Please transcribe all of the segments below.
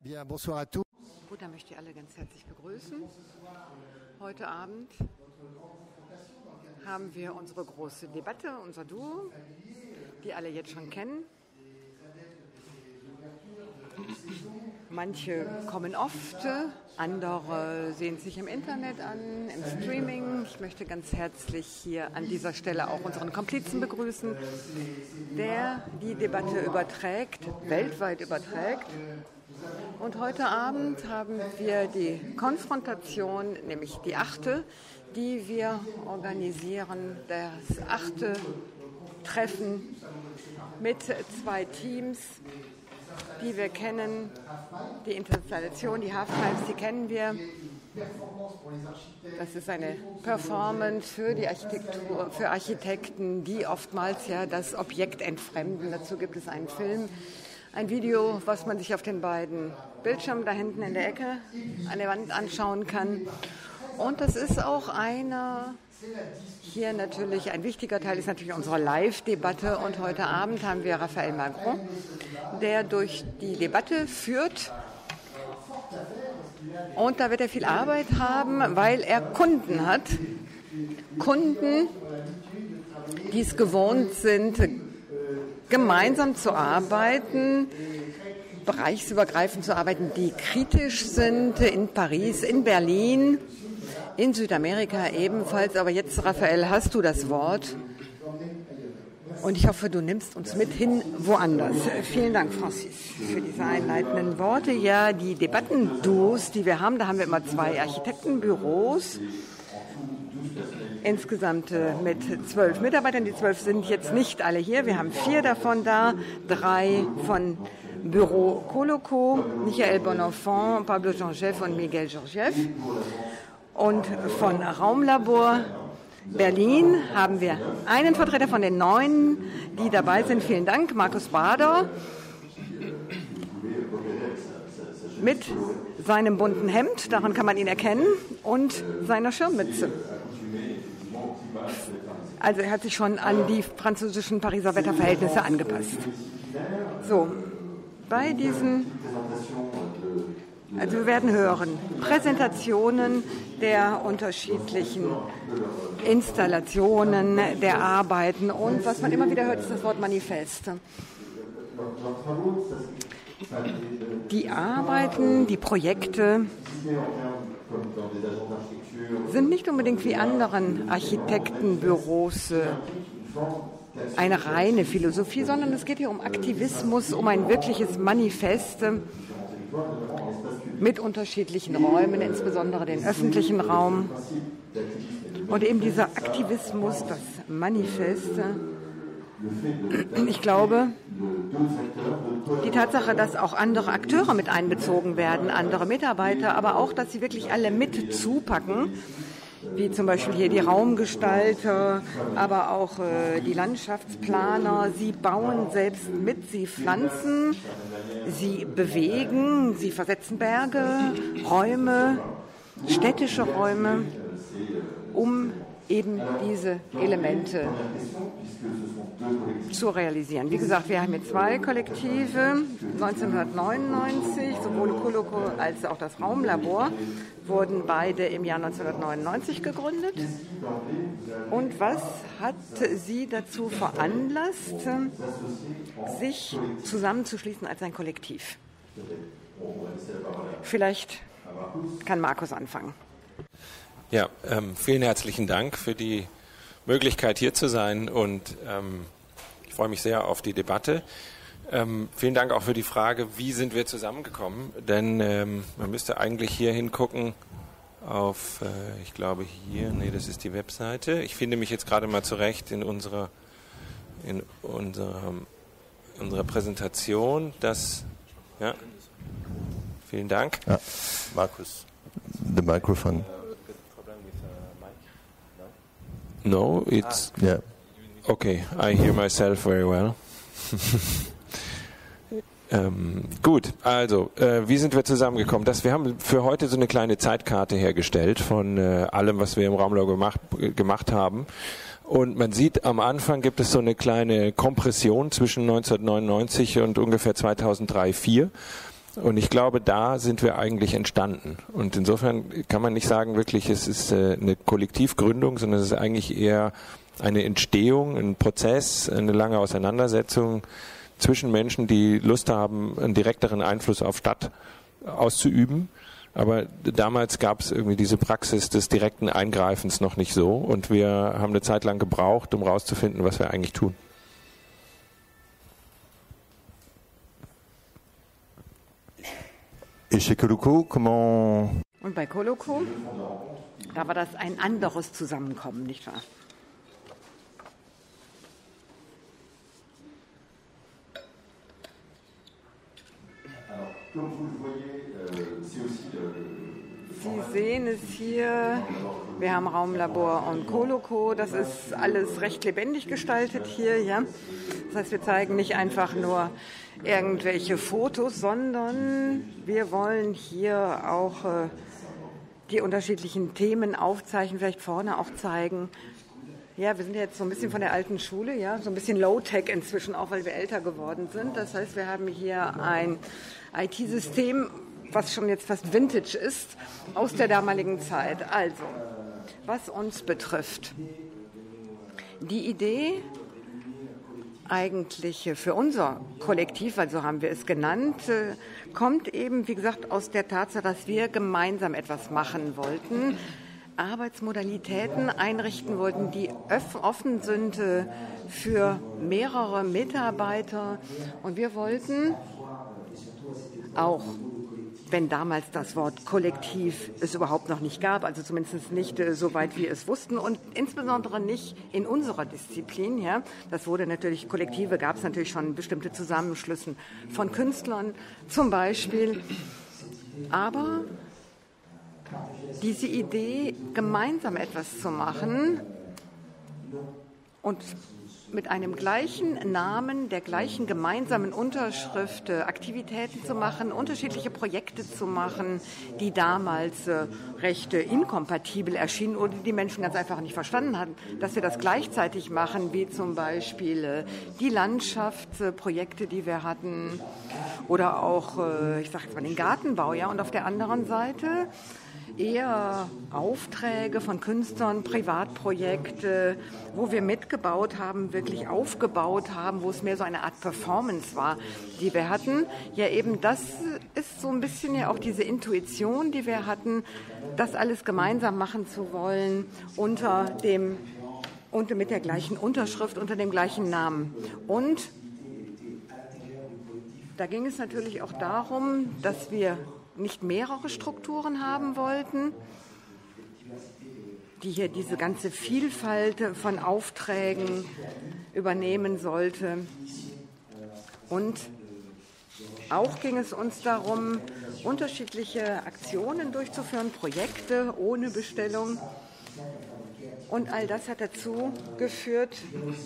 Bien, bonsoir à tous. Gut, dann möchte ich alle ganz herzlich begrüßen. Heute Abend haben wir unsere große Debatte, unser Duo, die alle jetzt schon kennen. Manche kommen oft, andere sehen sich im Internet an, im Streaming. Ich möchte ganz herzlich hier an dieser Stelle auch unseren Komplizen begrüßen, der die Debatte überträgt, weltweit überträgt. Und heute Abend haben wir die Konfrontation, nämlich die 8., die wir organisieren, das 8. Treffen mit 2 Teams, die wir kennen. Die Installation, die Halftimes, die kennen wir. Das ist eine Performance für die Architektur, für Architekten, die oftmals ja das Objekt entfremden. Dazu gibt es einen Film, ein Video, was man sich auf den beiden Bildschirmen da hinten in der Ecke an der Wand anschauen kann. Und das ist auch hier natürlich ein wichtiger Teil, ist natürlich unsere Live-Debatte. Und heute Abend haben wir Raphaël Magron, der durch die Debatte führt. Und da wird er viel Arbeit haben, weil er Kunden hat. Kunden, die es gewohnt sind, gemeinsam zu arbeiten, bereichsübergreifend zu arbeiten, die kritisch sind in Paris, in Berlin, in Südamerika ebenfalls. Aber jetzt, Raphaël, hast du das Wort. Und ich hoffe, du nimmst uns mit hin woanders. Vielen Dank, Francis, für diese einleitenden Worte. Ja, die Debattenduos, die wir haben, da haben wir immer 2 Architektenbüros. Insgesamt mit 12 Mitarbeitern. Die 12 sind jetzt nicht alle hier. Wir haben 4 davon da. 3 von Büro Coloco, Michael Bonenfant, Pablo Georgiev und Miguel Georgiev. Und von Raumlabor Berlin haben wir einen Vertreter von den 9, die dabei sind. Vielen Dank, Markus Bader, mit seinem bunten Hemd, daran kann man ihn erkennen, und seiner Schirmmütze. Also er hat sich schon an die französischen Pariser Wetterverhältnisse angepasst. So, bei diesen, also wir werden hören, Präsentationen der unterschiedlichen Installationen, der Arbeiten, und was man immer wieder hört, ist das Wort Manifest. Die Arbeiten, die Projekte sind nicht unbedingt wie anderen Architektenbüros eine reine Philosophie, sondern es geht hier um Aktivismus, um ein wirkliches Manifest mit unterschiedlichen Räumen, insbesondere den öffentlichen Raum. Und eben dieser Aktivismus, das Manifest, ich glaube, die Tatsache, dass auch andere Akteure mit einbezogen werden, andere Mitarbeiter, aber auch, dass sie wirklich alle mit zupacken, wie zum Beispiel hier die Raumgestalter, aber auch die Landschaftsplaner. Sie bauen selbst mit, sie pflanzen, sie bewegen, sie versetzen Berge, Räume, städtische Räume, um eben diese Elemente zu realisieren. Wie gesagt, wir haben hier 2 Kollektive. 1999, sowohl Coloco als auch das Raumlabor, wurden beide im Jahr 1999 gegründet. Und was hat sie dazu veranlasst, sich zusammenzuschließen als ein Kollektiv? Vielleicht kann Markus anfangen. Ja, vielen herzlichen Dank für die Möglichkeit, hier zu sein, und ich freue mich sehr auf die Debatte. Vielen Dank auch für die Frage, wie sind wir zusammengekommen, denn man müsste eigentlich hier hingucken auf, ich glaube hier, nee, das ist die Webseite. Ich finde mich jetzt gerade mal zurecht in unserer Präsentation. Ja, vielen Dank. Ja, Markus, the microphone. No, it's... Yeah. Okay, I hear myself very well. Gut, also, wie sind wir zusammengekommen? Wir haben für heute so eine kleine Zeitkarte hergestellt von allem, was wir im Raumlabor gemacht haben. Und man sieht, am Anfang gibt es so eine kleine Kompression zwischen 1999 und ungefähr 2003, 2004. Und ich glaube, da sind wir eigentlich entstanden. Und insofern kann man nicht sagen, wirklich, es ist eine Kollektivgründung, sondern es ist eigentlich eher eine Entstehung, ein Prozess, eine lange Auseinandersetzung zwischen Menschen, die Lust haben, einen direkteren Einfluss auf Stadt auszuüben. Aber damals gab es irgendwie diese Praxis des direkten Eingreifens noch nicht so. Und wir haben eine Zeit lang gebraucht, um rauszufinden, was wir eigentlich tun. Et chez Coloco, comment... Und bei Coloco, da war das ein anderes Zusammenkommen, nicht wahr? Sie sehen es hier, wir haben Raumlabor und Coloco, das ist alles recht lebendig gestaltet hier. Ja? Das heißt, wir zeigen nicht einfach nur irgendwelche Fotos, sondern wir wollen hier auch die unterschiedlichen Themen aufzeichnen, vielleicht vorne auch zeigen. Ja, wir sind jetzt so ein bisschen von der alten Schule, ja, so ein bisschen Low-Tech inzwischen, auch weil wir älter geworden sind. Das heißt, wir haben hier ein IT-System, was schon jetzt fast Vintage ist, aus der damaligen Zeit. Also, was uns betrifft, die Idee eigentlich für unser Kollektiv, also haben wir es genannt, kommt eben, wie gesagt, aus der Tatsache, dass wir gemeinsam etwas machen wollten, Arbeitsmodalitäten einrichten wollten, die offen sind für mehrere Mitarbeiter. Und wir wollten auch, wenn damals das Wort Kollektiv es überhaupt noch nicht gab, also zumindest nicht so weit wir es wussten und insbesondere nicht in unserer Disziplin. Ja. Das wurde natürlich, Kollektive gab es natürlich schon bestimmte Zusammenschlüsse von Künstlern zum Beispiel. Aber diese Idee, gemeinsam etwas zu machen und mit einem gleichen Namen, der gleichen gemeinsamen Unterschrift Aktivitäten zu machen, unterschiedliche Projekte zu machen, die damals recht inkompatibel erschienen oder die Menschen ganz einfach nicht verstanden hatten, dass wir das gleichzeitig machen, wie zum Beispiel die Landschaftsprojekte, die wir hatten oder auch, ich sage jetzt mal, den Gartenbau, ja, und auf der anderen Seite eher Aufträge von Künstlern, Privatprojekte, wo wir mitgebaut haben, wirklich aufgebaut haben, wo es mehr so eine Art Performance war, die wir hatten. Ja, eben das ist so ein bisschen ja auch diese Intuition, die wir hatten, das alles gemeinsam machen zu wollen und mit der gleichen Unterschrift, unter dem gleichen Namen. Und da ging es natürlich auch darum, dass wir nicht mehrere Strukturen haben wollten, die hier diese ganze Vielfalt von Aufträgen übernehmen sollte. Und auch ging es uns darum, unterschiedliche Aktionen durchzuführen, Projekte ohne Bestellung. Und all das hat dazu geführt,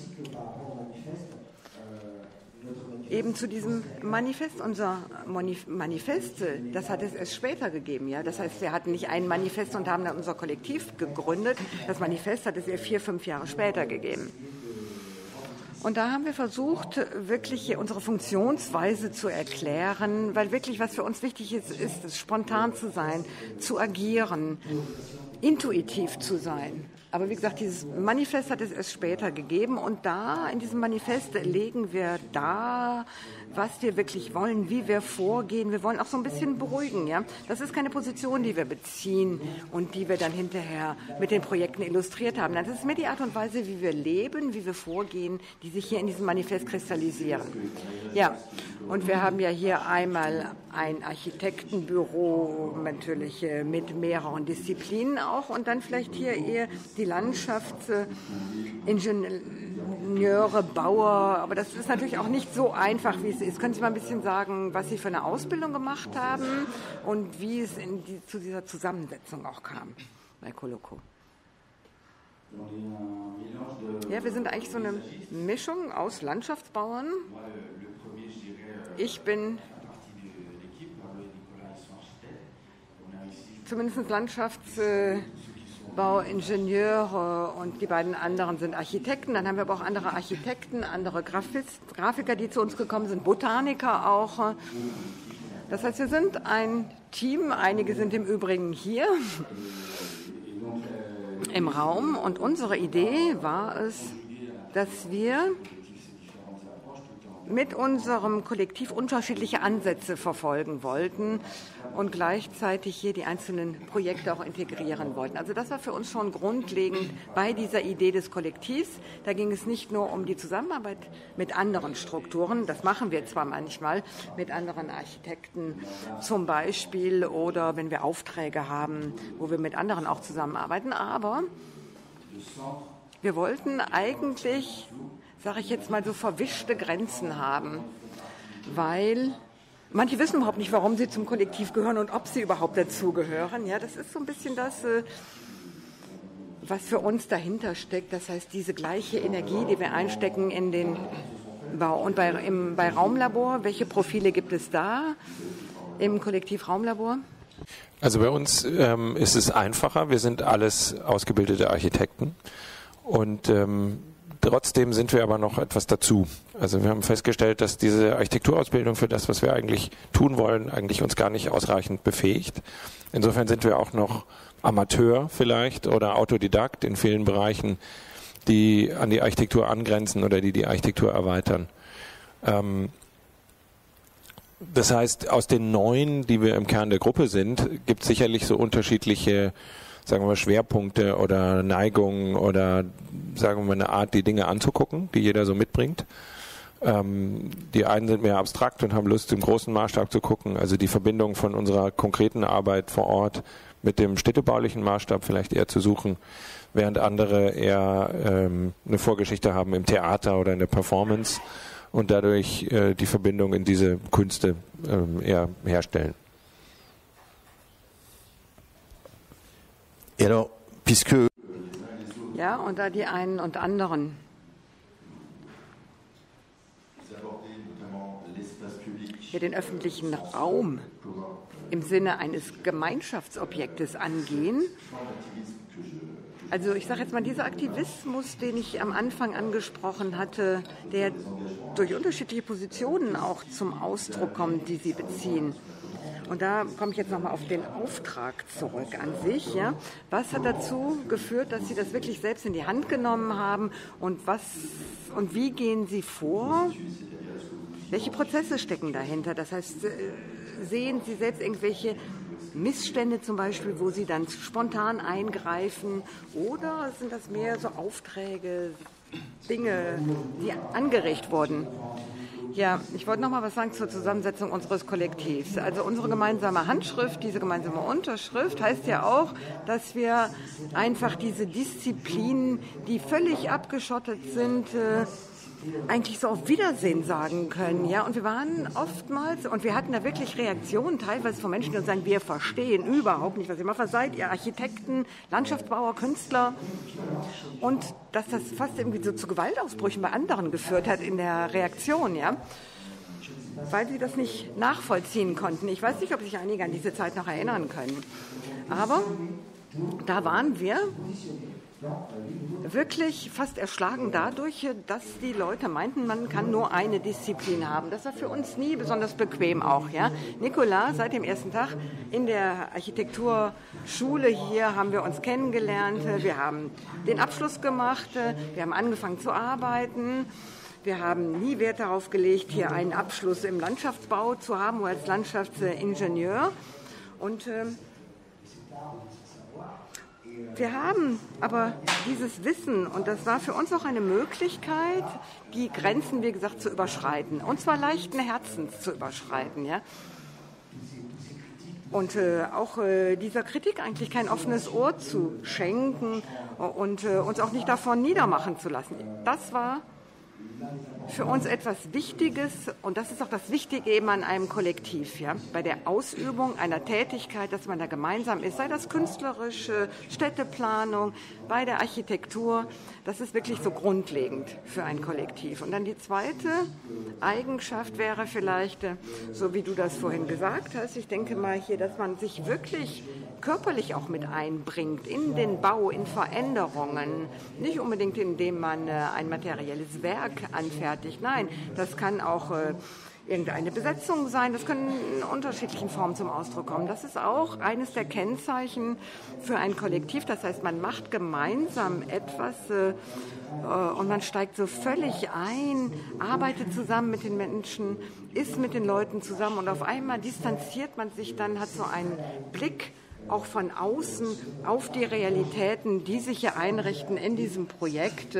eben zu diesem Manifest. Unser Manifest, das hat es erst später gegeben. Ja? Das heißt, wir hatten nicht ein Manifest und haben dann unser Kollektiv gegründet. Das Manifest hat es ja 4-5 Jahre später gegeben. Und da haben wir versucht, wirklich unsere Funktionsweise zu erklären, weil wirklich, was für uns wichtig ist, ist es, spontan zu sein, zu agieren, intuitiv zu sein. Aber wie gesagt, dieses Manifest hat es erst später gegeben und da in diesem Manifest legen wir dar, was wir wirklich wollen, wie wir vorgehen. Wir wollen auch so ein bisschen beruhigen. Ja? Das ist keine Position, die wir beziehen und die wir dann hinterher mit den Projekten illustriert haben. Das ist mehr die Art und Weise, wie wir leben, wie wir vorgehen, die sich hier in diesem Manifest kristallisieren. Ja, und wir haben ja hier einmal ein Architektenbüro, natürlich mit mehreren Disziplinen auch und dann vielleicht hier eher die Landschaftsingenieure, Bauer, aber das ist natürlich auch nicht so einfach, wie es ist. Können Sie mal ein bisschen sagen, was Sie für eine Ausbildung gemacht haben und wie es zu dieser Zusammensetzung auch kam bei Coloco? Ja, wir sind eigentlich so eine Mischung aus Landschaftsbauern. Ich bin zumindest Landschaftsbauingenieur und die beiden anderen sind Architekten. Dann haben wir aber auch andere Architekten, andere Grafiker, die zu uns gekommen sind, Botaniker auch. Das heißt, wir sind ein Team, einige sind im Übrigen hier im Raum und unsere Idee war es, dass wir mit unserem Kollektiv unterschiedliche Ansätze verfolgen wollten und gleichzeitig hier die einzelnen Projekte auch integrieren wollten. Also das war für uns schon grundlegend bei dieser Idee des Kollektivs. Da ging es nicht nur um die Zusammenarbeit mit anderen Strukturen, das machen wir zwar manchmal mit anderen Architekten zum Beispiel oder wenn wir Aufträge haben, wo wir mit anderen auch zusammenarbeiten, aber wir wollten eigentlich, sage ich jetzt mal, so verwischte Grenzen haben, weil manche wissen überhaupt nicht, warum sie zum Kollektiv gehören und ob sie überhaupt dazugehören. Ja, das ist so ein bisschen das, was für uns dahinter steckt. Das heißt, diese gleiche Energie, die wir einstecken in den Bau. Und bei Raumlabor, welche Profile gibt es da im Kollektiv Raumlabor? Also bei uns ist es einfacher. Wir sind alles ausgebildete Architekten und trotzdem sind wir aber noch etwas dazu. Also wir haben festgestellt, dass diese Architekturausbildung für das, was wir eigentlich tun wollen, eigentlich uns gar nicht ausreichend befähigt. Insofern sind wir auch noch Amateur vielleicht oder Autodidakt in vielen Bereichen, die an die Architektur angrenzen oder die Architektur erweitern. Das heißt, aus den 9, die wir im Kern der Gruppe sind, gibt es sicherlich so unterschiedliche, sagen wir mal, Schwerpunkte oder Neigungen oder, sagen wir mal, eine Art, die Dinge anzugucken, die jeder so mitbringt. Die einen sind mehr abstrakt und haben Lust, im großen Maßstab zu gucken, also die Verbindung von unserer konkreten Arbeit vor Ort mit dem städtebaulichen Maßstab vielleicht eher zu suchen, während andere eher eine Vorgeschichte haben im Theater oder in der Performance und dadurch die Verbindung in diese Künste eher herstellen. Ja, und da die einen und anderen. Hier den öffentlichen Raum im Sinne eines Gemeinschaftsobjektes angehen. Also ich sage jetzt mal, dieser Aktivismus, den ich am Anfang angesprochen hatte, der durch unterschiedliche Positionen auch zum Ausdruck kommt, die Sie beziehen. Und da komme ich jetzt nochmal auf den Auftrag zurück an sich. Ja. Was hat dazu geführt, dass Sie das wirklich selbst in die Hand genommen haben und wie gehen Sie vor? Welche Prozesse stecken dahinter? Das heißt, sehen Sie selbst irgendwelche Missstände zum Beispiel, wo Sie dann spontan eingreifen, oder sind das mehr so Aufträge, Dinge, die angeregt wurden? Ja, ich wollte noch mal was sagen zur Zusammensetzung unseres Kollektivs. Also unsere gemeinsame Handschrift, diese gemeinsame Unterschrift heißt ja auch, dass wir einfach diese Disziplinen, die völlig abgeschottet sind, eigentlich so auf Wiedersehen sagen können, ja. Und wir waren oftmals, und wir hatten da wirklich Reaktionen, teilweise von Menschen, die sagen, wir verstehen überhaupt nicht, was ihr macht. Was seid ihr? Architekten, Landschaftsbauer, Künstler? Und dass das fast irgendwie so zu Gewaltausbrüchen bei anderen geführt hat in der Reaktion, ja. Weil sie das nicht nachvollziehen konnten. Ich weiß nicht, ob sich einige an diese Zeit noch erinnern können. Aber da waren wir wirklich fast erschlagen dadurch, dass die Leute meinten, man kann nur eine Disziplin haben. Das war für uns nie besonders bequem auch. Ja? Nicolas, seit dem ersten Tag in der Architekturschule hier haben wir uns kennengelernt. Wir haben den Abschluss gemacht, wir haben angefangen zu arbeiten. Wir haben nie Wert darauf gelegt, hier einen Abschluss im Landschaftsbau zu haben oder als Landschaftsingenieur. Und wir haben aber dieses Wissen, und das war für uns auch eine Möglichkeit, die Grenzen, wie gesagt, zu überschreiten. Und zwar leichten Herzens zu überschreiten. Ja? Und auch dieser Kritik eigentlich kein offenes Ohr zu schenken und uns auch nicht davon niedermachen zu lassen. Das war für uns etwas Wichtiges, und das ist auch das Wichtige eben an einem Kollektiv, ja, bei der Ausübung einer Tätigkeit, dass man da gemeinsam ist, sei das künstlerische, Städteplanung, bei der Architektur, das ist wirklich so grundlegend für ein Kollektiv. Und dann die zweite Eigenschaft wäre vielleicht, so wie du das vorhin gesagt hast, ich denke mal hier, dass man sich wirklich körperlich auch mit einbringt in den Bau, in Veränderungen, nicht unbedingt indem man ein materielles Werk anfertigt. Nein, das kann auch irgendeine Besetzung sein. Das können in unterschiedlichen Formen zum Ausdruck kommen. Das ist auch eines der Kennzeichen für ein Kollektiv. Das heißt, man macht gemeinsam etwas und man steigt so völlig ein, arbeitet zusammen mit den Menschen, ist mit den Leuten zusammen und auf einmal distanziert man sich dann, hat so einen Blick auch von außen auf die Realitäten, die sich hier einrichten in diesem Projekt,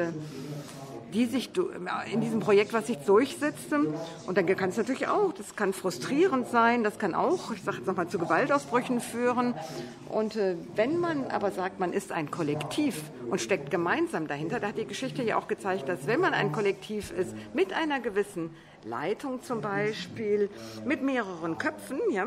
was sich durchsetzt. Und dann kann es natürlich auch, das kann frustrierend sein, das kann auch, ich sage jetzt nochmal, zu Gewaltausbrüchen führen. Und wenn man aber sagt, man ist ein Kollektiv und steckt gemeinsam dahinter, da hat die Geschichte ja auch gezeigt, dass wenn man ein Kollektiv ist, mit einer gewissen Leitung zum Beispiel, mit mehreren Köpfen, ja,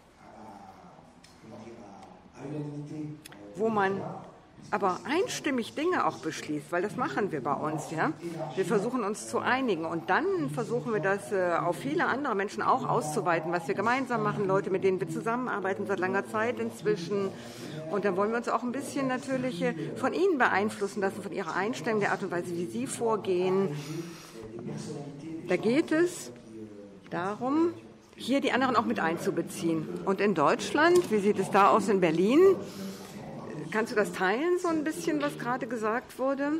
wo man aber einstimmig Dinge auch beschließt, weil das machen wir bei uns, ja. Wir versuchen uns zu einigen und dann versuchen wir das auf viele andere Menschen auch auszuweiten, was wir gemeinsam machen, Leute, mit denen wir zusammenarbeiten seit langer Zeit inzwischen. Und dann wollen wir uns auch ein bisschen natürlich von ihnen beeinflussen lassen, von ihrer Einstellung, der Art und Weise, wie sie vorgehen. Da geht es darum, hier die anderen auch mit einzubeziehen. Und in Deutschland, wie sieht es da aus in Berlin? Kannst du das teilen, so ein bisschen, was gerade gesagt wurde?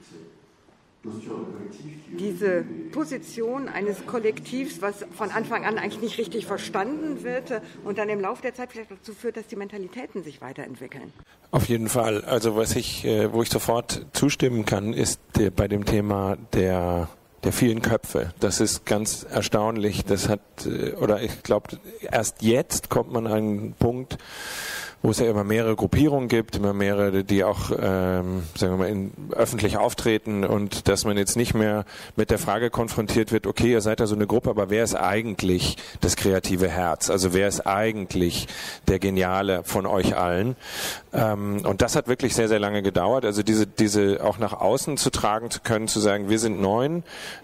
Diese Position eines Kollektivs, was von Anfang an eigentlich nicht richtig verstanden wird und dann im Laufe der Zeit vielleicht dazu führt, dass die Mentalitäten sich weiterentwickeln. Auf jeden Fall. Also wo ich sofort zustimmen kann, ist bei dem Thema der vielen Köpfe. Das ist ganz erstaunlich. Ich glaube, erst jetzt kommt man an einen Punkt, wo es ja immer mehrere Gruppierungen gibt, immer mehrere, die auch, sagen wir mal, öffentlich auftreten und dass man jetzt nicht mehr mit der Frage konfrontiert wird, okay, ihr seid da so eine Gruppe, aber wer ist eigentlich das kreative Herz? Also wer ist eigentlich der Geniale von euch allen? Und das hat wirklich sehr, sehr lange gedauert. Also diese auch nach außen zu tragen zu können, zu sagen, wir sind 9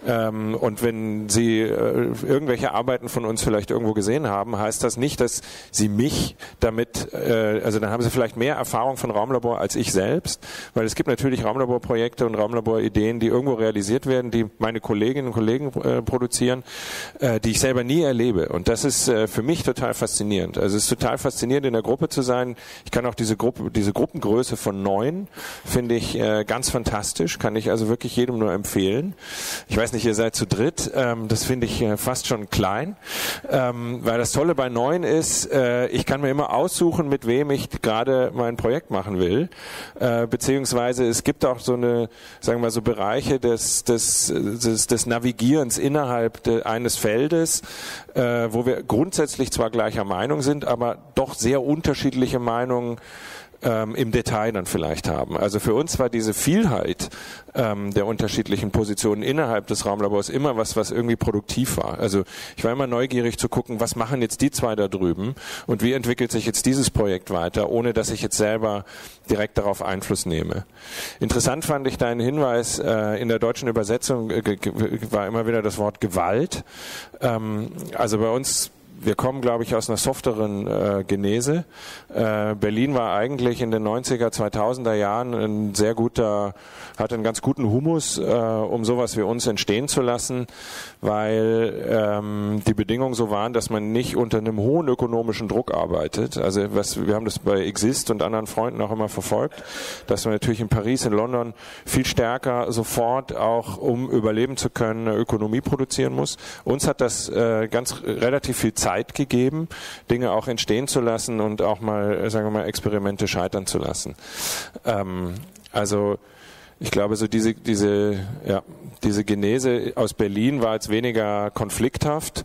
und wenn Sie irgendwelche Arbeiten von uns vielleicht irgendwo gesehen haben, heißt das nicht, dass Sie mich damit also dann haben Sie vielleicht mehr Erfahrung von Raumlabor als ich selbst, weil es gibt natürlich Raumlaborprojekte und Raumlaborideen, die irgendwo realisiert werden, die meine Kolleginnen und Kollegen produzieren, die ich selber nie erlebe. Und das ist für mich total faszinierend. Also es ist total faszinierend, in der Gruppe zu sein. Ich kann auch diese Gruppengröße von 9, finde ich ganz fantastisch, kann ich also wirklich jedem nur empfehlen. Ich weiß nicht, ihr seid zu dritt, das finde ich fast schon klein, weil das Tolle bei 9 ist, ich kann mir immer aussuchen, mit wem ich gerade mein Projekt machen will, beziehungsweise es gibt auch so eine, sagen wir mal, so Bereiche des Navigierens innerhalb eines Feldes, wo wir grundsätzlich zwar gleicher Meinung sind, aber doch sehr unterschiedliche Meinungen im Detail dann vielleicht haben. Also für uns war diese Vielheit der unterschiedlichen Positionen innerhalb des Raumlabors immer was irgendwie produktiv war. Also ich war immer neugierig zu gucken, was machen jetzt die zwei da drüben und wie entwickelt sich jetzt dieses Projekt weiter, ohne dass ich jetzt selber direkt darauf Einfluss nehme. Interessant fand ich deinen Hinweis, in der deutschen Übersetzung war immer wieder das Wort Gewalt. Also bei uns, wir kommen, glaube ich, aus einer softeren Genese. Berlin war eigentlich in den 90er, 2000er Jahren hatte einen ganz guten Humus, um sowas wie uns entstehen zu lassen, weil die Bedingungen so waren, dass man nicht unter einem hohen ökonomischen Druck arbeitet. Also wir haben das bei Exist und anderen Freunden auch immer verfolgt, dass man natürlich in Paris, in London viel stärker sofort auch, um überleben zu können, eine Ökonomie produzieren muss. Uns hat das relativ viel Zeit gegeben, Dinge auch entstehen zu lassen und auch mal, sagen wir mal, Experimente scheitern zu lassen. Also ich glaube, so diese Genese aus Berlin war jetzt weniger konflikthaft,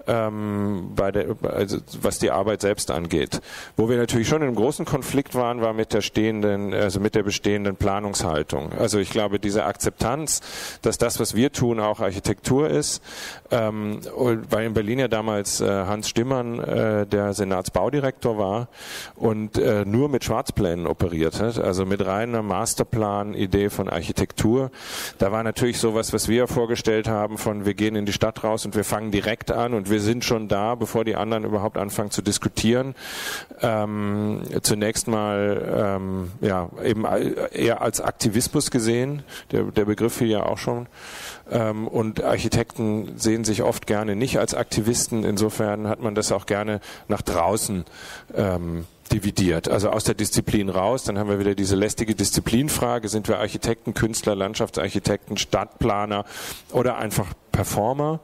was die Arbeit selbst angeht. Wo wir natürlich schon in einem großen Konflikt waren, war mit der bestehenden Planungshaltung. Also ich glaube, diese Akzeptanz, dass das, was wir tun, auch Architektur ist, weil in Berlin ja damals Hans Stimmern der Senatsbaudirektor war und nur mit Schwarzplänen operiert hat, also mit reiner Masterplan-Idee von von Architektur. Da war natürlich sowas, was wir vorgestellt haben, von wir gehen in die Stadt raus und wir fangen direkt an und wir sind schon da, bevor die anderen überhaupt anfangen zu diskutieren. Zunächst mal eben eher als Aktivismus gesehen, der Begriff fiel ja auch schon. Und Architekten sehen sich oft gerne nicht als Aktivisten. Insofern hat man das auch gerne nach draußen dividiert, also aus der Disziplin raus. Dann haben wir wieder diese lästige Disziplinfrage. Sind wir Architekten, Künstler, Landschaftsarchitekten, Stadtplaner oder einfach Performer?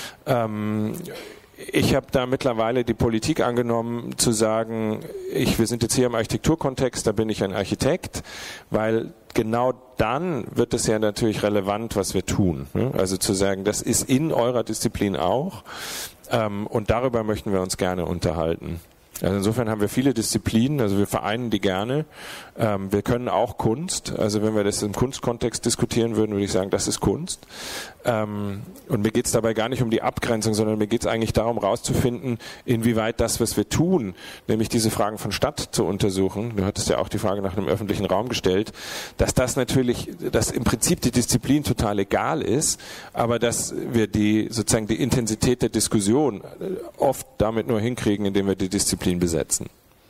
Ich habe da mittlerweile die Politik angenommen, zu sagen, wir sind jetzt hier im Architekturkontext, da bin ich ein Architekt, weil genau dann wird es ja natürlich relevant, was wir tun. Also zu sagen, das ist in eurer Disziplin auch und darüber möchten wir uns gerne unterhalten. Also insofern haben wir viele Disziplinen, also wir vereinen die gerne. Wir können auch Kunst, also wenn wir das im Kunstkontext diskutieren würden, würde ich sagen, das ist Kunst. Und mir geht es dabei gar nicht um die Abgrenzung, sondern mir geht es eigentlich darum, rauszufinden, inwieweit das, was wir tun, nämlich diese Fragen von Stadt zu untersuchen, du hattest ja auch die Frage nach einem öffentlichen Raum gestellt, dass das natürlich, dass im Prinzip die Disziplin total egal ist, aber dass wir sozusagen die Intensität der Diskussion oft damit nur hinkriegen, indem wir die Disziplin besetzen.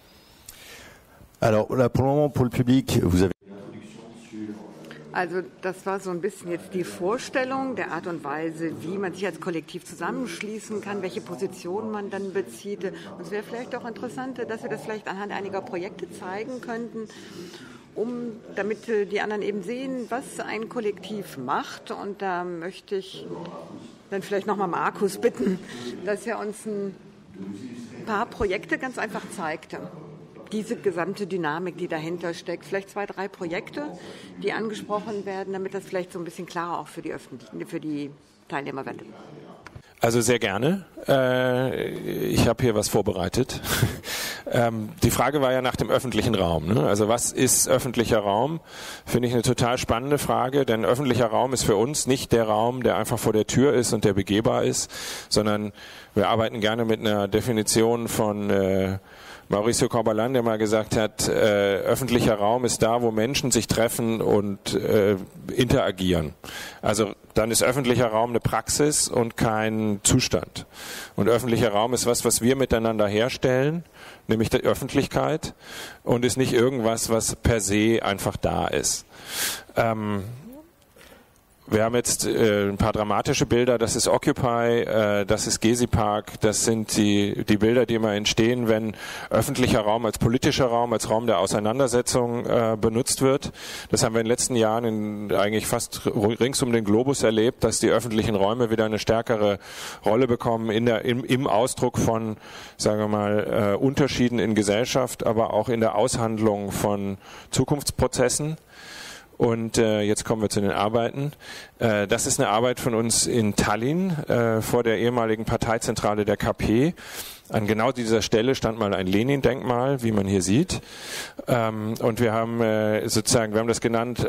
Alors là, pour le moment, pour le public, vous avez... Also das war so ein bisschen jetzt die Vorstellung der Art und Weise, wie man sich als Kollektiv zusammenschließen kann, welche Position man dann bezieht. Und es wäre vielleicht auch interessant, dass wir das vielleicht anhand einiger Projekte zeigen könnten, damit die anderen eben sehen, was ein Kollektiv macht. Und da möchte ich dann vielleicht nochmal Markus bitten, dass er uns ein paar Projekte ganz einfach zeigt. Diese gesamte Dynamik, die dahinter steckt. Vielleicht 2, 3 Projekte, die angesprochen werden, damit das vielleicht so ein bisschen klarer auch für die Teilnehmer wird. Also sehr gerne. Ich habe hier was vorbereitet. Die Frage war ja nach dem öffentlichen Raum. Ne? Also was ist öffentlicher Raum? Finde ich eine total spannende Frage, denn öffentlicher Raum ist für uns nicht der Raum, der einfach vor der Tür ist und der begehbar ist, sondern wir arbeiten gerne mit einer Definition von Mauricio Corbalan, der mal gesagt hat, öffentlicher Raum ist da, wo Menschen sich treffen und interagieren. Also dann ist öffentlicher Raum eine Praxis und kein Zustand. Und öffentlicher Raum ist was wir miteinander herstellen, nämlich die Öffentlichkeit, und ist nicht irgendwas, was per se einfach da ist. Wir haben jetzt ein paar dramatische Bilder, das ist Occupy, das ist Gezi-Park, das sind die Bilder, die immer entstehen, wenn öffentlicher Raum als politischer Raum, als Raum der Auseinandersetzung benutzt wird. Das haben wir in den letzten Jahren eigentlich fast rings um den Globus erlebt, dass die öffentlichen Räume wieder eine stärkere Rolle bekommen im Ausdruck von, sagen wir mal, Unterschieden in Gesellschaft, aber auch in der Aushandlung von Zukunftsprozessen. Und jetzt kommen wir zu den Arbeiten. Das ist eine Arbeit von uns in Tallinn vor der ehemaligen Parteizentrale der KP. An genau dieser Stelle stand mal ein Lenin-Denkmal, wie man hier sieht. Und wir haben wir haben das genannt,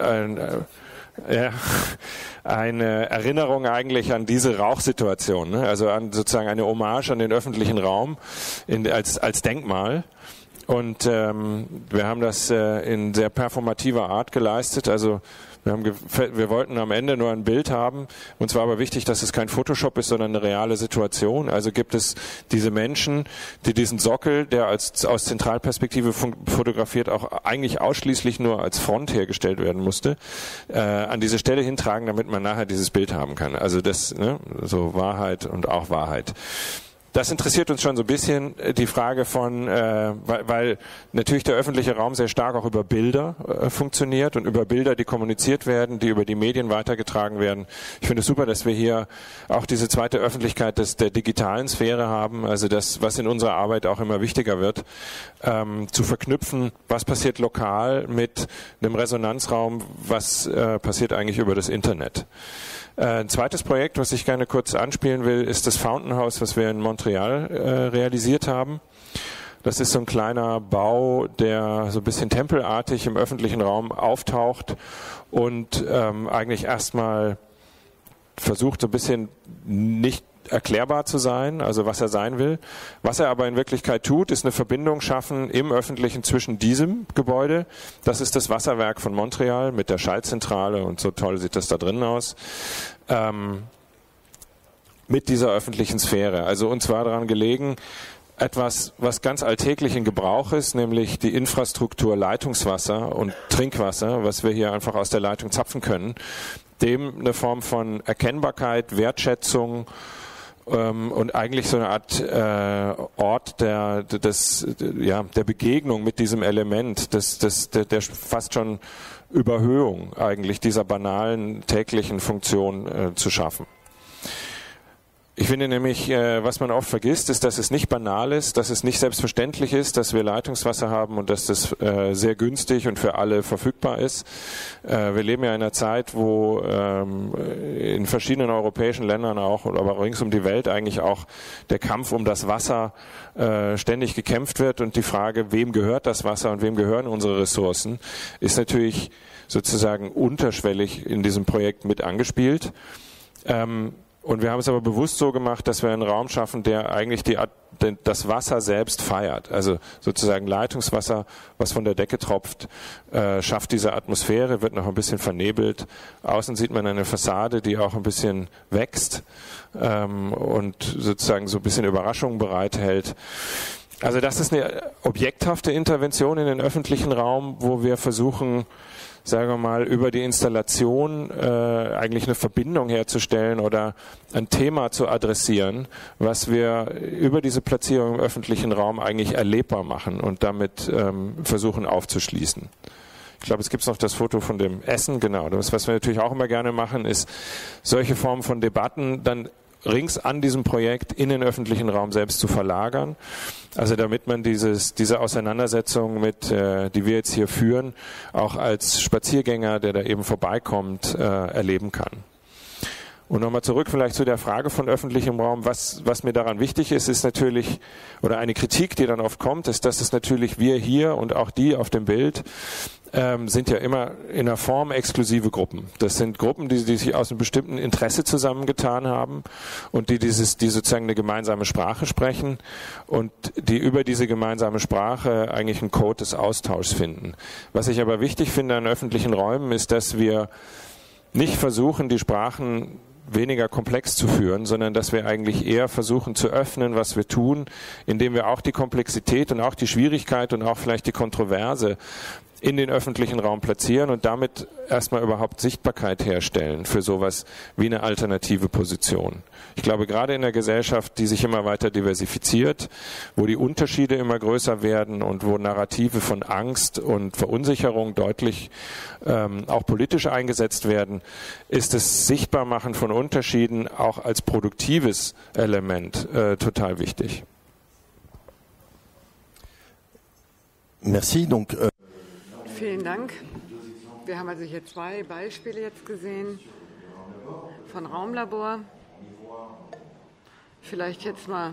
eine Erinnerung eigentlich an diese Rauchsituation, ne? Also an sozusagen eine Hommage an den öffentlichen Raum als Denkmal. Und wir haben das in sehr performativer Art geleistet. Also wir wollten am Ende nur ein Bild haben. Uns war aber wichtig, dass es kein Photoshop ist, sondern eine reale Situation. Also gibt es diese Menschen, die diesen Sockel, der aus Zentralperspektive fotografiert, auch eigentlich ausschließlich nur als Front hergestellt werden musste, an diese Stelle hintragen, damit man nachher dieses Bild haben kann. Also das, ne, so Wahrheit und auch Wahrheit. Das interessiert uns schon so ein bisschen, die Frage von, weil natürlich der öffentliche Raum sehr stark auch über Bilder funktioniert und über Bilder, die kommuniziert werden, die über die Medien weitergetragen werden. Ich finde es super, dass wir hier auch diese zweite Öffentlichkeit der digitalen Sphäre haben, also das, was in unserer Arbeit auch immer wichtiger wird, zu verknüpfen, was passiert lokal mit einem Resonanzraum, was passiert eigentlich über das Internet. Ein zweites Projekt, was ich gerne kurz anspielen will, ist das Fountain House, was wir in Montreal realisiert haben. Das ist so ein kleiner Bau, der so ein bisschen tempelartig im öffentlichen Raum auftaucht und eigentlich erstmal versucht, so ein bisschen nicht erklärbar zu sein, also was er sein will. Was er aber in Wirklichkeit tut, ist eine Verbindung schaffen im Öffentlichen zwischen diesem Gebäude, das ist das Wasserwerk von Montreal mit der Schaltzentrale und so toll sieht das da drinnen aus, mit dieser öffentlichen Sphäre. Also uns war daran gelegen, etwas, was ganz alltäglich in Gebrauch ist, nämlich die Infrastruktur Leitungswasser und Trinkwasser, was wir hier einfach aus der Leitung zapfen können, dem eine Form von Erkennbarkeit, Wertschätzung und eigentlich so eine Art Ort der Begegnung mit diesem Element, der fast schon Überhöhung eigentlich dieser banalen täglichen Funktion zu schaffen. Ich finde nämlich, was man oft vergisst, ist, dass es nicht banal ist, dass es nicht selbstverständlich ist, dass wir Leitungswasser haben und dass das sehr günstig und für alle verfügbar ist. Wir leben ja in einer Zeit, wo in verschiedenen europäischen Ländern auch, aber rings um die Welt eigentlich auch der Kampf um das Wasser ständig gekämpft wird und die Frage, wem gehört das Wasser und wem gehören unsere Ressourcen, ist natürlich sozusagen unterschwellig in diesem Projekt mit angespielt. Und wir haben es aber bewusst so gemacht, dass wir einen Raum schaffen, der eigentlich das Wasser selbst feiert. Also sozusagen Leitungswasser, was von der Decke tropft, schafft diese Atmosphäre, wird noch ein bisschen vernebelt. Außen sieht man eine Fassade, die auch ein bisschen wächst und sozusagen so ein bisschen Überraschungen bereithält. Also das ist eine objekthafte Intervention in den öffentlichen Raum, wo wir versuchen, sagen wir mal, über die Installation eigentlich eine Verbindung herzustellen oder ein Thema zu adressieren, was wir über diese Platzierung im öffentlichen Raum eigentlich erlebbar machen und damit versuchen aufzuschließen. Ich glaube, es gibt noch das Foto von dem Essen, genau. Das, was wir natürlich auch immer gerne machen, ist solche Formen von Debatten dann rings an diesem Projekt in den öffentlichen Raum selbst zu verlagern. Also damit man diese Auseinandersetzung die wir jetzt hier führen, auch als Spaziergänger, der da eben vorbeikommt, erleben kann. Und nochmal zurück vielleicht zu der Frage von öffentlichem Raum. Was mir daran wichtig ist, ist natürlich, oder eine Kritik, die dann oft kommt, ist, dass es natürlich wir hier und auch die auf dem Bild sind ja immer in einer Form exklusive Gruppen. Das sind Gruppen, die sich aus einem bestimmten Interesse zusammengetan haben und die sozusagen eine gemeinsame Sprache sprechen und die über diese gemeinsame Sprache eigentlich einen Code des Austauschs finden. Was ich aber wichtig finde an öffentlichen Räumen ist, dass wir nicht versuchen, die Sprachen weniger komplex zu führen, sondern dass wir eigentlich eher versuchen zu öffnen, was wir tun, indem wir auch die Komplexität und auch die Schwierigkeit und auch vielleicht die Kontroverse in den öffentlichen Raum platzieren und damit erstmal überhaupt Sichtbarkeit herstellen für sowas wie eine alternative Position. Ich glaube, gerade in der Gesellschaft, die sich immer weiter diversifiziert, wo die Unterschiede immer größer werden und wo Narrative von Angst und Verunsicherung deutlich auch politisch eingesetzt werden, ist das Sichtbarmachen von Unterschieden auch als produktives Element total wichtig. Merci. Donc, Vielen Dank. Wir haben also hier zwei Beispiele jetzt gesehen von Raumlabor. Vielleicht jetzt mal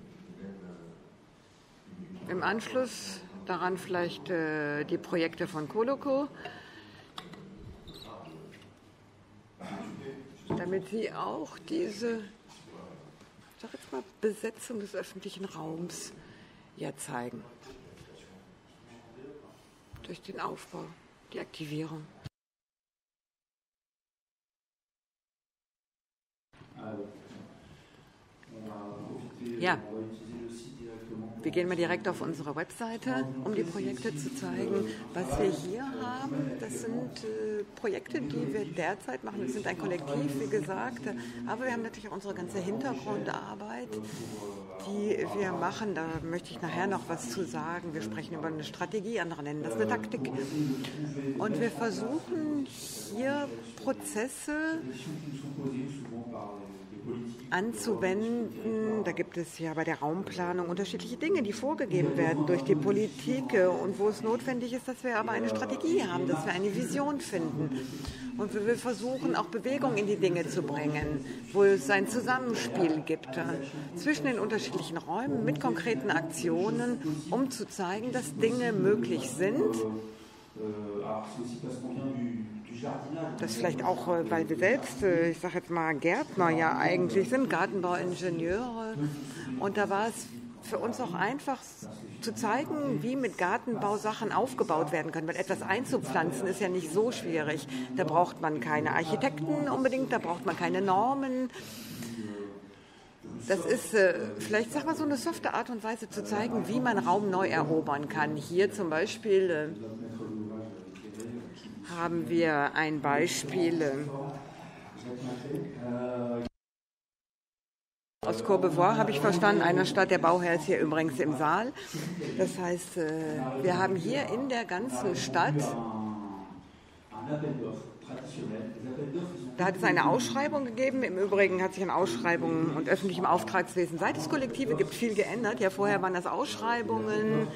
im Anschluss daran vielleicht die Projekte von Coloco, damit Sie auch diese, ich sag jetzt mal, Besetzung des öffentlichen Raums ja zeigen. Durch den Aufbau, die Aktivierung. Ja, wir gehen mal direkt auf unsere Webseite, um die Projekte zu zeigen. Was wir hier haben, das sind Projekte, die wir derzeit machen. Wir sind ein Kollektiv, wie gesagt, aber wir haben natürlich auch unsere ganze Hintergrundarbeit, die wir machen. Da möchte ich nachher noch was zu sagen. Wir sprechen über eine Strategie, andere nennen das eine Taktik. Und wir versuchen hier Prozesse anzuwenden. Da gibt es ja bei der Raumplanung unterschiedliche Dinge, die vorgegeben werden durch die Politik und wo es notwendig ist, dass wir aber eine Strategie haben, dass wir eine Vision finden. Und wir versuchen auch Bewegung in die Dinge zu bringen, wo es ein Zusammenspiel gibt zwischen den unterschiedlichen Räumen mit konkreten Aktionen, um zu zeigen, dass Dinge möglich sind. das vielleicht auch, weil wir selbst, ich sage jetzt mal Gärtner ja eigentlich sind, Gartenbauingenieure. Und da war es für uns auch einfach zu zeigen, wie mit Gartenbau Sachen aufgebaut werden können. Weil etwas einzupflanzen ist ja nicht so schwierig. Da braucht man keine Architekten unbedingt, da braucht man keine Normen. Das ist vielleicht, sag mal, so eine softe Art und Weise zu zeigen, wie man Raum neu erobern kann. Hier zum Beispiel haben wir ein Beispiel aus Courbevoie, habe ich verstanden, einer Stadt. Der Bauherr ist hier übrigens im Saal. Das heißt, wir haben hier in der ganzen Stadt, da hat es eine Ausschreibung gegeben. Im Übrigen hat sich an Ausschreibungen und öffentlichem Auftragswesen seit es Kollektive gibt viel geändert. Ja, vorher waren das Ausschreibungen,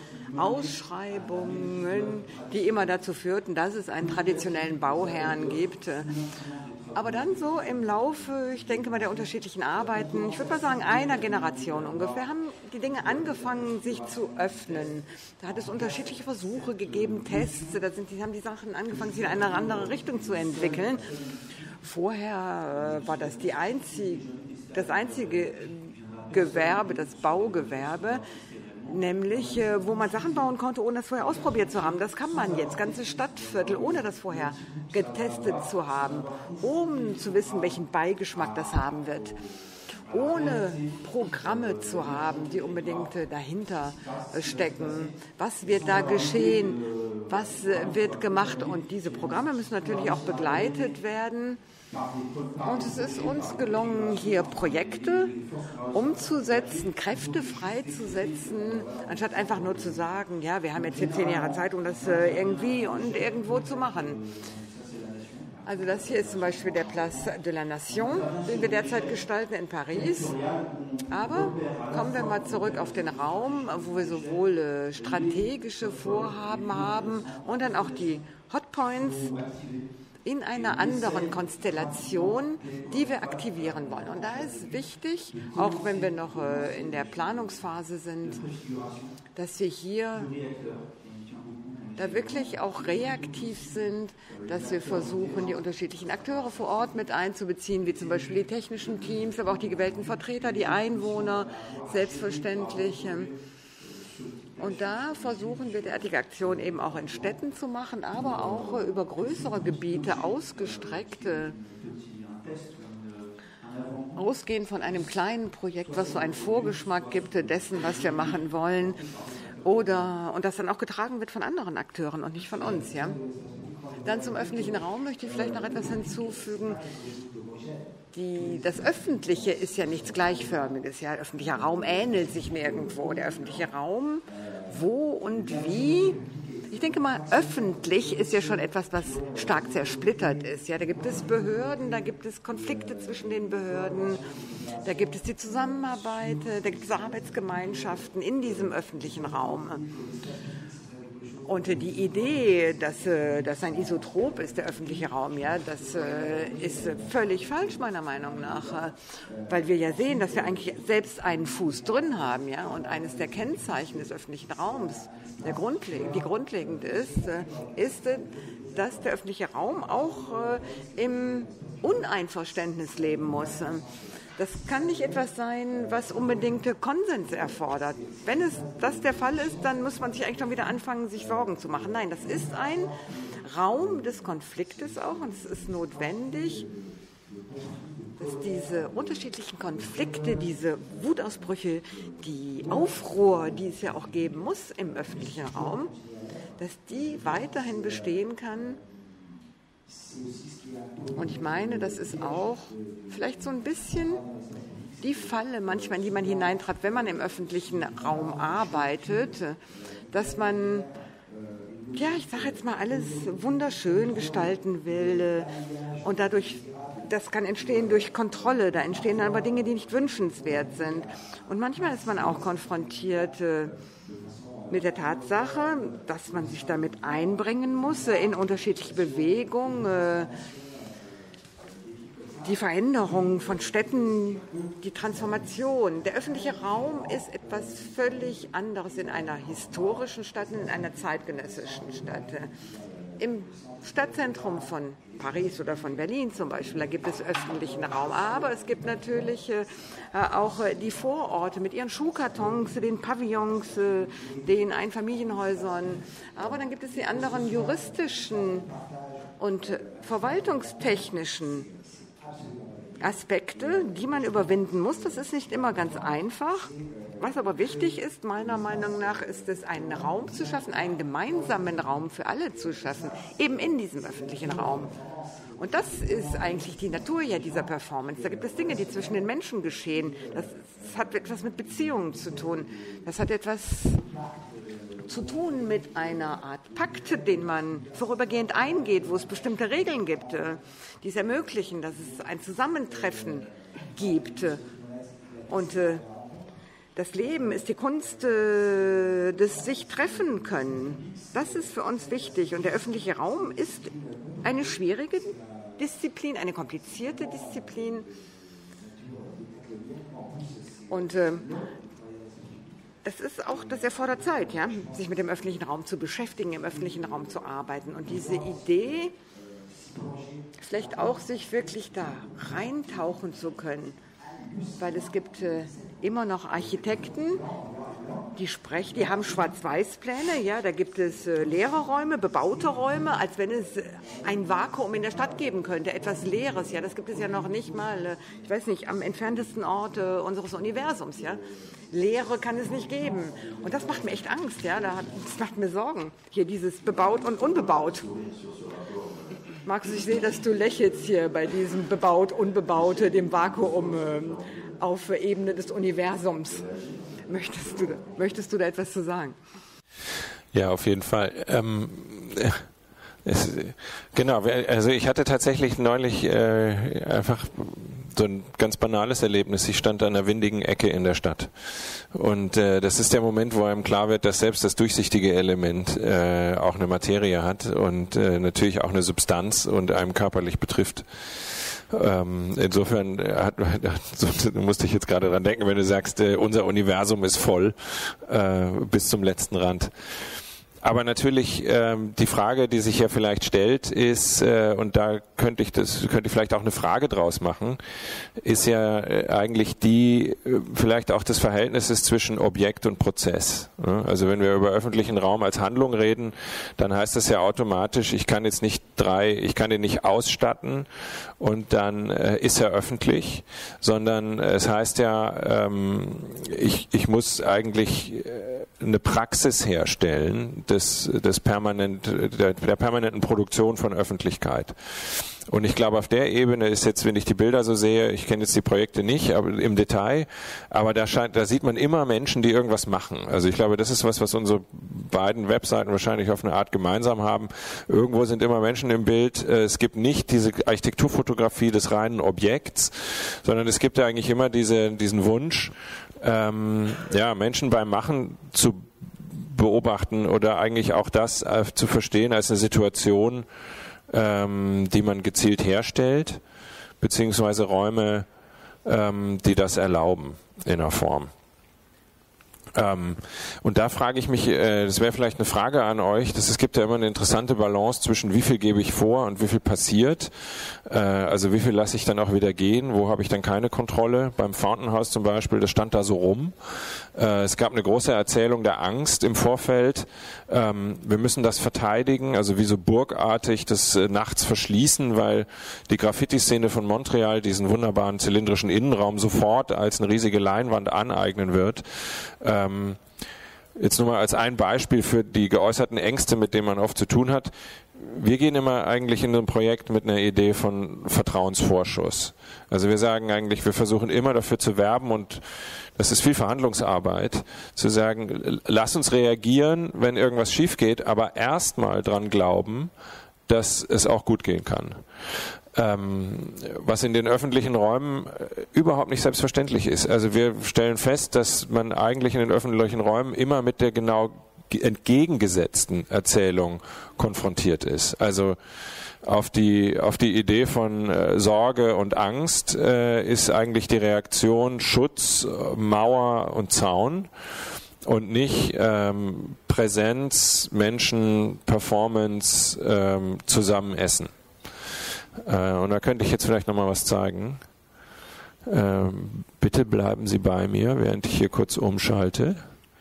die immer dazu führten, dass es einen traditionellen Bauherrn gibt. Aber dann so im Laufe, ich denke mal, der unterschiedlichen Arbeiten, ich würde mal sagen, einer Generation ungefähr, haben die Dinge angefangen, sich zu öffnen. Da hat es unterschiedliche Versuche gegeben, Tests, haben die Sachen angefangen, sich in eine andere Richtung zu entwickeln. Vorher war das das einzige Gewerbe, das Baugewerbe, nämlich wo man Sachen bauen konnte, ohne das vorher ausprobiert zu haben. Das kann man jetzt, ganze Stadtviertel, ohne das vorher getestet zu haben, um zu wissen, welchen Beigeschmack das haben wird, ohne Programme zu haben, die unbedingt dahinter stecken. Was wird da geschehen? Was wird gemacht? Und diese Programme müssen natürlich auch begleitet werden. Und es ist uns gelungen, hier Projekte umzusetzen, Kräfte freizusetzen, anstatt einfach nur zu sagen, ja, wir haben jetzt hier 10 Jahre Zeit, um das irgendwie und irgendwo zu machen. Also das hier ist zum Beispiel der Place de la Nation, den wir derzeit gestalten in Paris. Aber kommen wir mal zurück auf den Raum, wo wir sowohl strategische Vorhaben haben und dann auch die Hotpoints in einer anderen Konstellation, die wir aktivieren wollen. Und da ist wichtig, auch wenn wir noch in der Planungsphase sind, dass wir hier da wirklich auch reaktiv sind, dass wir versuchen, die unterschiedlichen Akteure vor Ort mit einzubeziehen, wie zum Beispiel die technischen Teams, aber auch die gewählten Vertreter, die Einwohner, selbstverständlich. Und da versuchen wir derartige Aktionen eben auch in Städten zu machen, aber auch über größere Gebiete ausgestreckt, ausgehend von einem kleinen Projekt, was so einen Vorgeschmack gibt dessen, was wir machen wollen, und das dann auch getragen wird von anderen Akteuren und nicht von uns. Ja? Dann zum öffentlichen Raum möchte ich vielleicht noch etwas hinzufügen. Das Öffentliche ist ja nichts Gleichförmiges. Ja? Öffentlicher Raum ähnelt sich nirgendwo. Der öffentliche Raum, wo und wie? Ich denke mal, öffentlich ist ja schon etwas, was stark zersplittert ist. Ja, da gibt es Behörden, da gibt es Konflikte zwischen den Behörden, da gibt es die Zusammenarbeit, da gibt es Arbeitsgemeinschaften in diesem öffentlichen Raum. Und die Idee, dass ein Isotrop ist, der öffentliche Raum, ja, das ist völlig falsch meiner Meinung nach, weil wir ja sehen, dass wir eigentlich selbst einen Fuß drin haben, ja, und eines der Kennzeichen des öffentlichen Raums, die grundlegend ist, dass der öffentliche Raum auch im Uneinverständnis leben muss. Das kann nicht etwas sein, was unbedingt Konsens erfordert. Wenn das der Fall ist, dann muss man sich eigentlich schon wieder anfangen, sich Sorgen zu machen. Nein, das ist ein Raum des Konfliktes auch und es ist notwendig, dass diese unterschiedlichen Konflikte, diese Wutausbrüche, die Aufruhr, die es ja auch geben muss im öffentlichen Raum, dass die weiterhin bestehen kann. Und ich meine, das ist auch vielleicht so ein bisschen die Falle manchmal, in die man hineintrat, wenn man im öffentlichen Raum arbeitet, dass man, ja, ich sage jetzt mal, alles wunderschön gestalten will und dadurch, das kann entstehen durch Kontrolle, da entstehen dann aber Dinge, die nicht wünschenswert sind. Und manchmal ist man auch konfrontiert mit der Tatsache, dass man sich damit einbringen muss in unterschiedliche Bewegungen, die Veränderung von Städten, die Transformation. Der öffentliche Raum ist etwas völlig anderes in einer historischen Stadt und in einer zeitgenössischen Stadt. im Stadtzentrum von Paris oder von Berlin zum Beispiel, da gibt es öffentlichen Raum. Aber es gibt natürlich auch die Vororte mit ihren Schuhkartons, den Pavillons, den Einfamilienhäusern. Aber dann gibt es die anderen juristischen und verwaltungstechnischen Aspekte, die man überwinden muss. Das ist nicht immer ganz einfach. Was aber wichtig ist, meiner Meinung nach, ist es, einen Raum zu schaffen, einen gemeinsamen Raum für alle zu schaffen, eben in diesem öffentlichen Raum. Und das ist eigentlich die Natur ja dieser Performance. Da gibt es Dinge, die zwischen den Menschen geschehen. Das hat etwas mit Beziehungen zu tun. Das hat etwas zu tun mit einer Art Pakt, den man vorübergehend eingeht, wo es bestimmte Regeln gibt, die es ermöglichen, dass es ein Zusammentreffen gibt. Und das Leben ist die Kunst des sich treffen können. Das ist für uns wichtig. Und der öffentliche Raum ist eine schwierige Disziplin, eine komplizierte Disziplin. Und das erfordert Zeit, ja, sich mit dem öffentlichen Raum zu beschäftigen, im öffentlichen Raum zu arbeiten. Und diese Idee, vielleicht auch sich wirklich da reintauchen zu können, weil es gibt immer noch Architekten, die haben Schwarz-Weiß-Pläne, ja, da gibt es leere Räume, bebaute Räume, als wenn es ein Vakuum in der Stadt geben könnte, etwas Leeres, ja, das gibt es ja noch nicht mal, ich weiß nicht, am entferntesten Ort unseres Universums, ja. Leere kann es nicht geben. Und das macht mir echt Angst, ja, das macht mir Sorgen, hier dieses bebaut und unbebaut. Markus, ich sehe, dass du lächelst hier bei diesem bebaut, unbebaute, dem Vakuum auf Ebene des Universums. Möchtest du da etwas zu sagen? Ja, auf jeden Fall. Genau, also ich hatte tatsächlich neulich einfach so ein ganz banales Erlebnis. Ich stand an einer windigen Ecke in der Stadt. Und das ist der Moment, wo einem klar wird, dass selbst das durchsichtige Element auch eine Materie hat und natürlich auch eine Substanz und einem körperlich betrifft. Insofern musste ich jetzt gerade dran denken, wenn du sagst, unser Universum ist voll bis zum letzten Rand. Aber natürlich die Frage, die sich ja vielleicht stellt, ist, und da könnte ich vielleicht auch eine Frage draus machen, ist ja eigentlich die vielleicht auch des Verhältnisses zwischen Objekt und Prozess. Also wenn wir über öffentlichen Raum als Handlung reden, dann heißt das ja automatisch, ich kann den nicht ausstatten und dann ist er öffentlich, sondern es heißt ja, ich muss eigentlich eine Praxis herstellen der permanenten Produktion von Öffentlichkeit. Und ich glaube, auf der Ebene ist jetzt, wenn ich die Bilder so sehe, ich kenne jetzt die Projekte nicht, aber im Detail, aber da sieht man immer Menschen, die irgendwas machen. Also ich glaube, das ist was unsere beiden Webseiten wahrscheinlich auf eine Art gemeinsam haben. Irgendwo sind immer Menschen im Bild. Es gibt nicht diese Architekturfotografie des reinen Objekts, sondern es gibt ja eigentlich immer diesen Wunsch, Menschen beim Machen zu beobachten oder eigentlich auch das zu verstehen als eine Situation, die man gezielt herstellt, beziehungsweise Räume, die das erlauben in einer Form. Und da frage ich mich, das wäre vielleicht eine Frage an euch, es gibt ja immer eine interessante Balance zwischen wie viel gebe ich vor und wie viel passiert, also wie viel lasse ich dann auch wieder gehen, wo habe ich dann keine Kontrolle. Beim Fountain House zum Beispiel, das stand da so rum. Es gab eine große Erzählung der Angst im Vorfeld. Wir müssen das verteidigen, also wie so burgartig das nachts verschließen, weil die Graffiti-Szene von Montreal diesen wunderbaren zylindrischen Innenraum sofort als eine riesige Leinwand aneignen wird. Jetzt nur mal als ein Beispiel für die geäußerten Ängste, mit denen man oft zu tun hat. Wir gehen immer eigentlich in ein Projekt mit einer Idee von Vertrauensvorschuss. Also wir sagen eigentlich, wir versuchen immer dafür zu werben und das ist viel Verhandlungsarbeit, zu sagen, lass uns reagieren, wenn irgendwas schief geht, aber erstmal dran glauben, dass es auch gut gehen kann. Was in den öffentlichen Räumen überhaupt nicht selbstverständlich ist. Also wir stellen fest, dass man eigentlich in den öffentlichen Räumen immer mit der genau entgegengesetzten Erzählung konfrontiert ist. Also auf die Idee von Sorge und Angst ist eigentlich die Reaktion Schutz, Mauer und Zaun. und nicht Präsenz, Menschen, Performance zusammen essen. Und da könnte ich jetzt vielleicht nochmal was zeigen. Bitte bleiben Sie bei mir, während ich hier kurz umschalte.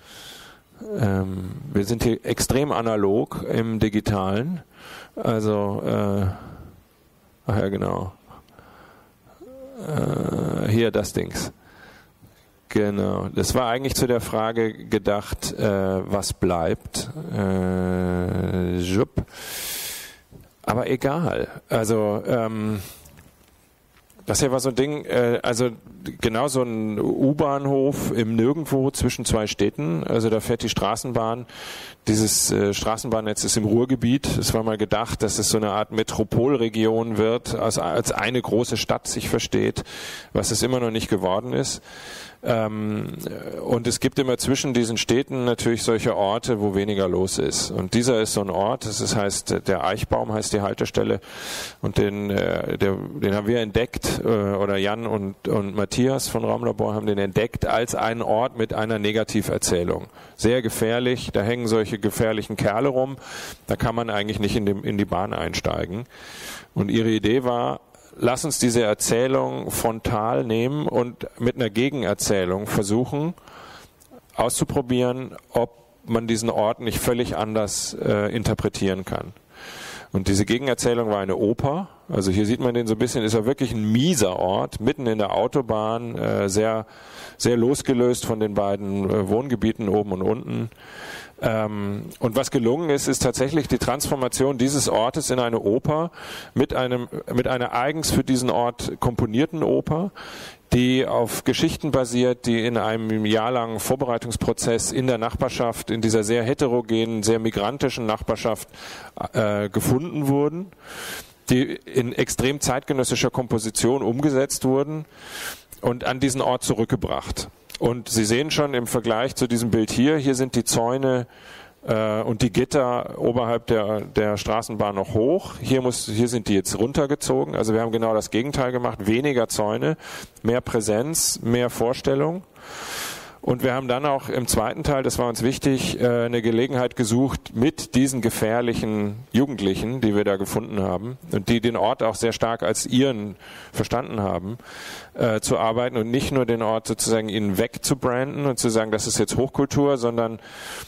Wir sind hier extrem analog im Digitalen. Also, ach ja, genau. Hier das Dings. Genau. Das war eigentlich zu der Frage gedacht, was bleibt. Aber egal. Also, das hier war so ein Ding, also genau so ein U-Bahnhof im Nirgendwo zwischen zwei Städten. Also da fährt die Straßenbahn. Dieses Straßenbahnnetz ist im Ruhrgebiet. Es war mal gedacht, dass es so eine Art Metropolregion wird, als eine große Stadt sich versteht, was es immer noch nicht geworden ist. Und es gibt immer zwischen diesen Städten natürlich solche Orte, wo weniger los ist. Und dieser ist so ein Ort, das heißt, der Eichbaum heißt die Haltestelle, und den haben wir entdeckt, oder Jan und Matthias von Raumlabor haben den entdeckt als einen Ort mit einer Negativerzählung. Sehr gefährlich, da hängen solche gefährlichen Kerle rum, da kann man eigentlich nicht in die Bahn einsteigen. Und ihre Idee war, lass uns diese Erzählung frontal nehmen und mit einer Gegenerzählung versuchen auszuprobieren, ob man diesen Ort nicht völlig anders interpretieren kann. Und diese Gegenerzählung war eine Oper. Also hier sieht man den so ein bisschen, ist er wirklich ein mieser Ort, mitten in der Autobahn, sehr, sehr losgelöst von den beiden Wohngebieten oben und unten. Und was gelungen ist, ist tatsächlich die Transformation dieses Ortes in eine Oper mit einer eigens für diesen Ort komponierten Oper, die auf Geschichten basiert, die in einem jahrlangen Vorbereitungsprozess in der Nachbarschaft, in dieser sehr heterogenen, sehr migrantischen Nachbarschaft gefunden wurden, die in extrem zeitgenössischer Komposition umgesetzt wurden und an diesen Ort zurückgebracht. Und Sie sehen schon im Vergleich zu diesem Bild hier sind die Zäune und die Gitter oberhalb der Straßenbahn noch hoch. Hier sind die jetzt runtergezogen. Also wir haben genau das Gegenteil gemacht. Weniger Zäune, mehr Präsenz, mehr Vorstellung. Und wir haben dann auch im zweiten Teil, das war uns wichtig, eine Gelegenheit gesucht, mit diesen gefährlichen Jugendlichen, die wir da gefunden haben und die den Ort auch sehr stark als ihren verstanden haben, zu arbeiten und nicht nur den Ort sozusagen ihnen wegzubranden und zu sagen, das ist jetzt Hochkultur, sondern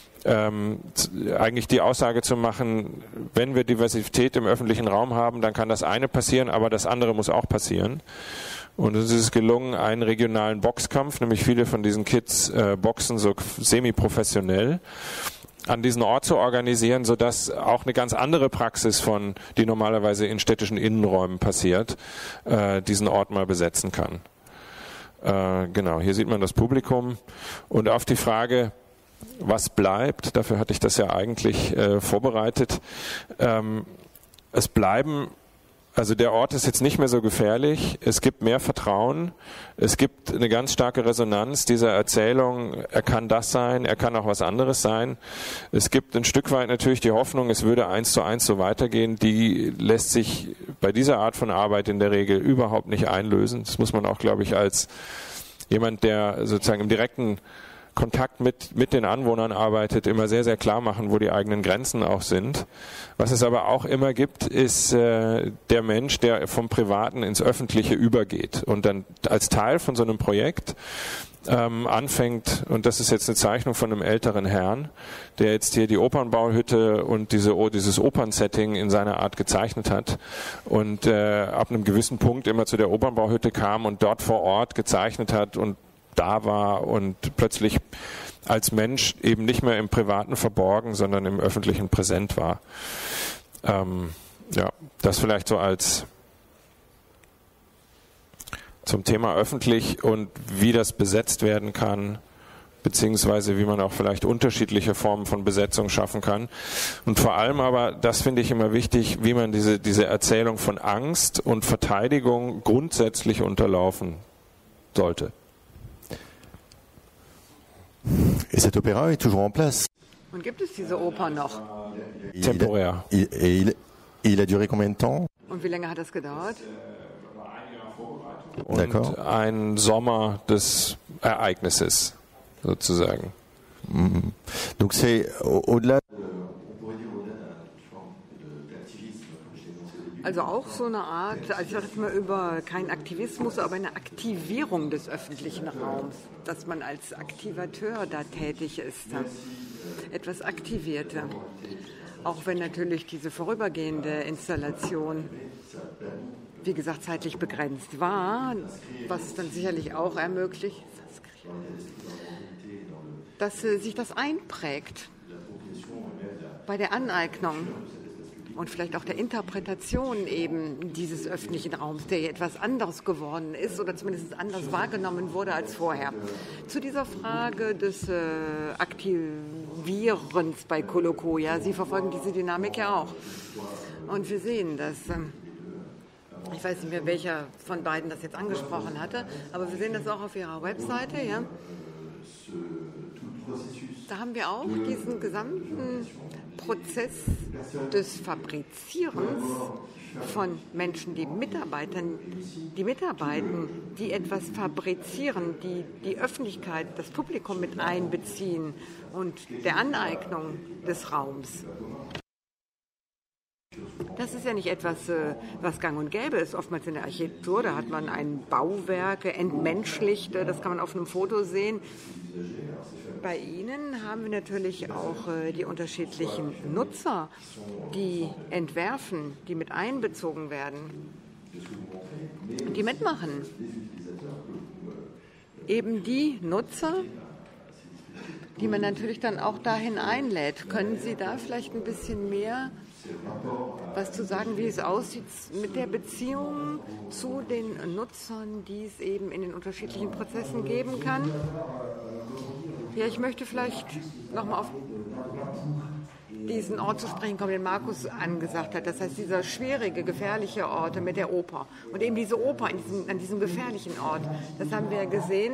eigentlich die Aussage zu machen, wenn wir Diversität im öffentlichen Raum haben, dann kann das eine passieren, aber das andere muss auch passieren. Und es ist gelungen, einen regionalen Boxkampf, nämlich viele von diesen Kids boxen so semi-professionell, an diesen Ort zu organisieren, sodass auch eine ganz andere Praxis die normalerweise in städtischen Innenräumen passiert, diesen Ort mal besetzen kann. Genau, hier sieht man das Publikum. Und auf die Frage, was bleibt, dafür hatte ich das ja eigentlich vorbereitet, es bleiben. Also der Ort ist jetzt nicht mehr so gefährlich, es gibt mehr Vertrauen, es gibt eine ganz starke Resonanz dieser Erzählung, er kann das sein, er kann auch was anderes sein. Es gibt ein Stück weit natürlich die Hoffnung, es würde 1:1 so weitergehen, die lässt sich bei dieser Art von Arbeit in der Regel überhaupt nicht einlösen. Das muss man auch, glaube ich, als jemand, der sozusagen im direkten Kontakt mit den Anwohnern arbeitet, immer sehr, sehr klar machen, wo die eigenen Grenzen auch sind. Was es aber auch immer gibt, ist der Mensch, der vom Privaten ins Öffentliche übergeht und dann als Teil von so einem Projekt anfängt, und das ist jetzt eine Zeichnung von einem älteren Herrn, der jetzt hier die Opernbauhütte und dieses Opernsetting in seiner Art gezeichnet hat und ab einem gewissen Punkt immer zu der Opernbauhütte kam und dort vor Ort gezeichnet hat und da war und plötzlich als Mensch eben nicht mehr im Privaten verborgen, sondern im Öffentlichen präsent war. Ja, das vielleicht so als zum Thema öffentlich und wie das besetzt werden kann, beziehungsweise wie man auch vielleicht unterschiedliche Formen von Besetzung schaffen kann. Und vor allem aber, das finde ich immer wichtig, wie man diese Erzählung von Angst und Verteidigung grundsätzlich unterlaufen sollte. Et cet opéra est toujours en place. Und gibt es diese Oper noch? Temporär. Il a duré combien de temps? Und wie lange hat das gedauert? Und ein Sommer des Ereignisses sozusagen. Donc c'est au-delà. Also auch so eine Art, also ich sage jetzt mal über keinen Aktivismus, aber eine Aktivierung des öffentlichen Raums, dass man als Aktivateur da tätig ist, etwas Aktivierter. Auch wenn natürlich diese vorübergehende Installation, wie gesagt, zeitlich begrenzt war, was es dann sicherlich auch ermöglicht, dass sich das einprägt bei der Aneignung und vielleicht auch der Interpretation eben dieses öffentlichen Raums, der etwas anderes geworden ist oder zumindest anders wahrgenommen wurde als vorher. Zu dieser Frage des Aktivierens bei Koloko, ja, Sie verfolgen diese Dynamik ja auch. Und wir sehen das. Ich weiß nicht mehr, welcher von beiden das jetzt angesprochen hatte, aber wir sehen das auch auf Ihrer Webseite, ja. Da haben wir auch diesen gesamten Prozess des Fabrizierens von Menschen, die mitarbeiten, die etwas fabrizieren, die Öffentlichkeit, das Publikum mit einbeziehen und der Aneignung des Raums. Das ist ja nicht etwas, was gang und gäbe ist. Oftmals in der Architektur, da hat man ein Bauwerk entmenschlicht, das kann man auf einem Foto sehen. Bei Ihnen haben wir natürlich auch die unterschiedlichen Nutzer, die entwerfen, die mit einbezogen werden, die mitmachen. Eben die Nutzer, die man natürlich dann auch dahin einlädt. Können Sie da vielleicht ein bisschen mehr was zu sagen, wie es aussieht mit der Beziehung zu den Nutzern, die es eben in den unterschiedlichen Prozessen geben kann? Ja, ich möchte vielleicht nochmal auf diesen Ort zu sprechen kommen, den Markus angesagt hat. Das heißt, dieser schwierige, gefährliche Ort mit der Oper. Und eben diese Oper an diesem gefährlichen Ort, das haben wir ja gesehen.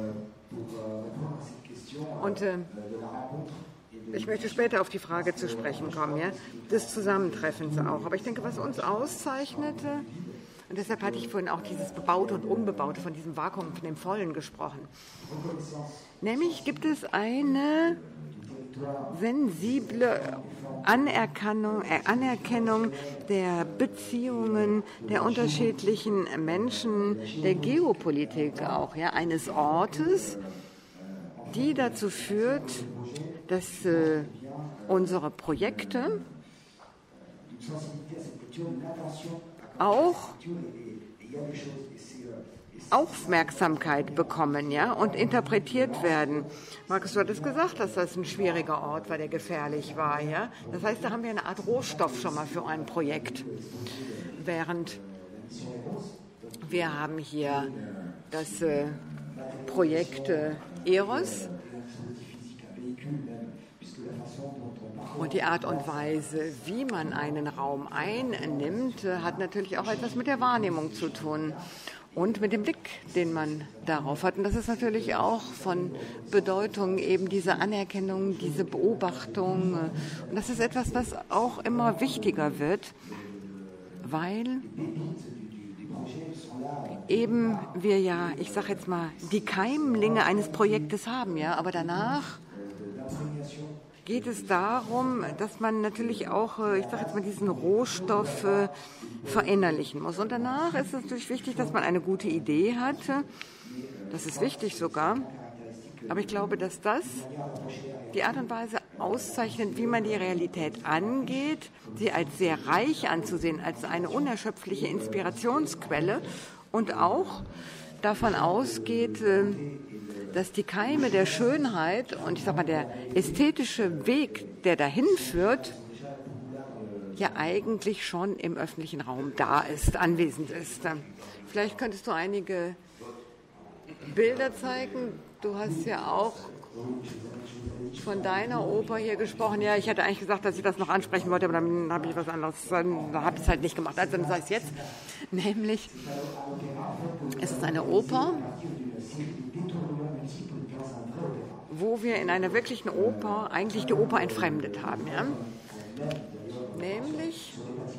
Und ich möchte später auf die Frage zu sprechen kommen, ja, des Zusammentreffens auch. Aber ich denke, was uns auszeichnete, und deshalb hatte ich vorhin auch dieses Bebaute und Unbebaute, von diesem Vakuum, von dem Vollen gesprochen. Nämlich gibt es eine sensible Anerkennung der Beziehungen der unterschiedlichen Menschen, der Geopolitik auch, ja, eines Ortes, die dazu führt, dass unsere Projekte auch Aufmerksamkeit bekommen, ja, und interpretiert werden. Markus, du hattest gesagt, dass das ein schwieriger Ort war, der gefährlich war, ja. Das heißt, da haben wir eine Art Rohstoff schon mal für ein Projekt. Während wir haben hier das Projekt Eros. Und die Art und Weise, wie man einen Raum einnimmt, hat natürlich auch etwas mit der Wahrnehmung zu tun und mit dem Blick, den man darauf hat. Und das ist natürlich auch von Bedeutung, eben diese Anerkennung, diese Beobachtung. Und das ist etwas, was auch immer wichtiger wird, weil eben wir ja, ich sage jetzt mal, die Keimlinge eines Projektes haben, ja, aber danach geht es darum, dass man natürlich auch, ich sage jetzt mal, diesen Rohstoff verinnerlichen muss. Und danach ist es natürlich wichtig, dass man eine gute Idee hat. Das ist wichtig sogar. Aber ich glaube, dass das die Art und Weise auszeichnet, wie man die Realität angeht, sie als sehr reich anzusehen, als eine unerschöpfliche Inspirationsquelle und auch davon ausgeht, dass die Keime der Schönheit und ich sag mal der ästhetische Weg, der dahin führt, ja eigentlich schon im öffentlichen Raum da ist, anwesend ist. Vielleicht könntest du einige Bilder zeigen. Du hast ja auch von deiner Oper hier gesprochen. Ja, ich hatte eigentlich gesagt, dass ich das noch ansprechen wollte, aber dann habe ich was anderes, dann habe ich es halt nicht gemacht. Also dann sage ich es jetzt. Nämlich, es ist eine Oper, wo wir in einer wirklichen Oper eigentlich die Oper entfremdet haben. Ja? Nämlich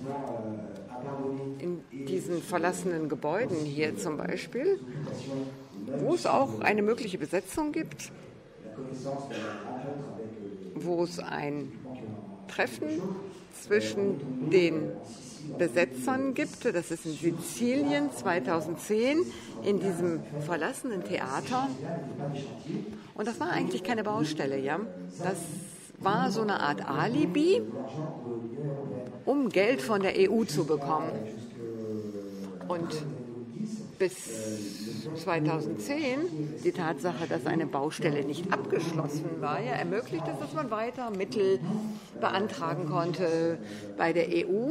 in diesen verlassenen Gebäuden hier zum Beispiel, wo es auch eine mögliche Besetzung gibt, wo es ein Treffen zwischen den Besetzern gibt. Das ist in Sizilien 2010 in diesem verlassenen Theater. Und das war eigentlich keine Baustelle, ja. Das war so eine Art Alibi, um Geld von der EU zu bekommen. Und bis 2010 die Tatsache, dass eine Baustelle nicht abgeschlossen war, ja, ermöglicht es, dass man weiter Mittel beantragen konnte bei der EU.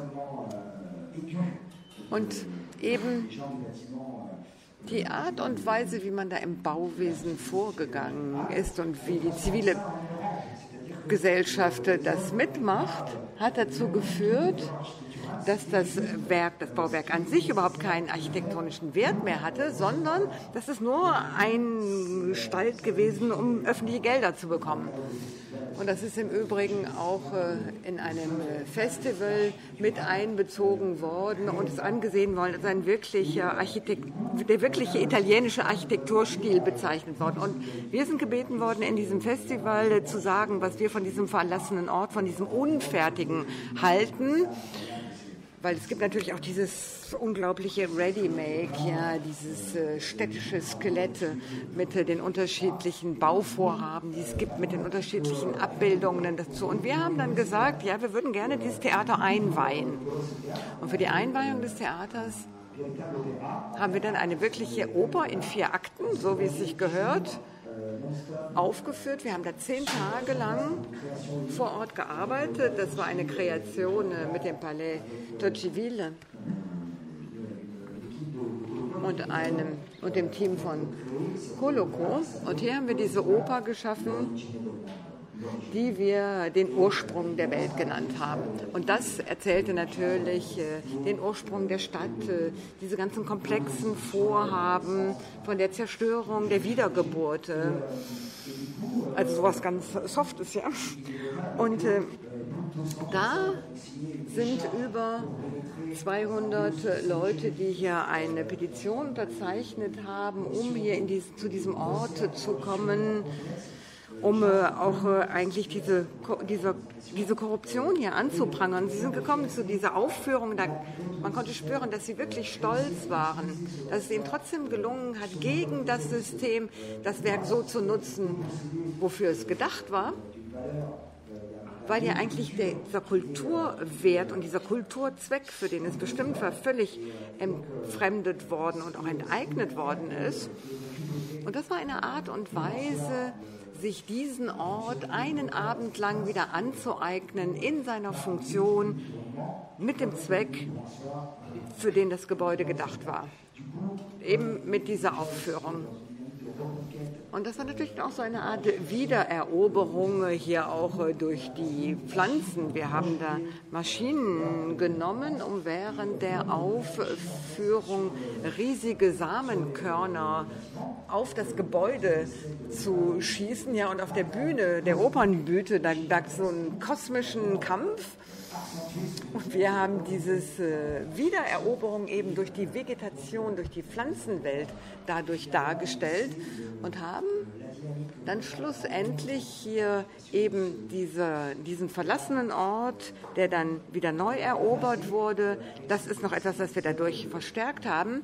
Und eben die Art und Weise, wie man da im Bauwesen vorgegangen ist und wie die zivile Gesellschaft das mitmacht, hat dazu geführt, dass das Bauwerk an sich überhaupt keinen architektonischen Wert mehr hatte, sondern dass es nur ein Stall gewesen, um öffentliche Gelder zu bekommen. Und das ist im Übrigen auch in einem Festival mit einbezogen worden und ist angesehen worden als ein der wirkliche italienische Architekturstil bezeichnet worden. Und wir sind gebeten worden, in diesem Festival zu sagen, was wir von diesem verlassenen Ort, von diesem Unfertigen halten. Weil es gibt natürlich auch dieses unglaubliche Ready-Make, ja, dieses städtische Skelett mit den unterschiedlichen Bauvorhaben, die es gibt, mit den unterschiedlichen Abbildungen dazu. Und wir haben dann gesagt, ja, wir würden gerne dieses Theater einweihen. Und für die Einweihung des Theaters haben wir dann eine wirkliche Oper in 4 Akten, so wie es sich gehört, aufgeführt. Wir haben da 10 Tage lang vor Ort gearbeitet. Das war eine Kreation mit dem Palais Tocqueville und dem Team von Coloco. Und hier haben wir diese Oper geschaffen, die wir den Ursprung der Welt genannt haben. Und das erzählte natürlich den Ursprung der Stadt, diese ganzen komplexen Vorhaben von der Zerstörung, der Wiedergeburt. Also sowas ganz Softes, ja. Und da sind über 200 Leute, die hier eine Petition unterzeichnet haben, um hier zu diesem Ort zu kommen, um auch eigentlich diese Korruption hier anzuprangern. Sie sind gekommen zu dieser Aufführung, man konnte spüren, dass sie wirklich stolz waren, dass es ihnen trotzdem gelungen hat, gegen das System das Werk so zu nutzen, wofür es gedacht war, weil ja eigentlich dieser Kulturwert und dieser Kulturzweck, für den es bestimmt war, völlig entfremdet worden und auch enteignet worden ist. Und das war eine Art und Weise, sich diesen Ort einen Abend lang wieder anzueignen in seiner Funktion mit dem Zweck, für den das Gebäude gedacht war. Eben mit dieser Aufführung. Und das war natürlich auch so eine Art Wiedereroberung hier auch durch die Pflanzen. Wir haben da Maschinen genommen, um während der Aufführung riesige Samenkörner auf das Gebäude zu schießen. Ja, und auf der Bühne, der Opernbühne, da gab es so einen kosmischen Kampf. Und wir haben diese Wiedereroberung eben durch die Vegetation, durch die Pflanzenwelt dadurch dargestellt und haben dann schlussendlich hier eben diesen verlassenen Ort, der dann wieder neu erobert wurde. Das ist noch etwas, was wir dadurch verstärkt haben,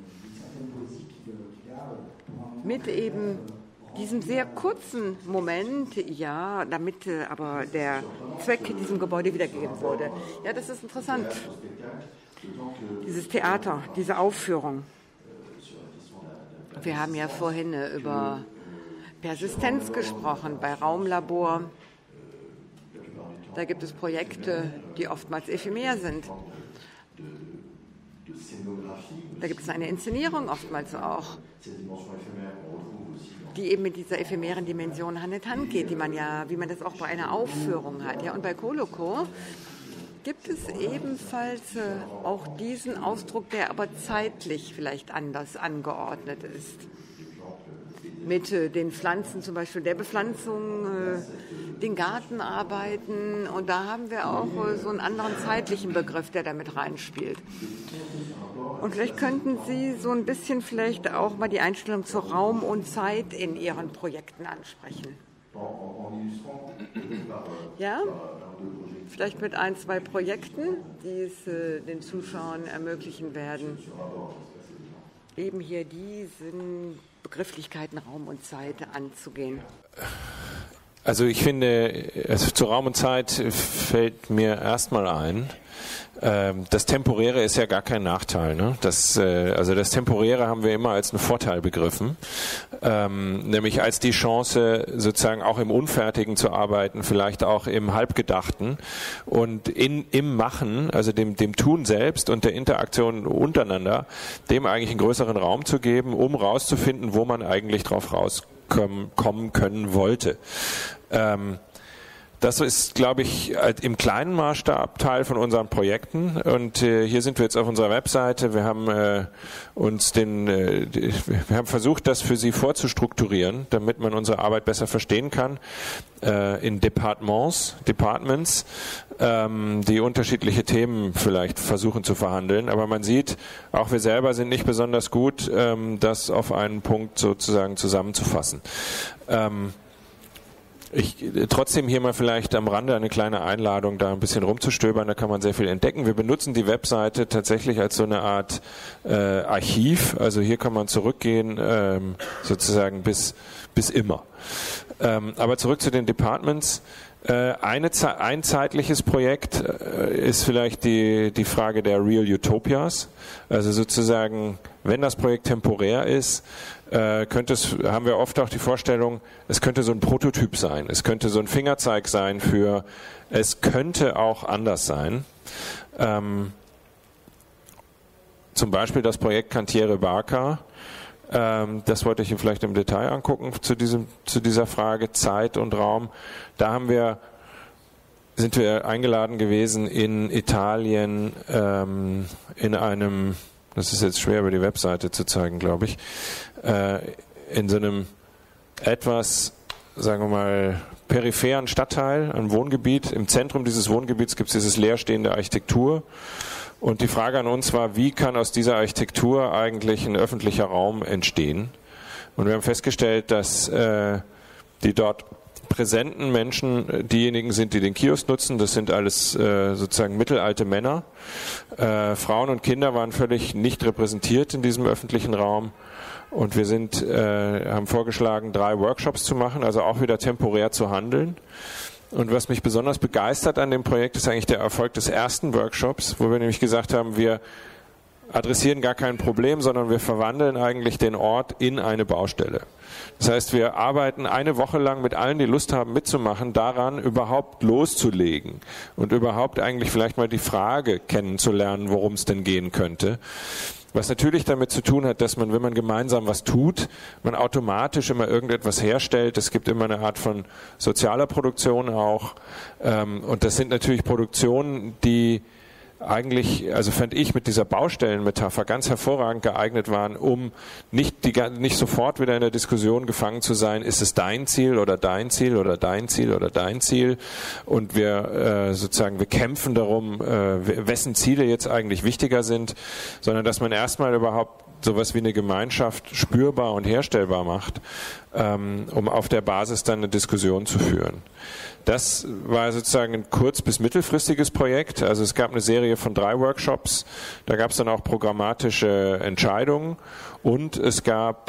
mit eben diesem sehr kurzen Moment, ja, damit aber der Zweck diesem Gebäude wiedergegeben wurde. Ja, das ist interessant. Dieses Theater, diese Aufführung. Wir haben ja vorhin über Persistenz gesprochen bei Raumlabor. Da gibt es Projekte, die oftmals ephemer sind. Da gibt es eine Inszenierung oftmals auch, die eben mit dieser ephemeren Dimension Hand in Hand geht, wie man das auch bei einer Aufführung hat. Ja, und bei Coloco gibt es ebenfalls auch diesen Ausdruck, der aber zeitlich vielleicht anders angeordnet ist. Mit den Pflanzen, zum Beispiel der Bepflanzung, den Gartenarbeiten. Und da haben wir auch so einen anderen zeitlichen Begriff, der da mit reinspielt. Und vielleicht könnten Sie so ein bisschen vielleicht auch mal die Einstellung zu Raum und Zeit in Ihren Projekten ansprechen. Ja, vielleicht mit 1, 2 Projekten, die es den Zuschauern ermöglichen werden, eben hier diesen Begrifflichkeiten Raum und Zeit anzugehen. Also ich finde, zu Raum und Zeit fällt mir erstmal ein, das Temporäre ist ja gar kein Nachteil. Ne? Also das Temporäre haben wir immer als einen Vorteil begriffen, nämlich als die Chance, sozusagen auch im Unfertigen zu arbeiten, vielleicht auch im Halbgedachten und im Machen, also dem Tun selbst und der Interaktion untereinander, dem eigentlich einen größeren Raum zu geben, um rauszufinden, wo man eigentlich drauf rauskommen können wollte. Das ist, glaube ich, im kleinen Maßstab Teil von unseren Projekten. Und hier sind wir jetzt auf unserer Webseite. Wir haben wir haben versucht, das für Sie vorzustrukturieren, damit man unsere Arbeit besser verstehen kann. In Departments, die unterschiedliche Themen vielleicht versuchen zu verhandeln. Aber man sieht, auch wir selber sind nicht besonders gut, das auf einen Punkt sozusagen zusammenzufassen. Trotzdem hier mal vielleicht am Rande eine kleine Einladung, da ein bisschen rumzustöbern, da kann man sehr viel entdecken. Wir benutzen die Webseite tatsächlich als so eine Art Archiv, also hier kann man zurückgehen, sozusagen bis immer. Aber zurück zu den Departments. Ein zeitliches Projekt ist vielleicht die Frage der Real Utopias, also sozusagen, wenn das Projekt temporär ist, haben wir oft auch die Vorstellung, es könnte so ein Prototyp sein, es könnte so ein Fingerzeig sein für, es könnte auch anders sein. Zum Beispiel das Projekt Cantiere Barca, das wollte ich Ihnen vielleicht im Detail angucken zu dieser Frage Zeit und Raum. Da sind wir eingeladen gewesen in Italien in einem, das ist jetzt schwer über die Webseite zu zeigen, glaube ich, in so einem etwas, sagen wir mal, peripheren Stadtteil, ein Wohngebiet. Im Zentrum dieses Wohngebiets gibt es dieses leerstehende Architektur. Und die Frage an uns war, wie kann aus dieser Architektur eigentlich ein öffentlicher Raum entstehen? Und wir haben festgestellt, dass die dort präsenten Menschen diejenigen sind, die den Kiosk nutzen. Das sind alles sozusagen mittelalte Männer. Frauen und Kinder waren völlig nicht repräsentiert in diesem öffentlichen Raum. Und wir haben vorgeschlagen, 3 Workshops zu machen, also auch wieder temporär zu handeln. Und was mich besonders begeistert an dem Projekt ist eigentlich der Erfolg des ersten Workshops, wo wir nämlich gesagt haben, wir adressieren gar kein Problem, sondern wir verwandeln eigentlich den Ort in eine Baustelle. Das heißt, wir arbeiten eine Woche lang mit allen, die Lust haben mitzumachen, daran, überhaupt loszulegen und überhaupt eigentlich vielleicht mal die Frage kennenzulernen, worum es denn gehen könnte. Was natürlich damit zu tun hat, dass man, wenn man gemeinsam was tut, man automatisch immer irgendetwas herstellt. Es gibt immer eine Art von sozialer Produktion auch. Und das sind natürlich Produktionen, die eigentlich, also fand ich mit dieser Baustellenmetapher ganz hervorragend geeignet waren, um nicht sofort wieder in der Diskussion gefangen zu sein, ist es dein Ziel oder dein Ziel oder dein Ziel oder dein Ziel, und wir kämpfen darum, wessen Ziele jetzt eigentlich wichtiger sind, sondern dass man erstmal überhaupt sowas wie eine Gemeinschaft spürbar und herstellbar macht, um auf der Basis dann eine Diskussion zu führen. Das war sozusagen ein kurz- bis mittelfristiges Projekt. Also es gab eine Serie von 3 Workshops. Da gab es dann auch programmatische Entscheidungen und es gab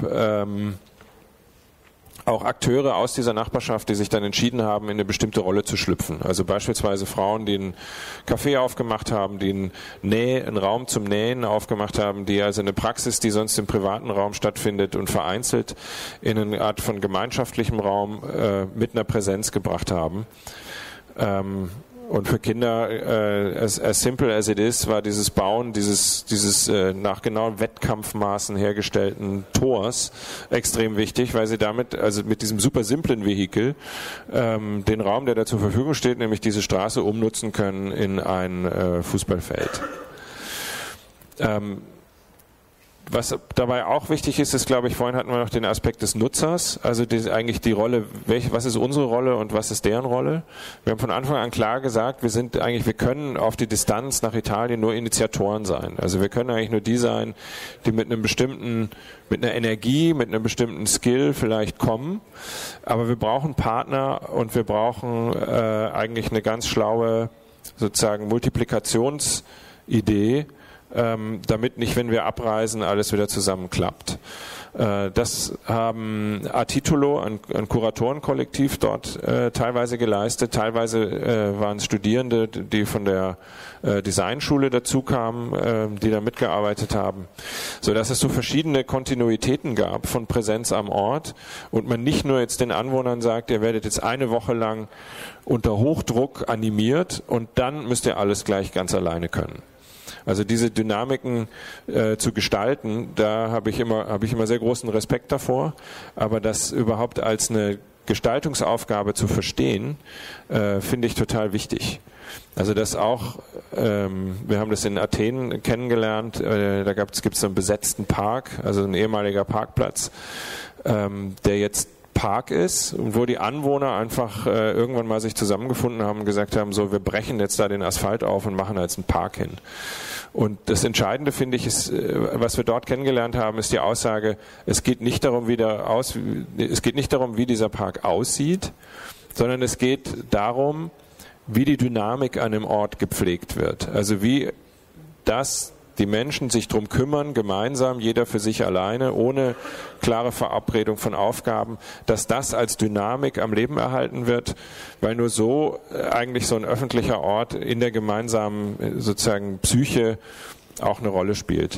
auch Akteure aus dieser Nachbarschaft, die sich dann entschieden haben, in eine bestimmte Rolle zu schlüpfen. Also beispielsweise Frauen, die einen Café aufgemacht haben, die einen Raum zum Nähen aufgemacht haben, die also eine Praxis, die sonst im privaten Raum stattfindet und vereinzelt in eine Art von gemeinschaftlichem Raum mit einer Präsenz gebracht haben. Und für Kinder, as simple as it is, war dieses Bauen dieses nach genauen Wettkampfmaßen hergestellten Tors extrem wichtig, weil sie damit, also mit diesem super simplen Vehikel, den Raum, der da zur Verfügung steht, nämlich diese Straße umnutzen können in ein Fußballfeld. Was dabei auch wichtig ist, ist, glaube ich, vorhin hatten wir noch den Aspekt des Nutzers, also eigentlich die Rolle, was ist unsere Rolle und was ist deren Rolle. Wir haben von Anfang an klar gesagt, wir können auf die Distanz nach Italien nur Initiatoren sein. Also wir können eigentlich nur die sein, die mit einer Energie, mit einem bestimmten Skill vielleicht kommen, aber wir brauchen Partner und wir brauchen eigentlich eine ganz schlaue, sozusagen Multiplikationsidee, damit nicht, wenn wir abreisen, alles wieder zusammenklappt. Das haben a titolo, ein Kuratorenkollektiv dort teilweise geleistet. Teilweise waren es Studierende, die von der Designschule dazu kamen, die da mitgearbeitet haben, sodass es so verschiedene Kontinuitäten gab von Präsenz am Ort und man nicht nur jetzt den Anwohnern sagt, ihr werdet jetzt eine Woche lang unter Hochdruck animiert und dann müsst ihr alles gleich ganz alleine können. Also diese Dynamiken zu gestalten, da habe ich immer sehr großen Respekt davor. Aber das überhaupt als eine Gestaltungsaufgabe zu verstehen, finde ich total wichtig. Also das auch, wir haben das in Athen kennengelernt, da gibt es so einen besetzten Park, also ein ehemaliger Parkplatz, der jetzt Park ist und wo die Anwohner einfach irgendwann mal sich zusammengefunden haben und gesagt haben, so, wir brechen jetzt da den Asphalt auf und machen da jetzt einen Park hin. Und das Entscheidende, finde ich, ist, was wir dort kennengelernt haben, ist die Aussage, es geht nicht darum, wie dieser Park aussieht, sondern es geht darum, wie die Dynamik an dem Ort gepflegt wird. Also wie die Menschen sich drum kümmern, gemeinsam, jeder für sich alleine, ohne klare Verabredung von Aufgaben, dass das als Dynamik am Leben erhalten wird, weil nur so eigentlich so ein öffentlicher Ort in der gemeinsamen sozusagen Psyche auch eine Rolle spielt.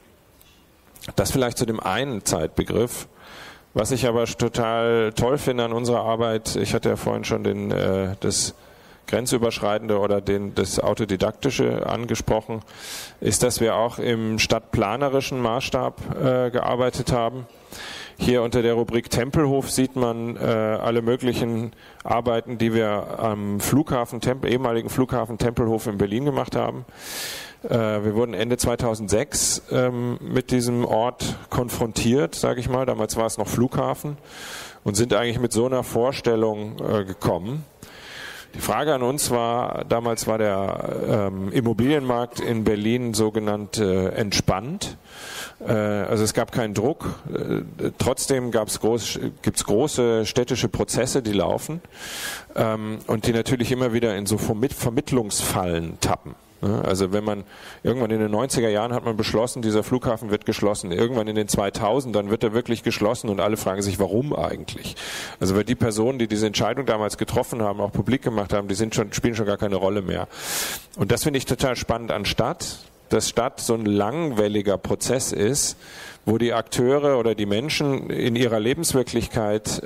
Das vielleicht zu dem einen Zeitbegriff. Was ich aber total toll finde an unserer Arbeit, ich hatte ja vorhin schon das Grenzüberschreitende oder das Autodidaktische angesprochen, ist, dass wir auch im stadtplanerischen Maßstab gearbeitet haben. Hier unter der Rubrik Tempelhof sieht man alle möglichen Arbeiten, die wir am ehemaligen Flughafen Tempelhof in Berlin gemacht haben. Wir wurden Ende 2006 mit diesem Ort konfrontiert, sage ich mal. Damals war es noch Flughafen und sind eigentlich mit so einer Vorstellung gekommen. Die Frage an uns damals war der Immobilienmarkt in Berlin sogenannt entspannt. Also es gab keinen Druck. Trotzdem gibt's große städtische Prozesse, die laufen und die natürlich immer wieder in so Vermittlungsfallen tappen. Also wenn man irgendwann in den 90er Jahren hat man beschlossen, dieser Flughafen wird geschlossen. Irgendwann in den 2000ern wird er wirklich geschlossen und alle fragen sich, warum eigentlich? Also weil die Personen, die diese Entscheidung damals getroffen haben, auch publik gemacht haben, spielen schon gar keine Rolle mehr. Und das finde ich total spannend an Stadt, dass Stadt so ein langwelliger Prozess ist, wo die Akteure oder die Menschen in ihrer Lebenswirklichkeit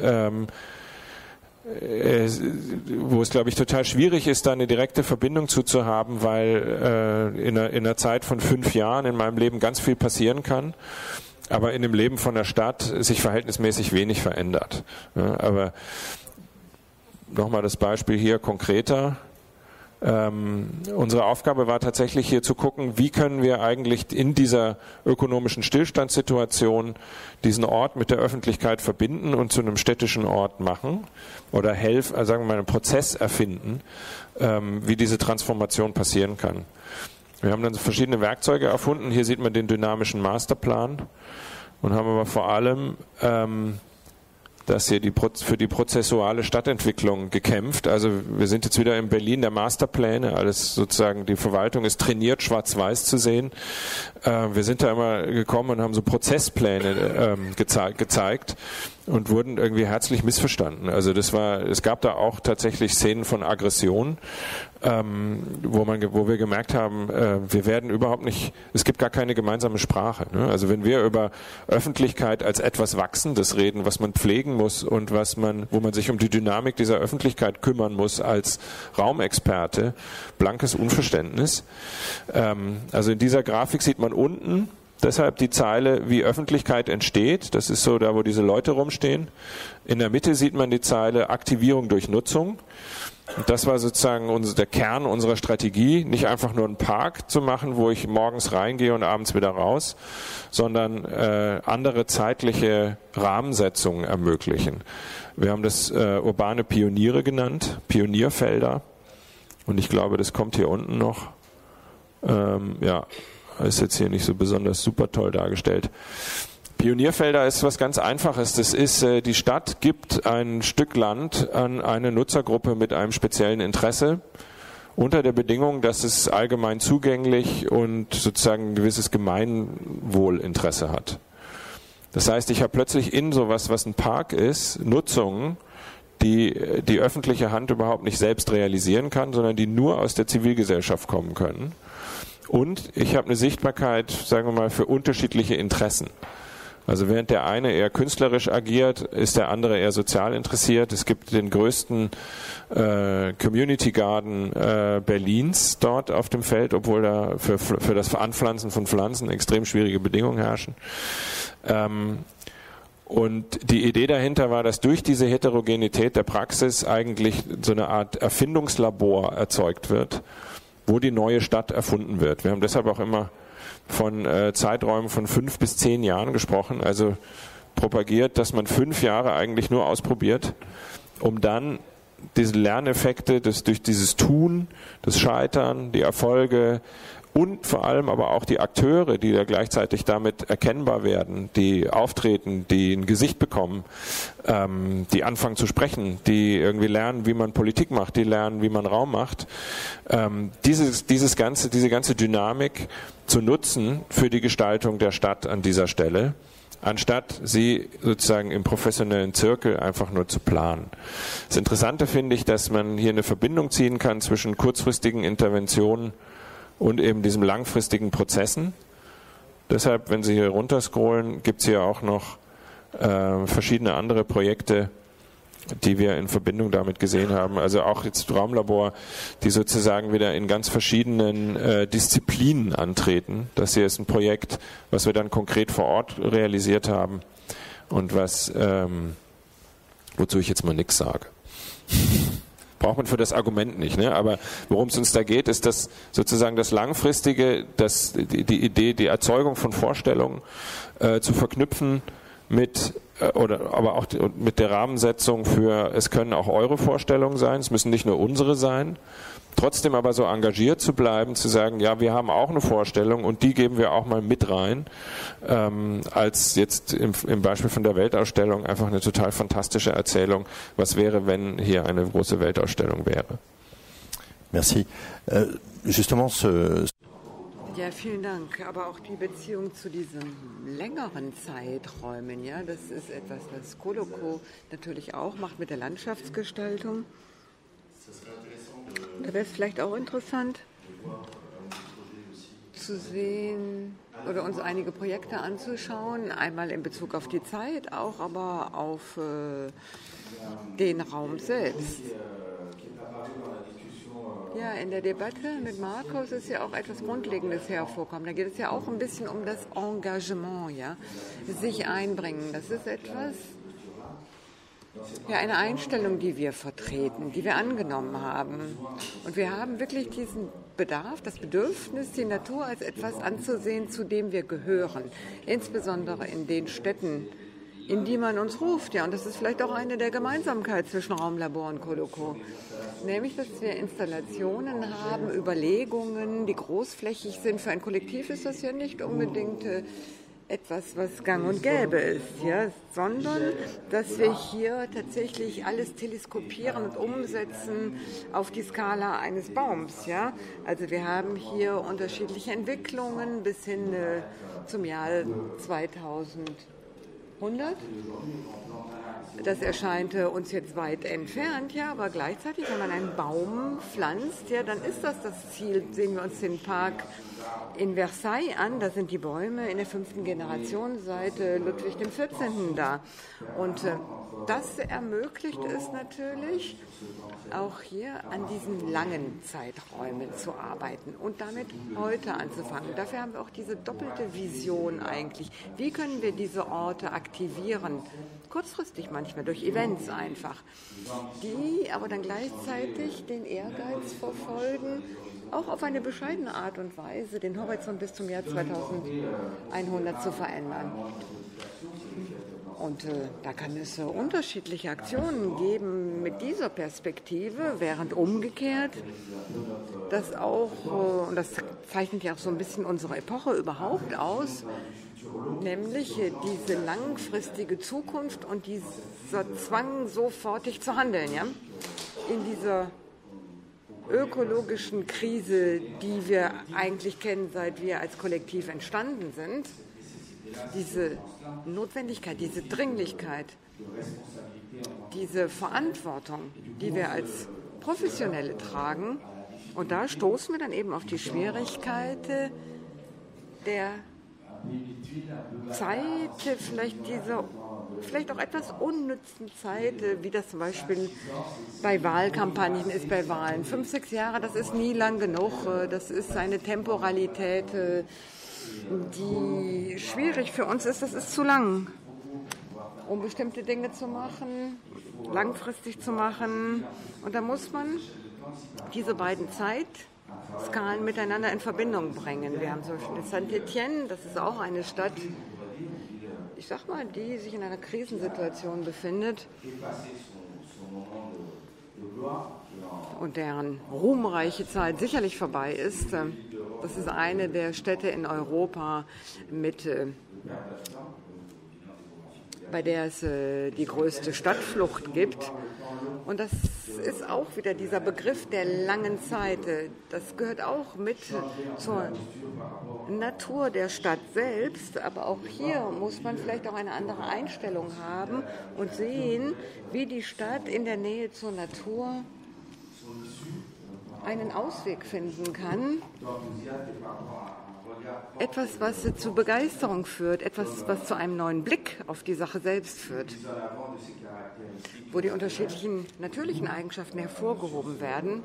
wo es, glaube ich, total schwierig ist, da eine direkte Verbindung zu haben, weil in einer Zeit von 5 Jahren in meinem Leben ganz viel passieren kann, aber in dem Leben von der Stadt sich verhältnismäßig wenig verändert. Ja, aber nochmal das Beispiel hier konkreter. Unsere Aufgabe war tatsächlich hier zu gucken, wie können wir eigentlich in dieser ökonomischen Stillstandssituation diesen Ort mit der Öffentlichkeit verbinden und zu einem städtischen Ort machen oder sagen wir mal einen Prozess erfinden, wie diese Transformation passieren kann. Wir haben dann verschiedene Werkzeuge erfunden. Hier sieht man den dynamischen Masterplan und haben aber vor allem dass hier für die prozessuale Stadtentwicklung gekämpft. Also wir sind jetzt wieder in Berlin der Masterpläne, alles sozusagen, die Verwaltung ist trainiert, schwarz-weiß zu sehen. Wir sind da immer gekommen und haben so Prozesspläne gezeigt und wurden irgendwie herzlich missverstanden. Also es gab da auch tatsächlich Szenen von Aggression, wo wir gemerkt haben, wir werden überhaupt nicht, es gibt gar keine gemeinsame Sprache. Ne? Also wenn wir über Öffentlichkeit als etwas Wachsendes reden, was man pflegen muss und wo man sich um die Dynamik dieser Öffentlichkeit kümmern muss als Raumexperte, blankes Unverständnis. Also in dieser Grafik sieht man unten deshalb die Zeile, wie Öffentlichkeit entsteht. Das ist so da, wo diese Leute rumstehen. In der Mitte sieht man die Zeile Aktivierung durch Nutzung. Und das war sozusagen der Kern unserer Strategie, nicht einfach nur einen Park zu machen, wo ich morgens reingehe und abends wieder raus, sondern andere zeitliche Rahmensetzungen ermöglichen. Wir haben das urbane Pioniere genannt, Pionierfelder. Und ich glaube, das kommt hier unten noch. Ja, ist jetzt hier nicht so besonders super toll dargestellt. Pionierfelder ist was ganz Einfaches. Das ist, die Stadt gibt ein Stück Land an eine Nutzergruppe mit einem speziellen Interesse unter der Bedingung, dass es allgemein zugänglich und sozusagen ein gewisses Gemeinwohlinteresse hat. Das heißt, ich habe plötzlich in sowas, was ein Park ist, Nutzungen, die die öffentliche Hand überhaupt nicht selbst realisieren kann, sondern die nur aus der Zivilgesellschaft kommen können. Und ich habe eine Sichtbarkeit, sagen wir mal, für unterschiedliche Interessen. Also während der eine eher künstlerisch agiert, ist der andere eher sozial interessiert. Es gibt den größten Community Garden Berlins dort auf dem Feld, obwohl da für das Anpflanzen von Pflanzen extrem schwierige Bedingungen herrschen. Und die Idee dahinter war, dass durch diese Heterogenität der Praxis eigentlich so eine Art Erfindungslabor erzeugt wird, wo die neue Stadt erfunden wird. Wir haben deshalb auch immer von Zeiträumen von 5 bis 10 Jahren gesprochen, also propagiert, dass man 5 Jahre eigentlich nur ausprobiert, um dann diese Lerneffekte durch dieses Tun, das Scheitern, die Erfolge und vor allem aber auch die Akteure, die da gleichzeitig damit erkennbar werden, die auftreten, die ein Gesicht bekommen, die anfangen zu sprechen, die irgendwie lernen, wie man Politik macht, die lernen, wie man Raum macht. Diese ganze Dynamik zu nutzen für die Gestaltung der Stadt an dieser Stelle, anstatt sie sozusagen im professionellen Zirkel einfach nur zu planen. Das Interessante finde ich, dass man hier eine Verbindung ziehen kann zwischen kurzfristigen Interventionen und eben diesem langfristigen Prozessen. Deshalb, wenn Sie hier runterscrollen, gibt es hier auch noch verschiedene andere Projekte, die wir in Verbindung damit gesehen haben. Also auch jetzt Raumlabor, die sozusagen wieder in ganz verschiedenen Disziplinen antreten. Das hier ist ein Projekt, was wir dann konkret vor Ort realisiert haben und was, wozu ich jetzt mal nichts sage. Braucht man für das Argument nicht, ne? Aber worum es uns da geht, ist das sozusagen das Langfristige, die Idee, die Erzeugung von Vorstellungen zu verknüpfen mit aber auch mit der Rahmensetzung für, es können auch eure Vorstellungen sein, es müssen nicht nur unsere sein, trotzdem aber so engagiert zu bleiben, zu sagen, ja, wir haben auch eine Vorstellung und die geben wir auch mal mit rein, als jetzt im Beispiel von der Weltausstellung einfach eine total fantastische Erzählung, was wäre, wenn hier eine große Weltausstellung wäre. Merci. Justement, Ja, vielen Dank. Aber auch die Beziehung zu diesen längeren Zeiträumen, ja, das ist etwas, was Coloco natürlich auch macht mit der Landschaftsgestaltung. Da wäre es vielleicht auch interessant zu sehen oder uns einige Projekte anzuschauen, einmal in Bezug auf die Zeit, auch aber auf den Raum selbst. Ja, in der Debatte mit Markus ist ja auch etwas Grundlegendes hervorkommen. Da geht es ja auch ein bisschen um das Engagement, ja, sich einbringen. Das ist etwas, ja, eine Einstellung, die wir vertreten, die wir angenommen haben. Und wir haben wirklich diesen Bedarf, das Bedürfnis, die Natur als etwas anzusehen, zu dem wir gehören. Insbesondere in den Städten, in die man uns ruft. Ja, und das ist vielleicht auch eine der Gemeinsamkeiten zwischen Raumlabor und Coloco. Nämlich, dass wir Installationen haben, Überlegungen, die großflächig sind. Für ein Kollektiv ist das ja nicht unbedingt etwas, was gang und gäbe ist, ja, sondern dass wir hier tatsächlich alles teleskopieren und umsetzen auf die Skala eines Baums. Ja? Also wir haben hier unterschiedliche Entwicklungen bis hin zum Jahr 2100. Das erscheint uns jetzt weit entfernt, ja, aber gleichzeitig, wenn man einen Baum pflanzt, ja, dann ist das Ziel. Sehen wir uns den Park in Versailles an, da sind die Bäume in der 5. Generation seit Ludwig XIV. Da. Und das ermöglicht es natürlich, auch hier an diesen langen Zeiträumen zu arbeiten und damit heute anzufangen. Dafür haben wir auch diese doppelte Vision eigentlich. Wie können wir diese Orte aktivieren? Kurzfristig manchmal durch Events einfach, die aber dann gleichzeitig den Ehrgeiz verfolgen, auch auf eine bescheidene Art und Weise den Horizont bis zum Jahr 2100 zu verändern. Und da kann es unterschiedliche Aktionen geben mit dieser Perspektive, während umgekehrt das auch, und das zeichnet ja auch so ein bisschen unsere Epoche überhaupt aus, nämlich diese langfristige Zukunft und dieser Zwang, sofortig zu handeln, ja? In dieser ökologischen Krise, die wir eigentlich kennen, seit wir als Kollektiv entstanden sind, diese Notwendigkeit, diese Dringlichkeit, diese Verantwortung, die wir als Professionelle tragen. Und da stoßen wir dann eben auf die Schwierigkeit der Zeit, vielleicht auch etwas unnützen Zeit, wie das zum Beispiel bei Wahlkampagnen ist, bei Wahlen. 5, 6 Jahre, das ist nie lang genug. Das ist eine Temporalität, die schwierig für uns ist. Das ist zu lang, um bestimmte Dinge zu machen, langfristig zu machen. Und da muss man diese beiden Zeitskalen miteinander in Verbindung bringen. Wir haben zum Beispiel Saint-Étienne, das ist auch eine Stadt, ich sag mal, die sich in einer Krisensituation befindet und deren ruhmreiche Zeit sicherlich vorbei ist. Das ist eine der Städte in Europa, bei der es die größte Stadtflucht gibt. Und das ist auch wieder dieser Begriff der langen Zeit. Das gehört auch mit zur Natur der Stadt selbst. Aber auch hier muss man vielleicht auch eine andere Einstellung haben und sehen, wie die Stadt in der Nähe zur Natur einen Ausweg finden kann. Etwas, was zu Begeisterung führt, etwas, was zu einem neuen Blick auf die Sache selbst führt, wo die unterschiedlichen natürlichen Eigenschaften hervorgehoben werden.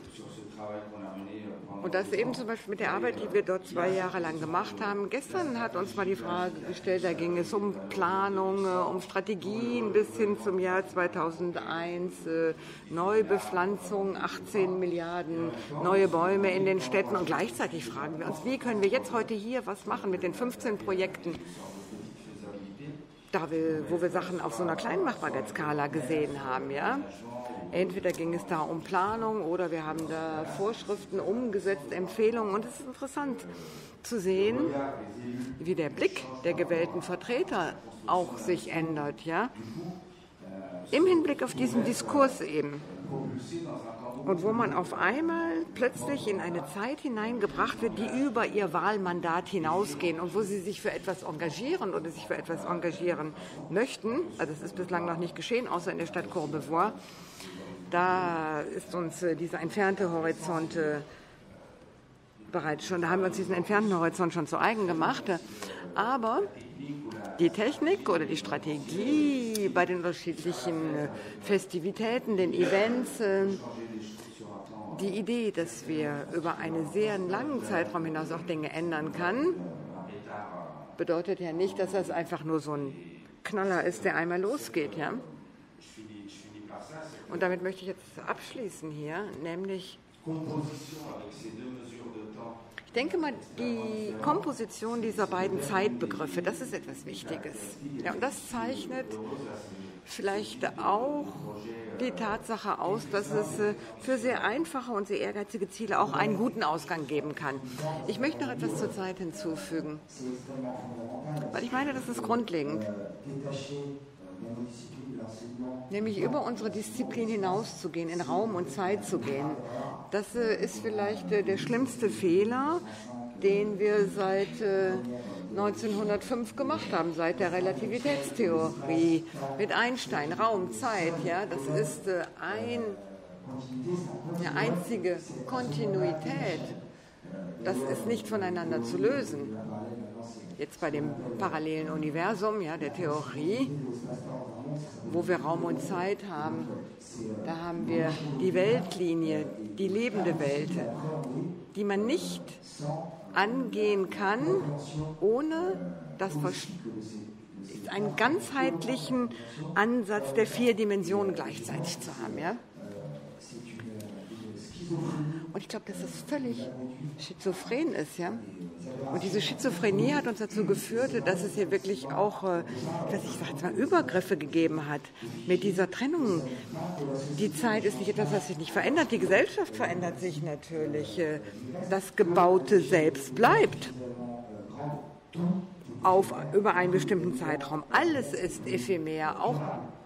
Und das eben zum Beispiel mit der Arbeit, die wir dort 2 Jahre lang gemacht haben. Gestern hat uns mal die Frage gestellt, da ging es um Planung, um Strategien bis hin zum Jahr 2001, Neubepflanzung, 18 Milliarden neue Bäume in den Städten. Und gleichzeitig fragen wir uns, wie können wir jetzt heute hier was machen mit den 15 Projekten, wo wir Sachen auf so einer Kleinmachbarkeitsskala gesehen haben, ja? Entweder ging es da um Planung oder wir haben da Vorschriften umgesetzt, Empfehlungen. Und es ist interessant zu sehen, wie der Blick der gewählten Vertreter auch sich ändert, ja? Im Hinblick auf diesen Diskurs eben. Und wo man auf einmal plötzlich in eine Zeit hineingebracht wird, die über ihr Wahlmandat hinausgehen und wo sie sich für etwas engagieren oder sich für etwas engagieren möchten. Also das ist bislang noch nicht geschehen, außer in der Stadt Courbevoie. Da ist uns dieser entfernte Horizont bereits schon, da haben wir uns diesen entfernten Horizont schon zu eigen gemacht. Aber die Technik oder die Strategie bei den unterschiedlichen Festivitäten, den Events, die Idee, dass wir über einen sehr langen Zeitraum hinaus auch Dinge ändern kann, bedeutet ja nicht, dass das einfach nur so ein Knaller ist, der einmal losgeht, ja. Und damit möchte ich jetzt abschließen hier, nämlich, ich denke mal, die Komposition dieser beiden Zeitbegriffe, das ist etwas Wichtiges. Ja, und das zeichnet vielleicht auch die Tatsache aus, dass es für sehr einfache und sehr ehrgeizige Ziele auch einen guten Ausgang geben kann. Ich möchte noch etwas zur Zeit hinzufügen, weil ich meine, das ist grundlegend. Nämlich über unsere Disziplin hinauszugehen, in Raum und Zeit zu gehen. Das ist vielleicht der schlimmste Fehler, den wir seit 1905 gemacht haben, seit der Relativitätstheorie mit Einstein, Raum, Zeit. Ja, das ist eine einzige Kontinuität. Das ist nicht voneinander zu lösen. Jetzt bei dem parallelen Universum, ja, der Theorie, wo wir Raum und Zeit haben, da haben wir die Weltlinie, die lebende Welt, die man nicht angehen kann, ohne das ist einen ganzheitlichen Ansatz der 4 Dimensionen gleichzeitig zu haben. Ja? Und ich glaube, dass das völlig schizophren ist. Ja? Und diese Schizophrenie hat uns dazu geführt, dass es hier wirklich auch, Übergriffe gegeben hat mit dieser Trennung. Die Zeit ist nicht etwas, was sich nicht verändert. Die Gesellschaft verändert sich natürlich. Das Gebaute selbst bleibt. Über einen bestimmten Zeitraum. Alles ist ephemer. Auch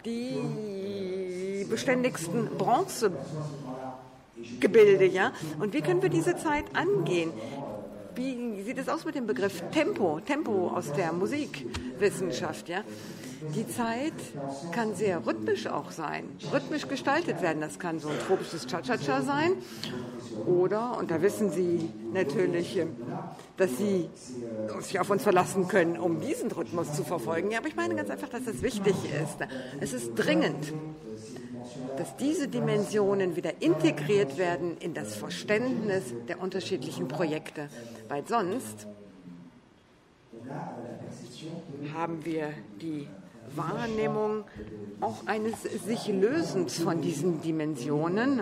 die beständigsten Bronzegebilde. Ja? Und wie können wir diese Zeit angehen? Wie sieht es aus mit dem Begriff Tempo aus der Musikwissenschaft? Ja? Die Zeit kann sehr rhythmisch auch sein, rhythmisch gestaltet werden. Das kann so ein tropisches Cha-Cha-Cha sein. Oder, und da wissen Sie natürlich, dass Sie sich auf uns verlassen können, um diesen Rhythmus zu verfolgen. Ja, aber ich meine ganz einfach, dass das wichtig ist. Es ist dringend, dass diese Dimensionen wieder integriert werden in das Verständnis der unterschiedlichen Projekte. Weil sonst haben wir die Wahrnehmung auch eines sich Lösens von diesen Dimensionen.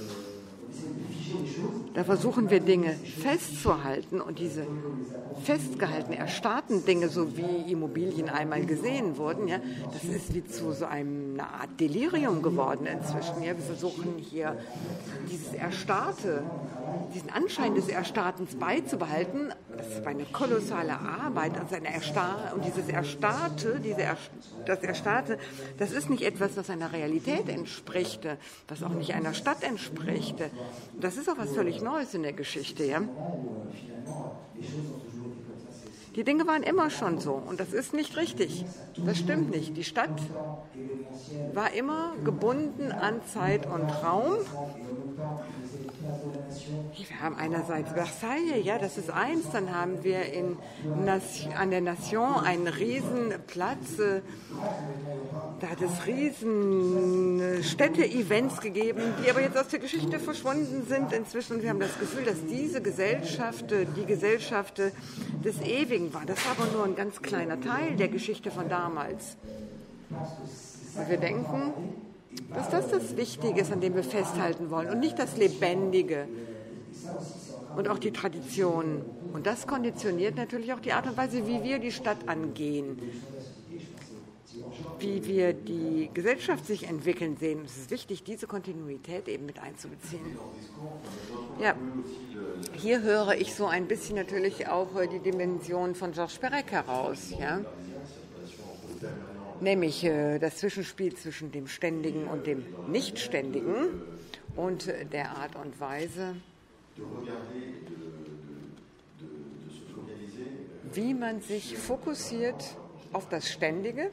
Da versuchen wir Dinge festzuhalten und diese festgehaltenen, erstarrten Dinge, so wie Immobilien einmal gesehen wurden, ja, das ist wie zu so einer Art Delirium geworden inzwischen. Ja. Wir versuchen hier dieses Erstarrte, diesen Anschein des Erstartens beizubehalten. Das ist eine kolossale Arbeit. Also und dieses Erstarrte, das Erstarrte, das ist nicht etwas, was einer Realität entspricht, was auch nicht einer Stadt entspricht. Das ist auch was völlig Neues in der Geschichte. Ja? Die Dinge waren immer schon so und das ist nicht richtig. Das stimmt nicht. Die Stadt war immer gebunden an Zeit und Raum. Wir haben einerseits Versailles, ja, das ist eins, dann haben wir an der Nation einen Riesenplatz, da hat es riesen Städte-Events gegeben, die aber jetzt aus der Geschichte verschwunden sind inzwischen. Wir haben das Gefühl, dass diese Gesellschaft, die Gesellschaft des Ewigen war. Das war aber nur ein ganz kleiner Teil der Geschichte von damals. Und wir denken, dass das Wichtige ist, an dem wir festhalten wollen und nicht das Lebendige und auch die Tradition. Und das konditioniert natürlich auch die Art und Weise, wie wir die Stadt angehen, wie wir die Gesellschaft sich entwickeln sehen. Es ist wichtig, diese Kontinuität eben mit einzubeziehen. Ja, hier höre ich so ein bisschen natürlich auch die Dimension von Georges Perec heraus, ja. Nämlich das Zwischenspiel zwischen dem Ständigen und dem Nichtständigen und der Art und Weise, wie man sich fokussiert auf das Ständige,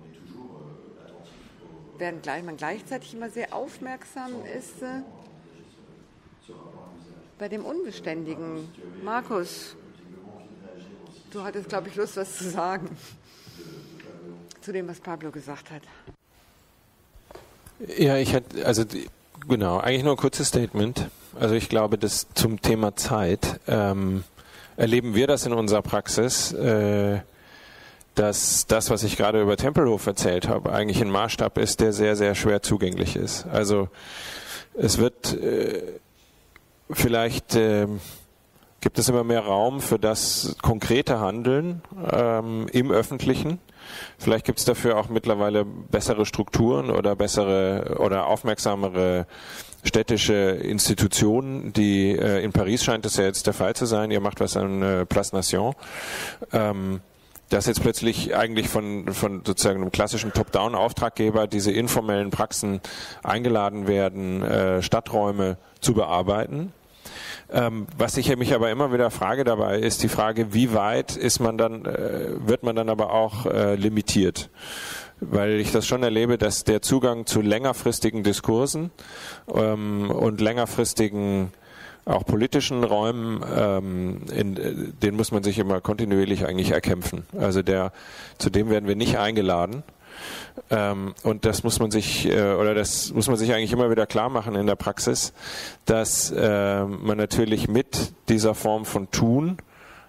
während man gleichzeitig immer sehr aufmerksam ist bei dem Unbeständigen. Markus, du hattest, glaube ich, Lust, was zu sagen zu dem, was Pablo gesagt hat. Ja, genau, eigentlich nur ein kurzes Statement. Also ich glaube, dass zum Thema Zeit erleben wir das in unserer Praxis, dass das, was ich gerade über Tempelhof erzählt habe, eigentlich ein Maßstab ist, der sehr, sehr schwer zugänglich ist. Also es wird vielleicht gibt es immer mehr Raum für das konkrete Handeln im Öffentlichen. Vielleicht gibt es dafür auch mittlerweile bessere Strukturen oder aufmerksamere städtische Institutionen, die in Paris scheint es ja jetzt der Fall zu sein. Ihr macht was an Place Nation. Dass jetzt plötzlich eigentlich von sozusagen einem klassischen Top-Down-Auftraggeber diese informellen Praxen eingeladen werden, Stadträume zu bearbeiten. Was ich mich aber immer wieder frage dabei, ist die Frage, wie weit wird man dann aber auch limitiert? Weil ich das schon erlebe, dass der Zugang zu längerfristigen Diskursen und längerfristigen auch politischen Räumen, den muss man sich immer kontinuierlich eigentlich erkämpfen. Also zu dem werden wir nicht eingeladen. Und das muss man sich eigentlich immer wieder klar machen in der Praxis, dass man natürlich mit dieser Form von Tun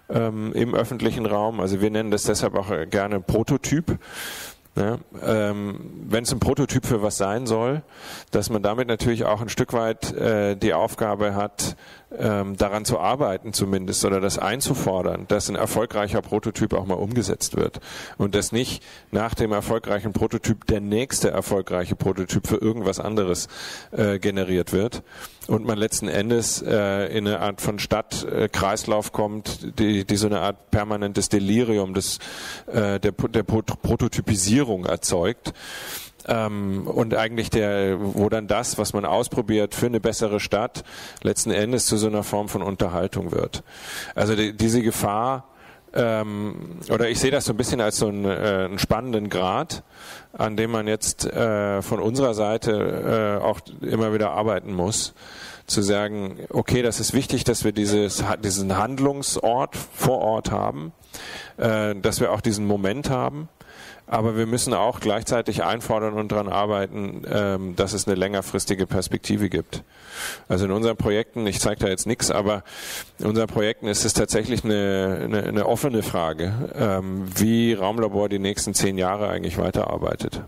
im öffentlichen Raum. Also wir nennen das deshalb auch gerne Prototyp. Ja, wenn es ein Prototyp für was sein soll, dass man damit natürlich auch ein Stück weit die Aufgabe hat, daran zu arbeiten zumindest oder das einzufordern, dass ein erfolgreicher Prototyp auch mal umgesetzt wird und dass nicht nach dem erfolgreichen Prototyp der nächste erfolgreiche Prototyp für irgendwas anderes generiert wird und man letzten Endes in eine Art von Stadtkreislauf kommt, die so eine Art permanentes Delirium der Prototypisierung erzeugt. Und eigentlich wo dann das, was man ausprobiert für eine bessere Stadt, letzten Endes zu so einer Form von Unterhaltung wird. Also diese Gefahr, oder ich sehe das so ein bisschen als so einen spannenden Grad, an dem man jetzt von unserer Seite auch immer wieder arbeiten muss, zu sagen, okay, das ist wichtig, dass wir diesen Handlungsort vor Ort haben, dass wir auch diesen Moment haben. Aber wir müssen auch gleichzeitig einfordern und daran arbeiten, dass es eine längerfristige Perspektive gibt. Also in unseren Projekten, ich zeige da jetzt nichts, aber in unseren Projekten ist es tatsächlich eine offene Frage, wie Raumlabor die nächsten 10 Jahre eigentlich weiterarbeitet.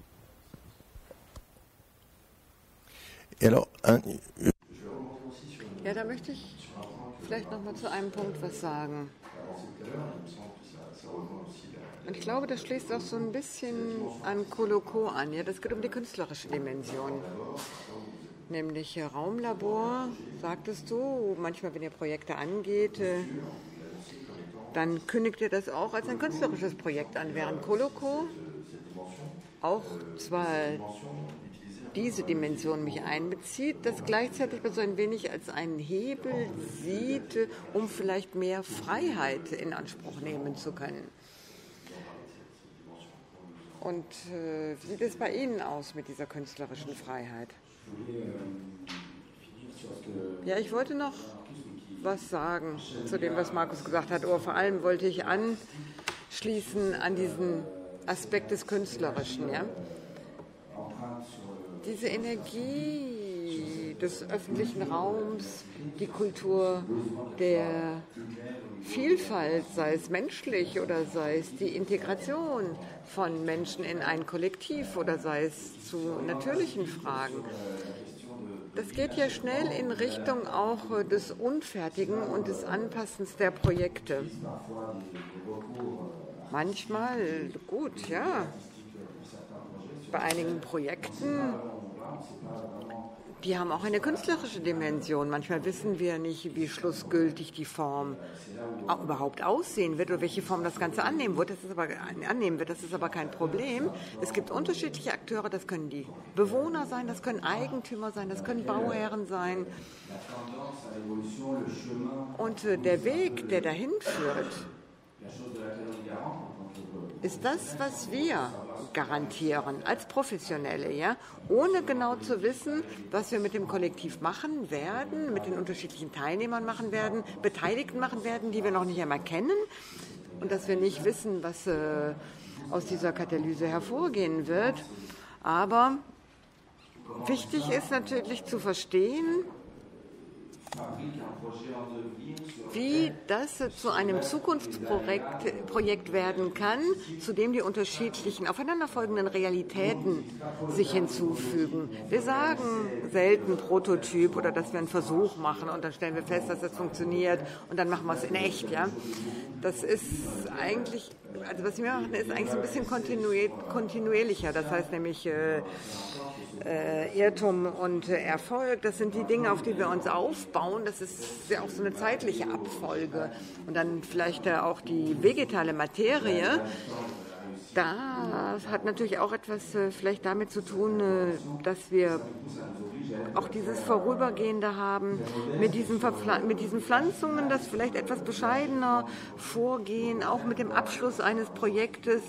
Ja, da möchte ich vielleicht noch mal zu einem Punkt was sagen. Und ich glaube, das schließt auch so ein bisschen an Koloko an. Ja, das geht um die künstlerische Dimension. Nämlich Raumlabor, sagtest du, manchmal, wenn ihr Projekte angeht, dann kündigt ihr das auch als ein künstlerisches Projekt an, während Koloko auch zwar diese Dimension mich einbezieht, das gleichzeitig so ein wenig als einen Hebel sieht, um vielleicht mehr Freiheit in Anspruch nehmen zu können. Und wie sieht es bei Ihnen aus mit dieser künstlerischen Freiheit? Ja, ich wollte noch was sagen zu dem, was Markus gesagt hat. Aber vor allem wollte ich anschließen an diesen Aspekt des Künstlerischen. Ja? Diese Energie des öffentlichen Raums, die Kultur der Vielfalt, sei es menschlich oder sei es die Integration von Menschen in ein Kollektiv oder sei es zu natürlichen Fragen. Das geht ja schnell in Richtung auch des Unfertigen und des Anpassens der Projekte. Manchmal, gut, ja, bei einigen Projekten, die haben auch eine künstlerische Dimension. Manchmal wissen wir nicht, wie schlussgültig die Form überhaupt aussehen wird oder welche Form das Ganze annehmen wird. Das ist aber kein Problem. Es gibt unterschiedliche Akteure. Das können die Bewohner sein, das können Eigentümer sein, das können Bauherren sein. Und der Weg, der dahin führt, ist das, was wir garantieren als Professionelle, ja, ohne genau zu wissen, was wir mit dem Kollektiv machen werden, mit den unterschiedlichen Teilnehmern machen werden, Beteiligten machen werden, die wir noch nicht einmal kennen und dass wir nicht wissen, was aus dieser Katalyse hervorgehen wird. Aber wichtig ist natürlich zu verstehen, wie das zu einem Zukunftsprojekt werden kann, zu dem die unterschiedlichen aufeinanderfolgenden Realitäten sich hinzufügen. Wir sagen selten Prototyp oder dass wir einen Versuch machen und dann stellen wir fest, dass das funktioniert und dann machen wir es in echt. Ja? Das ist eigentlich, also was wir machen, ist eigentlich so ein bisschen kontinuierlicher. Das heißt nämlich Irrtum und Erfolg, das sind die Dinge, auf die wir uns aufbauen. Das ist ja auch so eine zeitliche Abfolge. Und dann vielleicht auch die vegetale Materie. Das hat natürlich auch etwas vielleicht damit zu tun, dass wir auch dieses Vorübergehende haben mit diesen Pflanzungen, das vielleicht etwas bescheidener vorgehen, auch mit dem Abschluss eines Projektes,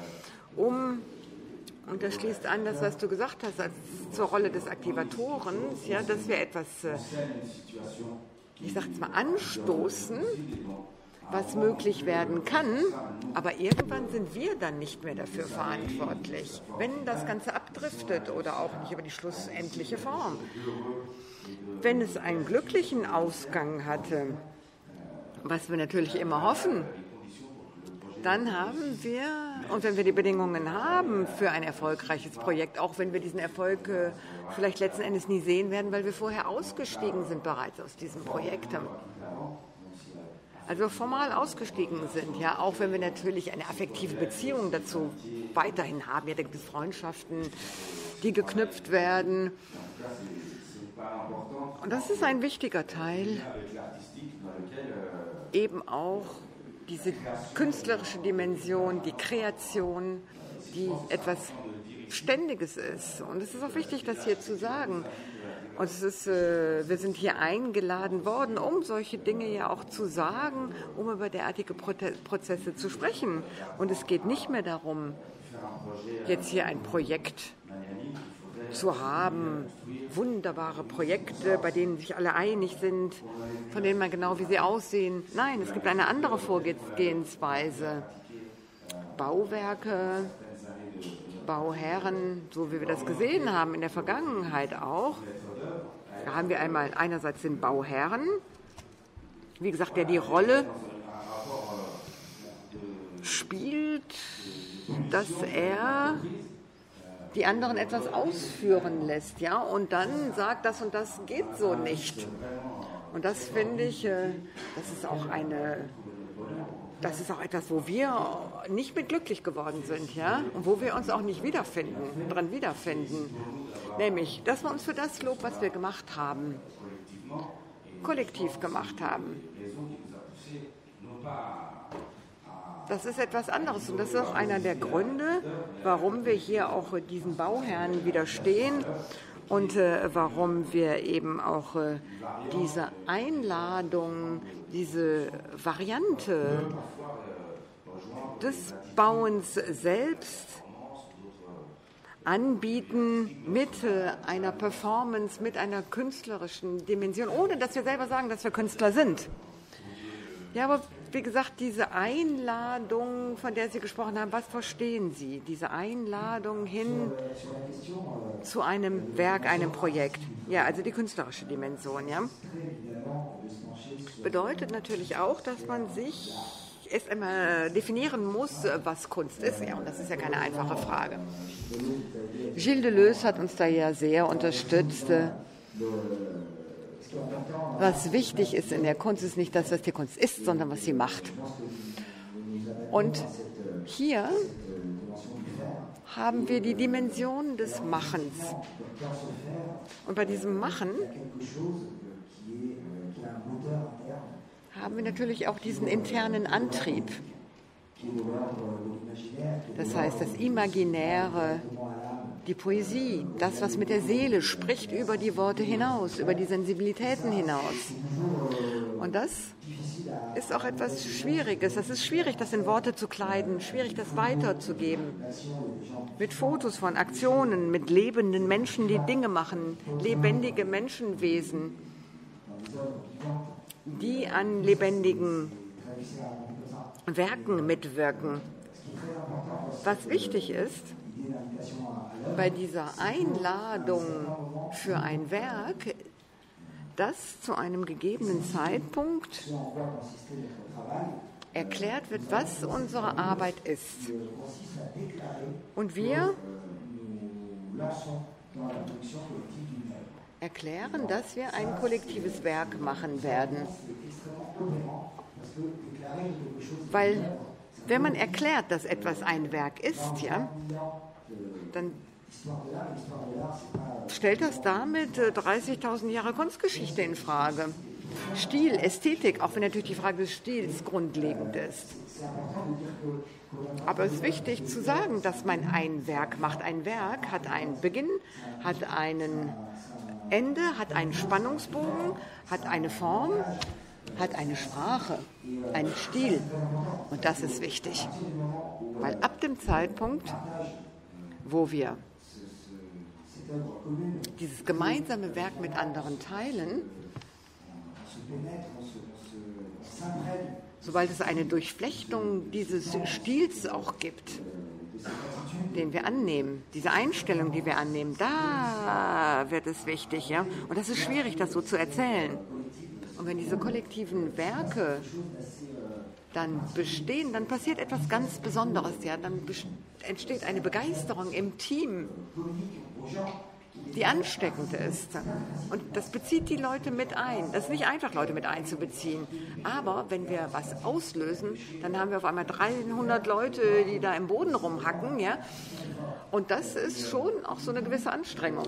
und das schließt an das, was du gesagt hast, zur Rolle des Aktivatorens, ja, dass wir etwas, ich sage jetzt mal, anstoßen, was möglich werden kann, aber irgendwann sind wir dann nicht mehr dafür verantwortlich, wenn das Ganze abdriftet oder auch nicht über die schlussendliche Form. Wenn es einen glücklichen Ausgang hatte Was wir natürlich immer hoffen, dann haben wir, und wenn wir die Bedingungen haben für ein erfolgreiches Projekt, auch wenn wir diesen Erfolg vielleicht letzten Endes nie sehen werden, weil wir vorher ausgestiegen sind bereits aus diesem Projekt. Also formal ausgestiegen sind, ja, auch wenn wir natürlich eine affektive Beziehung dazu weiterhin haben. Ja, da gibt es Freundschaften, die geknüpft werden. Und das ist ein wichtiger Teil, eben auch diese künstlerische Dimension, die Kreation, die etwas Ständiges ist. Und es ist auch wichtig, das hier zu sagen. Und es ist, wir sind hier eingeladen worden, um solche Dinge ja auch zu sagen, um über derartige Prozesse zu sprechen. Und es geht nicht mehr darum, jetzt hier ein Projekt zu haben, wunderbare Projekte, bei denen sich alle einig sind, von denen man genau wie sie aussehen. Nein, es gibt eine andere Vorgehensweise. Bauwerke, Bauherren, so wie wir das gesehen haben in der Vergangenheit auch. Da haben wir einmal einerseits den Bauherren, wie gesagt, der die Rolle spielt, dass er die anderen etwas ausführen lässt, ja, und dann sagt, das und das geht so nicht. Und das finde ich, das ist auch etwas, wo wir nicht mit glücklich geworden sind, ja, und wo wir uns auch nicht dran wiederfinden. Nämlich, dass wir uns für das Lob, was wir gemacht haben, kollektiv gemacht haben. Das ist etwas anderes und das ist auch einer der Gründe, warum wir hier auch diesen Bauherren widerstehen und warum wir eben auch diese Einladung, diese Variante des Bauens selbst anbieten mit einer Performance, mit einer künstlerischen Dimension, ohne dass wir selber sagen, dass wir Künstler sind. Ja, aber wie gesagt, diese Einladung, von der Sie gesprochen haben, was verstehen Sie? Diese Einladung hin zu einem Werk, einem Projekt. Ja, also die künstlerische Dimension, ja. Bedeutet natürlich auch, dass man sich erst einmal definieren muss, was Kunst ist. Ja, und das ist ja keine einfache Frage. Gilles Deleuze hat uns da ja sehr unterstützt. Was wichtig ist in der Kunst, ist nicht das, was die Kunst ist, sondern was sie macht. Und hier haben wir die Dimension des Machens. Und bei diesem Machen haben wir natürlich auch diesen internen Antrieb. Das heißt, das Imaginäre, die Poesie, das, was mit der Seele spricht, über die Worte hinaus, über die Sensibilitäten hinaus. Und das ist auch etwas Schwieriges. Das ist schwierig, das in Worte zu kleiden, schwierig, das weiterzugeben. Mit Fotos von Aktionen, mit lebenden Menschen, die Dinge machen, lebendige Menschenwesen, die an lebendigen Werken mitwirken. Was wichtig ist, bei dieser Einladung für ein Werk, das zu einem gegebenen Zeitpunkt erklärt wird, was unsere Arbeit ist. Und wir erklären, dass wir ein kollektives Werk machen werden. Weil, wenn man erklärt, dass etwas ein Werk ist, ja, dann stellt das damit 30.000 Jahre Kunstgeschichte in Frage. Stil, Ästhetik, auch wenn natürlich die Frage des Stils grundlegend ist. Aber es ist wichtig zu sagen, dass man ein Werk macht. Ein Werk hat einen Beginn, hat ein Ende, hat einen Spannungsbogen, hat eine Form, hat eine Sprache, einen Stil. Und das ist wichtig. Weil ab dem Zeitpunkt, wo wir dieses gemeinsame Werk mit anderen teilen, sobald es eine Durchflechtung dieses Stils auch gibt, den wir annehmen, diese Einstellung, die wir annehmen, da wird es wichtig, ja. Und das ist schwierig, das so zu erzählen. Und wenn diese kollektiven Werke dann bestehen, dann passiert etwas ganz Besonderes. Ja? Dann entsteht eine Begeisterung im Team, die ansteckend ist. Und das bezieht die Leute mit ein. Das ist nicht einfach, Leute mit einzubeziehen. Aber wenn wir was auslösen, dann haben wir auf einmal 300 Leute, die da im Boden rumhacken. Ja? Und das ist schon auch so eine gewisse Anstrengung.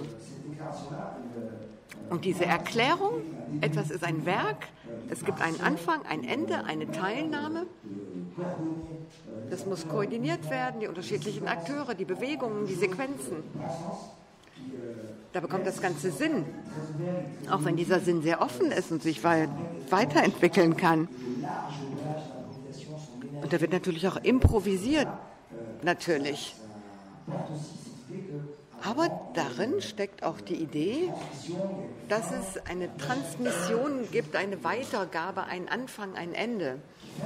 Und diese Erklärung, etwas ist ein Werk, es gibt einen Anfang, ein Ende, eine Teilnahme. Das muss koordiniert werden, die unterschiedlichen Akteure, die Bewegungen, die Sequenzen. Da bekommt das Ganze Sinn, auch wenn dieser Sinn sehr offen ist und sich weiterentwickeln kann. Und da wird natürlich auch improvisiert, natürlich. Aber darin steckt auch die Idee, dass es eine Transmission gibt, eine Weitergabe, einen Anfang, ein Ende,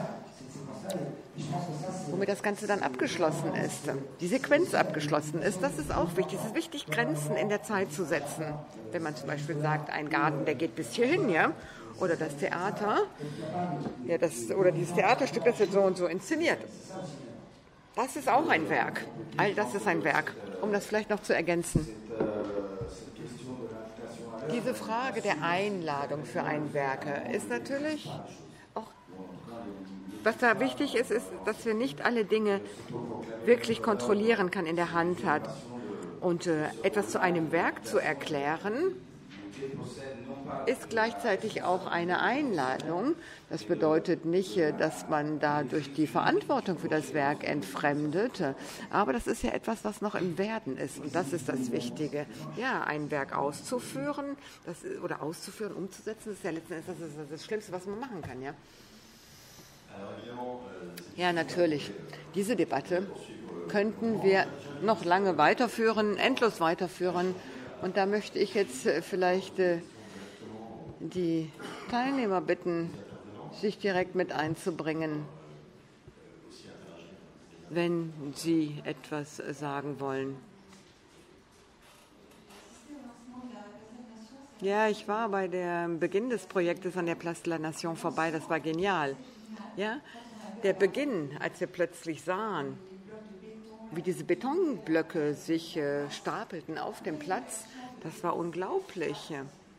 womit das Ganze dann abgeschlossen ist, die Sequenz abgeschlossen ist. Das ist auch wichtig. Es ist wichtig, Grenzen in der Zeit zu setzen. Wenn man zum Beispiel sagt, ein Garten, der geht bis hierhin, ja, oder das Theater, ja, oder dieses Theaterstück, das wird so und so inszeniert. Das ist auch ein Werk. All das ist ein Werk, um das vielleicht noch zu ergänzen. Diese Frage der Einladung für ein Werk ist natürlich auch, was da wichtig ist, ist, dass wir nicht alle Dinge wirklich kontrollieren kann, in der Hand hat. Und etwas zu einem Werk zu erklären, ist gleichzeitig auch eine Einladung. Das bedeutet nicht, dass man dadurch die Verantwortung für das Werk entfremdet, aber das ist ja etwas, was noch im Werden ist und das ist das Wichtige. Ja, ein Werk auszuführen, umzusetzen, ist ja letzten Endes das Schlimmste, was man machen kann, ja. Ja, natürlich. Diese Debatte könnten wir noch lange weiterführen, endlos weiterführen. Und da möchte ich jetzt vielleicht die Teilnehmer bitten, sich direkt mit einzubringen, wenn sie etwas sagen wollen. Ja, ich war bei dem Beginn des Projektes an der Place de la Nation vorbei, das war genial. Ja, der Beginn, als wir plötzlich sahen, wie diese Betonblöcke sich stapelten auf dem Platz, das war unglaublich.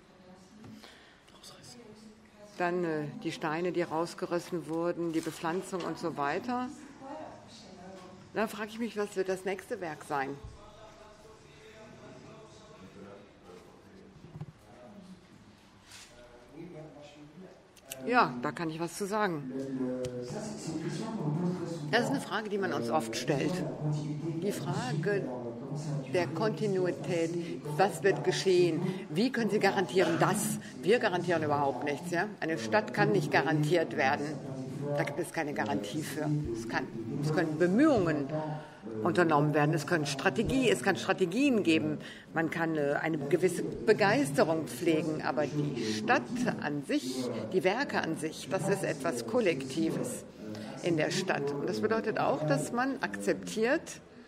Dann die Steine, die rausgerissen wurden, die Bepflanzung und so weiter. Dann frage ich mich, was wird das nächste Werk sein? Ja, da kann ich was zu sagen. Das ist eine Frage, die man uns oft stellt. Die Frage der Kontinuität. Was wird geschehen? Wie können Sie garantieren das? Wir garantieren überhaupt nichts. Ja? Eine Stadt kann nicht garantiert werden. Da gibt es keine Garantie für. Es können Bemühungen unternommen werden. Es kann Strategien geben. Man kann eine gewisse Begeisterung pflegen. Aber die Stadt an sich, die Werke an sich, das ist etwas Kollektives in der Stadt. Und das bedeutet auch, dass man akzeptiert,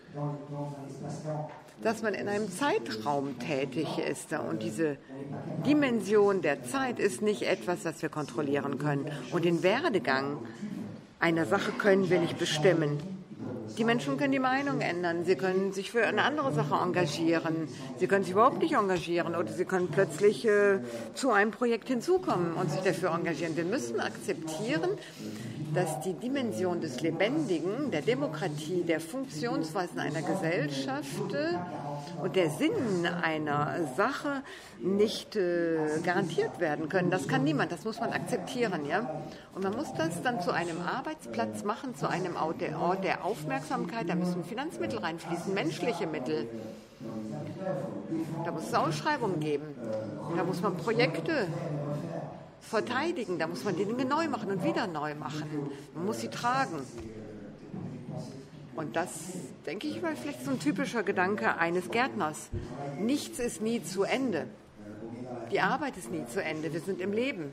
dass man in einem Zeitraum tätig ist. Und diese Dimension der Zeit ist nicht etwas, was wir kontrollieren können. Und den Werdegang einer Sache können wir nicht bestimmen. Die Menschen können die Meinung ändern, sie können sich für eine andere Sache engagieren, sie können sich überhaupt nicht engagieren oder sie können plötzlich zu einem Projekt hinzukommen und sich dafür engagieren. Wir müssen akzeptieren, dass die Dimension des Lebendigen, der Demokratie, der Funktionsweisen einer Gesellschaft und der Sinn einer Sache nicht garantiert werden können. Das kann niemand, das muss man akzeptieren. Ja? Und man muss das dann zu einem Arbeitsplatz machen, zu einem Ort der Aufmerksamkeit. Da müssen Finanzmittel reinfließen, menschliche Mittel. Da muss es Ausschreibungen geben. Da muss man Projekte verteidigen. Da muss man die Dinge neu machen und wieder neu machen. Man muss sie tragen. Und das, denke ich, war vielleicht so ein typischer Gedanke eines Gärtners. Nichts ist nie zu Ende. Die Arbeit ist nie zu Ende. Wir sind im Leben.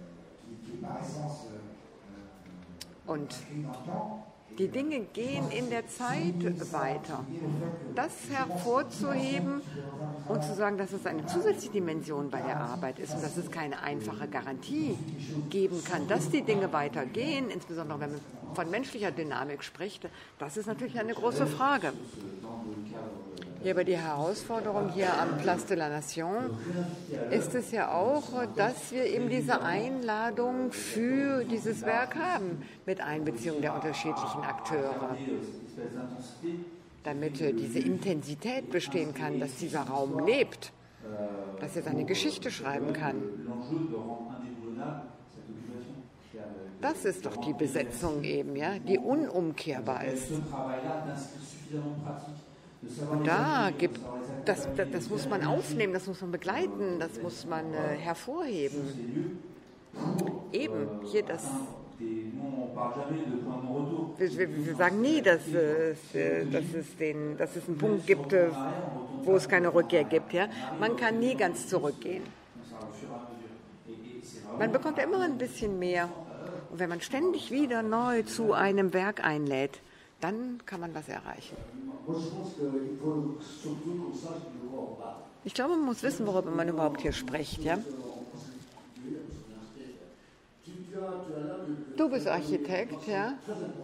Und die Dinge gehen in der Zeit weiter. Das hervorzuheben Und zu sagen, dass es eine zusätzliche Dimension bei der Arbeit ist und dass es keine einfache Garantie geben kann, dass die Dinge weitergehen, insbesondere wenn man von menschlicher Dynamik spricht, das ist natürlich eine große Frage. Hier bei die Herausforderung hier am Place de la Nation ist es ja auch, dass wir eben diese Einladung für dieses Werk haben mit Einbeziehung der unterschiedlichen Akteure, damit diese Intensität bestehen kann, dass dieser Raum lebt, dass er seine Geschichte schreiben kann. Das ist doch die Besetzung eben, ja, die unumkehrbar ist. Und das muss man aufnehmen, das muss man begleiten, das muss man hervorheben. Eben, hier das. Wir sagen nie, dass es einen Punkt gibt, wo es keine Rückkehr gibt. Ja? Man kann nie ganz zurückgehen. Man bekommt immer ein bisschen mehr. Und wenn man ständig wieder neu zu einem Werk einlädt, dann kann man was erreichen. Ich glaube, man muss wissen, worüber man überhaupt hier spricht. Ja? Du bist Architekt, ja?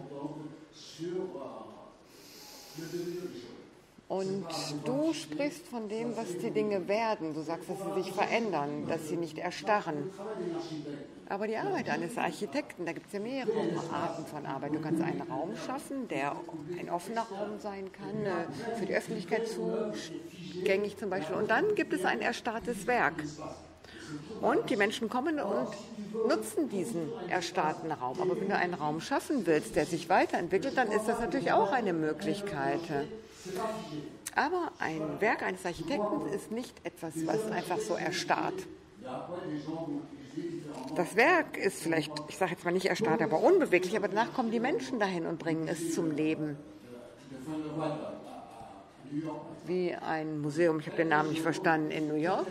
Und du sprichst von dem, was die Dinge werden. Du sagst, dass sie sich verändern, dass sie nicht erstarren. Aber die Arbeit eines Architekten, da gibt es ja mehrere Arten von Arbeit. Du kannst einen Raum schaffen, der ein offener Raum sein kann, für die Öffentlichkeit zugänglich zum Beispiel. Und dann gibt es ein erstarrtes Werk. Und die Menschen kommen und nutzen diesen erstarrten Raum. Aber wenn du einen Raum schaffen willst, der sich weiterentwickelt, dann ist das natürlich auch eine Möglichkeit. Aber ein Werk eines Architekten ist nicht etwas, was einfach so erstarrt. Das Werk ist vielleicht, ich sage jetzt mal nicht erstarrt, aber unbeweglich, aber danach kommen die Menschen dahin und bringen es zum Leben. Wie ein Museum, ich habe den Namen nicht verstanden, in New York.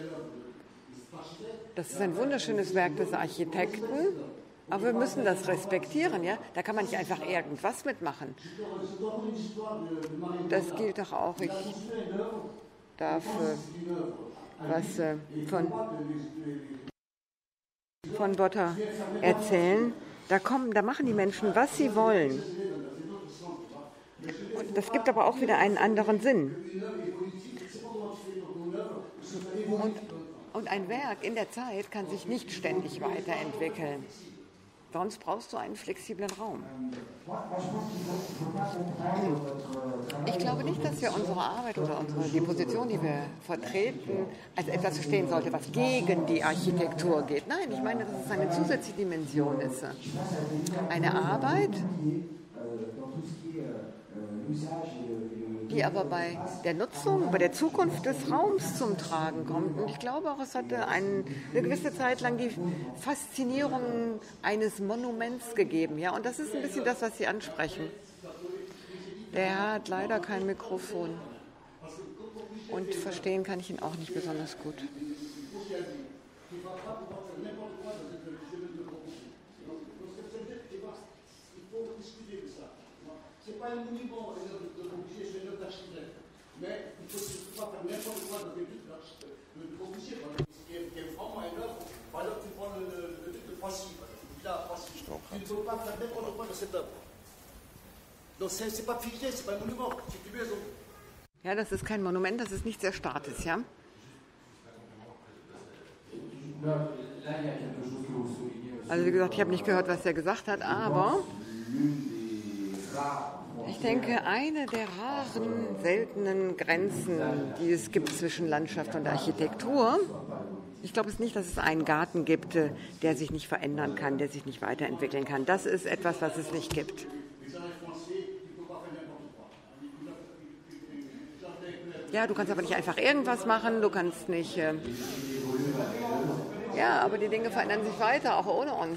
Das ist ein wunderschönes Werk des Architekten, aber wir müssen das respektieren, ja? Da kann man nicht einfach irgendwas mitmachen. Das gilt doch auch. Ich darf was von Botta erzählen. Da machen die Menschen, was sie wollen. Und das gibt aber auch wieder einen anderen Sinn. Und ein Werk in der Zeit kann sich nicht ständig weiterentwickeln. Sonst brauchst du einen flexiblen Raum. Ich glaube nicht, dass wir unsere Arbeit oder die Position, die wir vertreten, als etwas verstehen sollte, was gegen die Architektur geht. Nein, ich meine, dass es eine zusätzliche Dimension ist. Eine Arbeit, die aber bei der Nutzung, bei der Zukunft des Raums zum Tragen kommt. Und ich glaube auch, es hatte eine gewisse Zeit lang die Faszinierung eines Monuments gegeben. Ja? Und das ist ein bisschen das, was Sie ansprechen. Der Herr hat leider kein Mikrofon. Und verstehen kann ich ihn auch nicht besonders gut. C'est pas un monument de Corbusier, c'est une œuvre d'architecte. Mais il ne faut pas faire n'importe quoi dans le but de Corbusier, qui est vraiment une œuvre. Par exemple, tu prends le but de Poissy, là, Poissy. Tu ne peux pas faire n'importe quoi dans cette œuvre. Donc c'est pas figé, c'est pas un monument, c'est une maison. Ja, das ist kein Monument, das ist nichts Erstarrtes, ja? Also wie gesagt, ich habe nicht gehört, was er gesagt hat, aber ich denke, eine der raren, seltenen Grenzen, die es gibt zwischen Landschaft und Architektur, ich glaube es nicht, dass es einen Garten gibt, der sich nicht verändern kann, der sich nicht weiterentwickeln kann. Das ist etwas, was es nicht gibt. Ja, du kannst aber nicht einfach irgendwas machen, du kannst nicht... Ja, aber die Dinge verändern sich weiter, auch ohne uns.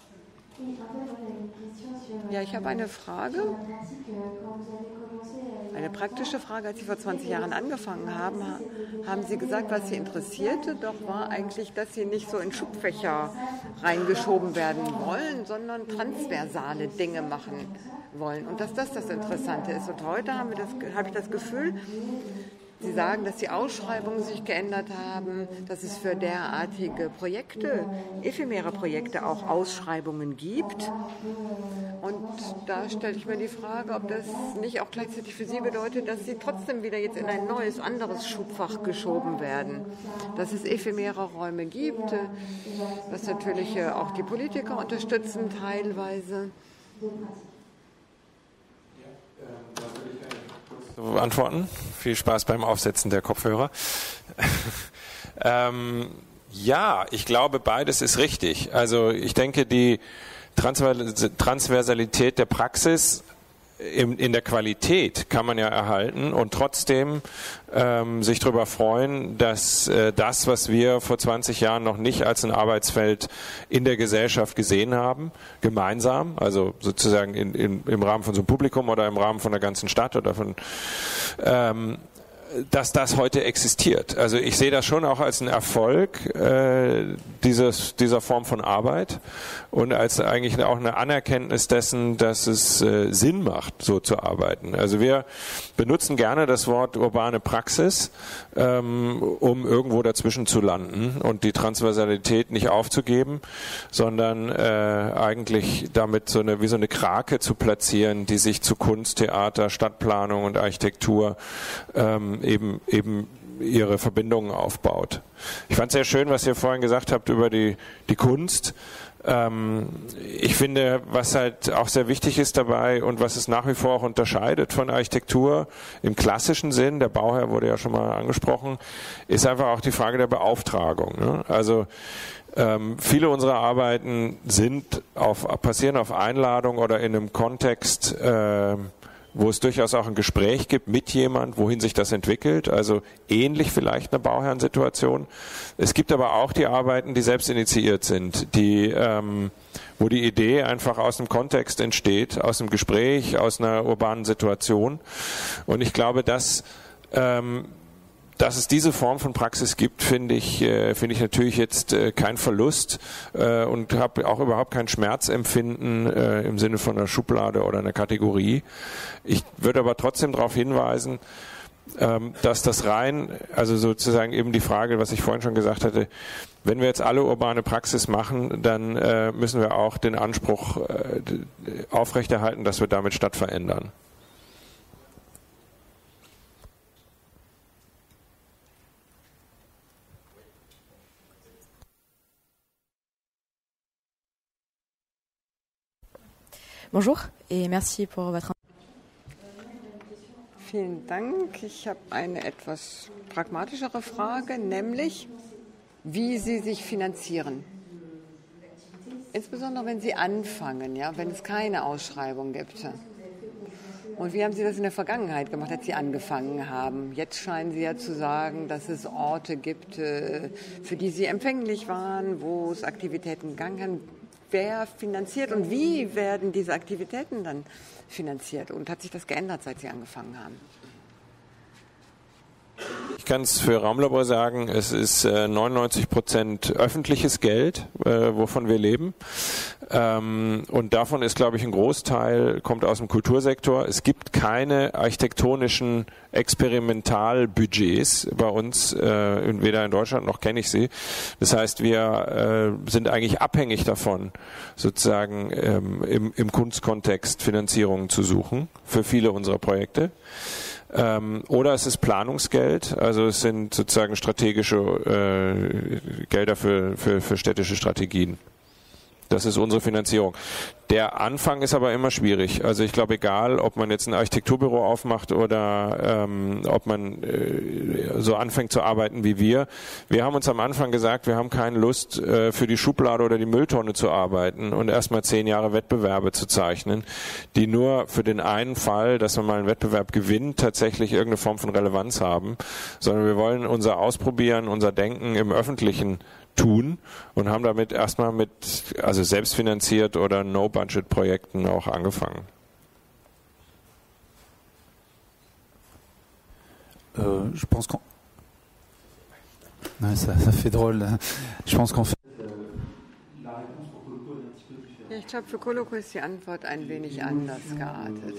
Ja, ich habe eine Frage. Eine praktische Frage: Als Sie vor 20 Jahren angefangen haben, haben Sie gesagt, was Sie interessierte, doch war eigentlich, dass Sie nicht so in Schubfächer reingeschoben werden wollen, sondern transversale Dinge machen wollen und dass das Interessante ist. Und heute habe ich das Gefühl, Sie sagen, dass die Ausschreibungen sich geändert haben, dass es für derartige Projekte, ephemere Projekte, auch Ausschreibungen gibt. Und da stelle ich mir die Frage, ob das nicht auch gleichzeitig für Sie bedeutet, dass Sie trotzdem wieder jetzt in ein neues, anderes Schubfach geschoben werden. Dass es ephemere Räume gibt, was natürlich auch die Politiker unterstützen teilweise. Antworten. Viel Spaß beim Aufsetzen der Kopfhörer. Ja, ich glaube, beides ist richtig. Also ich denke, die Transversalität der Praxis in der Qualität kann man ja erhalten und trotzdem sich darüber freuen, dass das, was wir vor 20 Jahren noch nicht als ein Arbeitsfeld in der Gesellschaft gesehen haben, gemeinsam, also sozusagen im Rahmen von so einem Publikum oder im Rahmen von der ganzen Stadt oder von dass das heute existiert. Also ich sehe das schon auch als einen Erfolg dieser Form von Arbeit und als eigentlich auch eine Anerkenntnis dessen, dass es Sinn macht, so zu arbeiten. Also wir benutzen gerne das Wort urbane Praxis, um irgendwo dazwischen zu landen und die Transversalität nicht aufzugeben, sondern eigentlich damit wie so eine Krake zu platzieren, die sich zu Kunst, Theater, Stadtplanung und Architektur eben ihre Verbindungen aufbaut. Ich fand es sehr schön, was ihr vorhin gesagt habt über die Kunst. Ich finde, was halt auch sehr wichtig ist dabei und was es nach wie vor auch unterscheidet von Architektur im klassischen Sinn, der Bauherr wurde ja schon mal angesprochen, ist einfach auch die Frage der Beauftragung. Ne? Also viele unserer Arbeiten passieren auf Einladung oder in einem Kontext, wo es durchaus auch ein Gespräch gibt mit jemand, wohin sich das entwickelt, also ähnlich vielleicht einer Bauherrensituation. Es gibt aber auch die Arbeiten, die selbst initiiert sind, wo die Idee einfach aus dem Kontext entsteht, aus einem Gespräch, aus einer urbanen Situation. Und ich glaube, dass es diese Form von Praxis gibt, finde ich natürlich jetzt kein Verlust und habe auch überhaupt kein Schmerzempfinden im Sinne von einer Schublade oder einer Kategorie. Ich würde aber trotzdem darauf hinweisen, dass das also sozusagen eben die Frage, was ich vorhin schon gesagt hatte, wenn wir jetzt alle urbane Praxis machen, dann müssen wir auch den Anspruch aufrechterhalten, dass wir damit Stadt verändern. Bonjour et merci pour votre... Vielen Dank. Ich habe eine etwas pragmatischere Frage, nämlich wie Sie sich finanzieren. Insbesondere wenn Sie anfangen, ja, wenn es keine Ausschreibung gibt. Und wie haben Sie das in der Vergangenheit gemacht, als Sie angefangen haben? Jetzt scheinen Sie ja zu sagen, dass es Orte gibt, für die Sie empfänglich waren, wo es Aktivitäten gegangen haben. Wer finanziert und wie werden diese Aktivitäten dann finanziert? Und hat sich das geändert, seit Sie angefangen haben? Ich kann es für Raumlabor sagen, es ist 99% öffentliches Geld, wovon wir leben. Und davon ist, glaube ich, ein Großteil kommt aus dem Kultursektor. Es gibt keine architektonischen Experimentalbudgets bei uns, weder in Deutschland noch kenne ich sie. Das heißt, wir sind eigentlich abhängig davon, sozusagen im Kunstkontext Finanzierungen zu suchen für viele unserer Projekte. Oder es ist Planungsgeld, also es sind sozusagen strategische Gelder für städtische Strategien. Das ist unsere Finanzierung. Der Anfang ist aber immer schwierig. Also ich glaube, egal, ob man jetzt ein Architekturbüro aufmacht oder ob man so anfängt zu arbeiten wie wir. Wir haben uns am Anfang gesagt, wir haben keine Lust, für die Schublade oder die Mülltonne zu arbeiten und erstmal 10 Jahre Wettbewerbe zu zeichnen, die nur für den einen Fall, dass man mal einen Wettbewerb gewinnt, tatsächlich irgendeine Form von Relevanz haben. Sondern wir wollen unser Ausprobieren, unser Denken im Öffentlichen tun und haben damit erstmal mit selbstfinanziert oder No-Budget-Projekten auch angefangen. Je pense qu'en... Ouais, ça fait drôle. Je pense qu'en fait... Ich glaube, für Coloco ist die Antwort ein wenig anders geartet.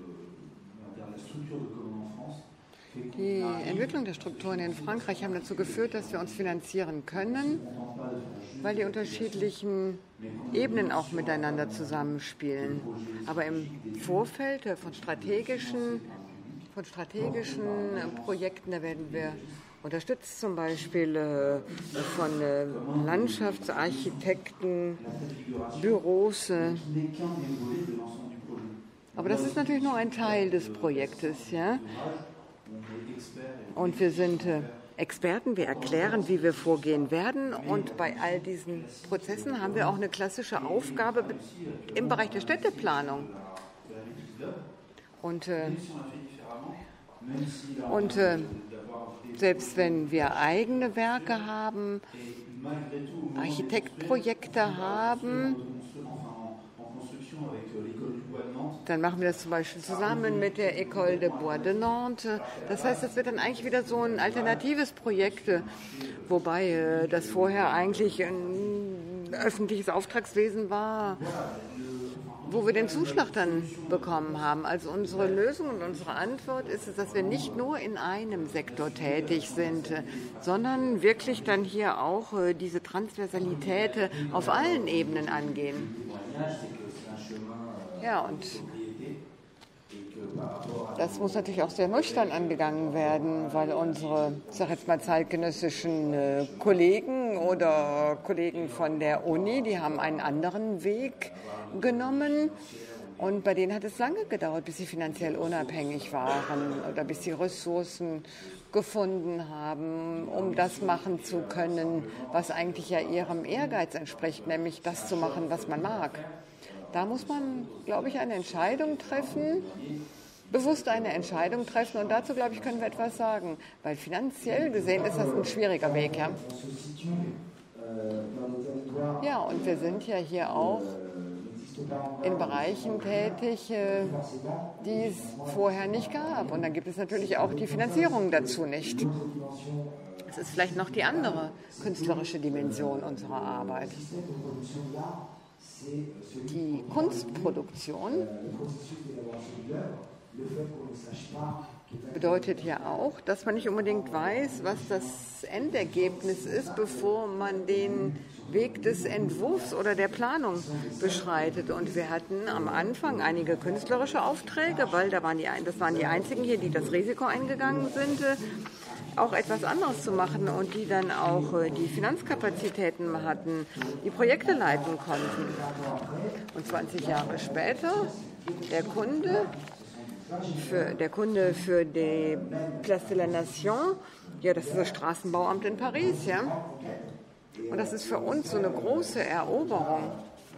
Die Entwicklung der Strukturen in Frankreich haben dazu geführt, dass wir uns finanzieren können, weil die unterschiedlichen Ebenen auch miteinander zusammenspielen. Aber im Vorfeld von strategischen Projekten, da werden wir unterstützt, zum Beispiel von Landschaftsarchitekten, Büros. Aber das ist natürlich nur ein Teil des Projektes, ja. Und wir sind Experten, wir erklären, wie wir vorgehen werden. Und bei all diesen Prozessen haben wir auch eine klassische Aufgabe im Bereich der Städteplanung. Und selbst wenn wir eigene Werke haben, Architektprojekte haben, dann machen wir das zum Beispiel zusammen mit der École de Bois de Nantes. Das heißt, das wird dann eigentlich wieder so ein alternatives Projekt, wobei das vorher eigentlich ein öffentliches Auftragswesen war, wo wir den Zuschlag dann bekommen haben. Also unsere Lösung und unsere Antwort ist es, dass wir nicht nur in einem Sektor tätig sind, sondern wirklich dann hier auch diese Transversalität auf allen Ebenen angehen. Ja, und das muss natürlich auch sehr nüchtern angegangen werden, weil unsere, ich sage jetzt mal, zeitgenössischen Kollegen oder Kollegen von der Uni, die haben einen anderen Weg genommen. Und bei denen hat es lange gedauert, bis sie finanziell unabhängig waren oder bis sie Ressourcen gefunden haben, um das machen zu können, was eigentlich ja ihrem Ehrgeiz entspricht, nämlich das zu machen, was man mag. Da muss man, glaube ich, eine Entscheidung treffen, bewusst eine Entscheidung treffen. Und dazu, glaube ich, können wir etwas sagen. Weil finanziell gesehen ist das ein schwieriger Weg. Ja, ja, und wir sind ja hier auch in Bereichen tätig, die es vorher nicht gab. Und dann gibt es natürlich auch die Finanzierung dazu nicht. Es ist vielleicht noch die andere künstlerische Dimension unserer Arbeit. Die Kunstproduktion bedeutet ja auch, dass man nicht unbedingt weiß, was das Endergebnis ist, bevor man den Weg des Entwurfs oder der Planung beschreitet. Und wir hatten am Anfang einige künstlerische Aufträge, weil das waren die einzigen hier, die das Risiko eingegangen sind, auch etwas anderes zu machen und die dann auch die Finanzkapazitäten hatten, die Projekte leiten konnten. Und 20 Jahre später der Kunde für die Place de la Nation, ja, das ist das Straßenbauamt in Paris, ja. Und das ist für uns so eine große Eroberung.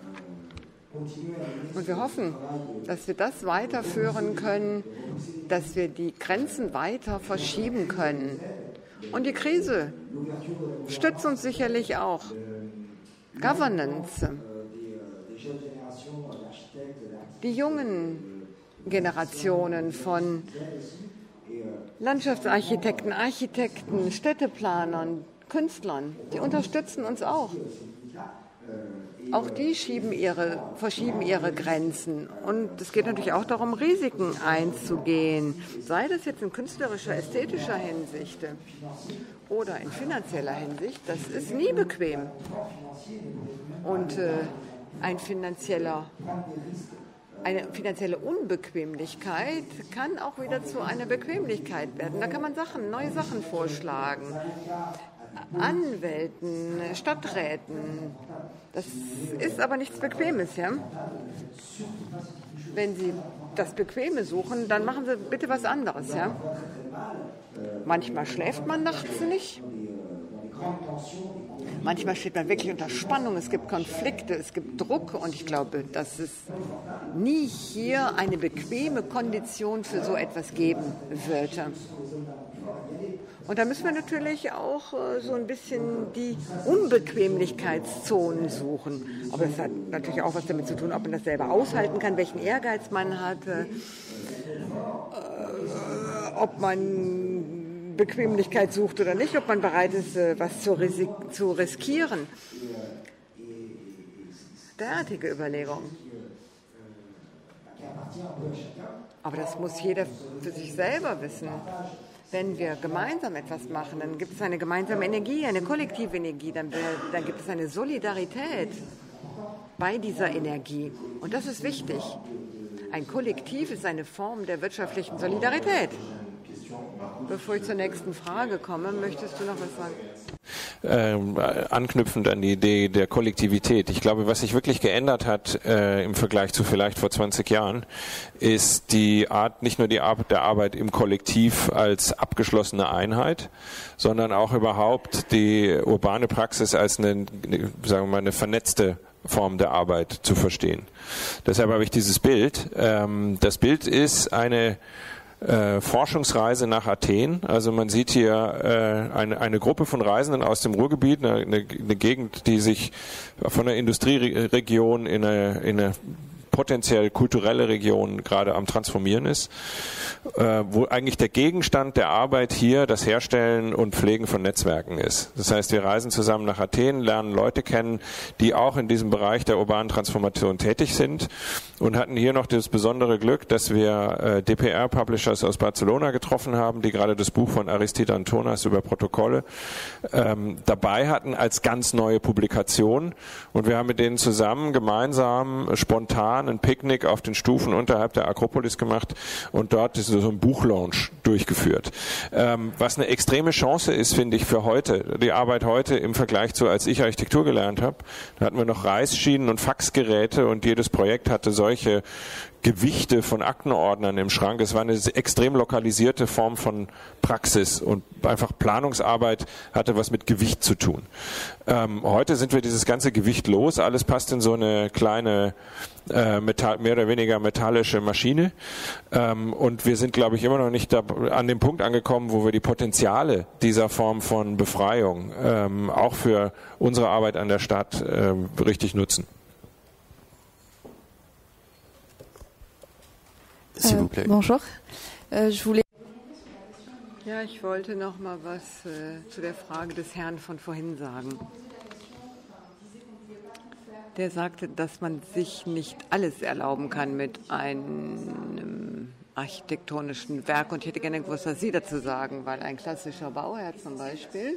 Und wir hoffen, dass wir das weiterführen können, dass wir die Grenzen weiter verschieben können. Und die Krise stützt uns sicherlich auch. Governance. Die jungen Generationen von Landschaftsarchitekten, Architekten, Städteplanern, Künstlern, die unterstützen uns auch. Auch die verschieben ihre Grenzen. Und es geht natürlich auch darum, Risiken einzugehen. Sei das jetzt in künstlerischer, ästhetischer Hinsicht oder in finanzieller Hinsicht, das ist nie bequem. Und eine finanzielle Unbequemlichkeit kann auch wieder zu einer Bequemlichkeit werden. Da kann man neue Sachen vorschlagen. Anwälten, Stadträten. Das ist aber nichts Bequemes, ja? Wenn Sie das Bequeme suchen, dann machen Sie bitte was anderes, ja? Manchmal schläft man nachts nicht. Manchmal steht man wirklich unter Spannung, es gibt Konflikte, es gibt Druck und ich glaube, dass es nie hier eine bequeme Kondition für so etwas geben wird. Und da müssen wir natürlich auch so ein bisschen die Unbequemlichkeitszonen suchen. Aber das hat natürlich auch was damit zu tun, ob man das selber aushalten kann, welchen Ehrgeiz man hat, ob man Bequemlichkeit sucht oder nicht, ob man bereit ist, was zu riskieren. Derartige Überlegung. Aber das muss jeder für sich selber wissen. Wenn wir gemeinsam etwas machen, dann gibt es eine gemeinsame Energie, eine kollektive Energie, dann gibt es eine Solidarität bei dieser Energie. Und das ist wichtig. Ein Kollektiv ist eine Form der wirtschaftlichen Solidarität. Bevor ich zur nächsten Frage komme, möchtest du noch was sagen? Anknüpfend an die Idee der Kollektivität. Ich glaube, was sich wirklich geändert hat im Vergleich zu vielleicht vor 20 Jahren, ist die Art, nicht nur die Art der Arbeit im Kollektiv als abgeschlossene Einheit, sondern auch überhaupt die urbane Praxis als sagen wir mal, eine vernetzte Form der Arbeit zu verstehen. Deshalb habe ich dieses Bild. Das Bild ist eine Forschungsreise nach Athen. Also man sieht hier eine Gruppe von Reisenden aus dem Ruhrgebiet, eine Gegend, die sich von einer Industrieregion in eine potenziell kulturelle Region gerade am Transformieren ist, wo eigentlich der Gegenstand der Arbeit hier das Herstellen und Pflegen von Netzwerken ist. Das heißt, wir reisen zusammen nach Athen, lernen Leute kennen, die auch in diesem Bereich der urbanen Transformation tätig sind und hatten hier noch das besondere Glück, dass wir DPR-Publishers aus Barcelona getroffen haben, die gerade das Buch von Aristide Antonas über Protokolle dabei hatten als ganz neue Publikation, und wir haben mit denen zusammen gemeinsam spontan ein Picknick auf den Stufen unterhalb der Akropolis gemacht und dort ist so ein Buchlaunch durchgeführt. Was eine extreme Chance ist, finde ich, für heute, die Arbeit heute im Vergleich zu, als ich Architektur gelernt habe. Da hatten wir noch Reißschienen und Faxgeräte und jedes Projekt hatte solche Gewichte von Aktenordnern im Schrank. Es war eine extrem lokalisierte Form von Praxis und einfach Planungsarbeit hatte was mit Gewicht zu tun. Heute sind wir dieses ganze Gewicht los. Alles passt in so eine kleine mehr oder weniger metallische Maschine. Und wir sind, glaube ich, immer noch nicht an dem Punkt angekommen, wo wir die Potenziale dieser Form von Befreiung auch für unsere Arbeit an der Stadt richtig nutzen. S'il vous plaît. Bonjour. Je voulais... Ja, ich wollte noch mal was zu der Frage des Herrn von vorhin sagen. Der sagte, dass man sich nicht alles erlauben kann mit einem architektonischen Werk. Und ich hätte gerne gewusst, was Sie dazu sagen, weil ein klassischer Bauherr zum Beispiel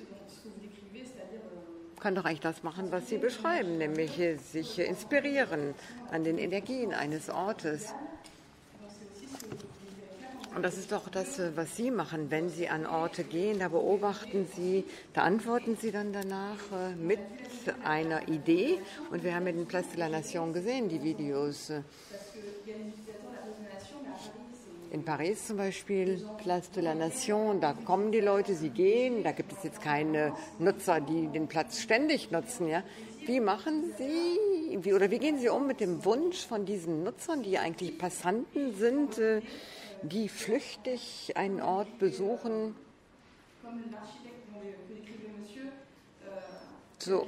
kann doch eigentlich das machen, was Sie beschreiben, nämlich sich inspirieren an den Energien eines Ortes. Und das ist doch das, was Sie machen, wenn Sie an Orte gehen, da beobachten Sie, da antworten Sie dann danach mit einer Idee. Und wir haben ja den Place de la Nation gesehen, die Videos. In Paris zum Beispiel, Place de la Nation, da kommen die Leute, sie gehen, da gibt es jetzt keine Nutzer, die den Platz ständig nutzen. Ja? Wie machen Sie, wie gehen Sie um mit dem Wunsch von diesen Nutzern, die eigentlich Passanten sind, die flüchtig einen Ort besuchen? So.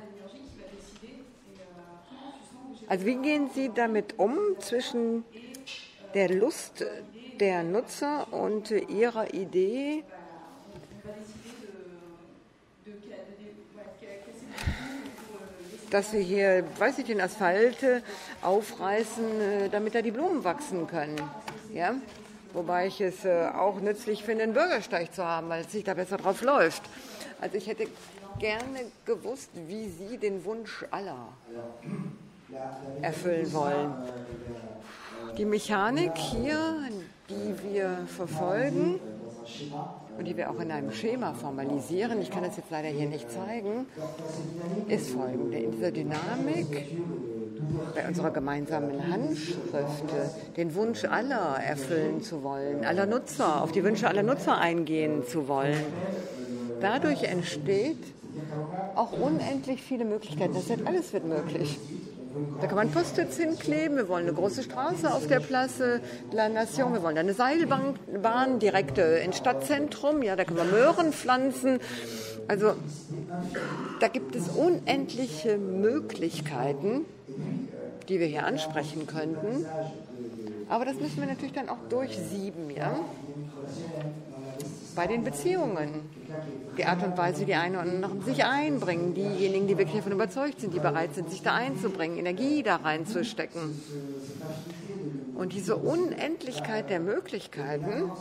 Also wie gehen Sie damit um zwischen der Lust der Nutzer und ihrer Idee, dass wir hier, den Asphalt aufreißen, damit da die Blumen wachsen können? Ja? Wobei ich es auch nützlich finde, einen Bürgersteig zu haben, weil es sich da besser drauf läuft. Also ich hätte gerne gewusst, wie Sie den Wunsch aller erfüllen wollen. Die Mechanik hier, die wir verfolgen und die wir auch in einem Schema formalisieren, ich kann das jetzt leider hier nicht zeigen, ist folgende. In dieser Dynamik, bei unserer gemeinsamen Handschrift, den Wunsch aller erfüllen zu wollen, aller Nutzer, auf die Wünsche aller Nutzer eingehen zu wollen. Dadurch entsteht auch unendlich viele Möglichkeiten. Das heißt, alles wird möglich. Da kann man Post-its hinkleben, wir wollen eine große Straße auf der Place de la Nation, wir wollen eine Seilbahn direkt ins Stadtzentrum, ja, da können wir Möhren pflanzen. Also da gibt es unendliche Möglichkeiten, die wir hier ansprechen könnten. Aber das müssen wir natürlich dann auch durchsieben, ja? Bei den Beziehungen. Die Art und Weise, wie die einen oder anderen sich einbringen. Diejenigen, die wirklich davon überzeugt sind, die bereit sind, sich da einzubringen, Energie da reinzustecken. Und diese Unendlichkeit der Möglichkeiten,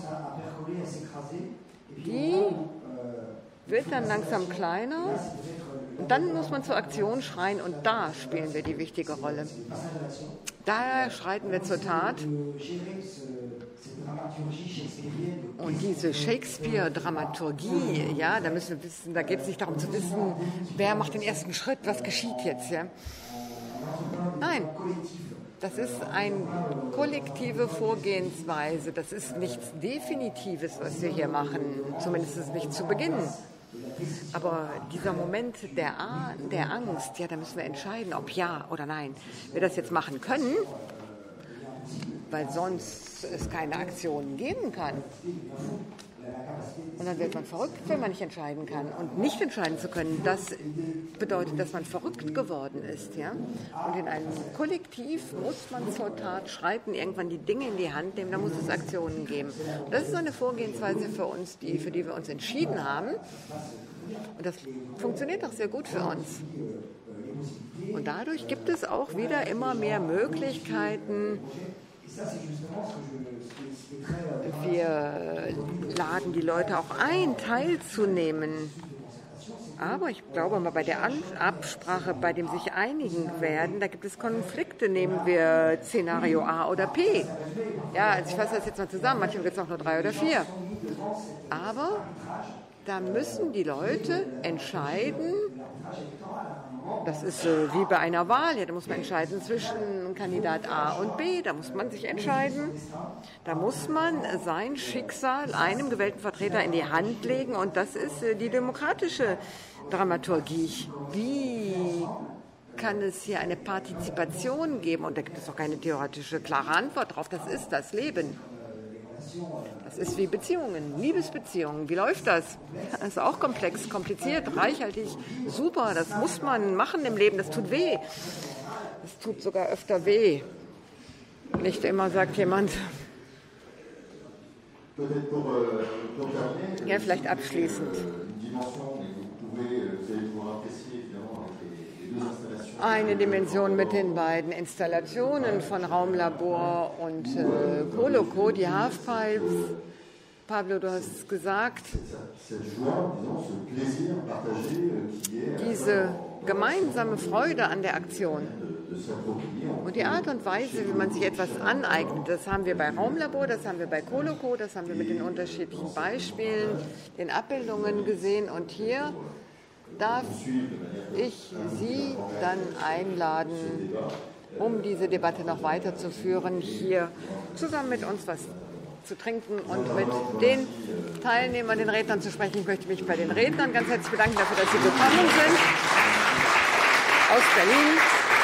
die wird dann langsam kleiner. Und dann muss man zur Aktion schreien und da spielen wir die wichtige Rolle. Da schreiten wir zur Tat. Und diese Shakespeare-Dramaturgie, ja, da müssen wir wissen, da geht es nicht darum zu wissen, wer macht den ersten Schritt, was geschieht jetzt, ja. Nein, das ist eine kollektive Vorgehensweise, das ist nichts Definitives, was wir hier machen, zumindest nicht zu Beginn. Aber dieser Moment der Angst, ja, da müssen wir entscheiden, ob ja oder nein wir das jetzt machen können, weil sonst es keine Aktionen geben kann. Und dann wird man verrückt, wenn man nicht entscheiden kann. Und nicht entscheiden zu können, das bedeutet, dass man verrückt geworden ist. Ja? Und in einem Kollektiv muss man zur Tat schreiten, irgendwann die Dinge in die Hand nehmen, da muss es Aktionen geben. Und das ist eine Vorgehensweise für uns, für die wir uns entschieden haben. Und das funktioniert auch sehr gut für uns. Und dadurch gibt es auch wieder immer mehr Möglichkeiten. Wir laden die Leute auch ein, teilzunehmen. Aber ich glaube mal, bei der Absprache, bei dem sich einigen werden, da gibt es Konflikte. Nehmen wir Szenario A oder P. Ja, also ich fasse das jetzt mal zusammen. Manchmal gibt es auch nur 3 oder 4. Aber da müssen die Leute entscheiden. Das ist wie bei einer Wahl. Ja, da muss man entscheiden zwischen Kandidat A und B. Da muss man sich entscheiden. Da muss man sein Schicksal einem gewählten Vertreter in die Hand legen. Und das ist die demokratische Dramaturgie. Wie kann es hier eine Partizipation geben? Und da gibt es auch keine theoretische, klare Antwort drauf. Das ist das Leben. Das ist wie Beziehungen, Liebesbeziehungen. Wie läuft das? Das ist auch komplex, kompliziert, reichhaltig, super. Das muss man machen im Leben. Das tut weh. Das tut sogar öfter weh. Nicht immer, sagt jemand. Ja, vielleicht abschließend. Eine Dimension mit den beiden Installationen von Raumlabor und Coloco, die Halfpipes. Pablo, du hast es gesagt. Diese gemeinsame Freude an der Aktion und die Art und Weise, wie man sich etwas aneignet, das haben wir bei Raumlabor, das haben wir bei Coloco, das haben wir mit den unterschiedlichen Beispielen, den Abbildungen gesehen. Und hier darf ich Sie dann einladen, um diese Debatte noch weiterzuführen, hier zusammen mit uns was zu trinken und mit den Teilnehmern, den Rednern zu sprechen. Ich möchte mich bei den Rednern ganz herzlich bedanken dafür, dass Sie gekommen sind aus Berlin.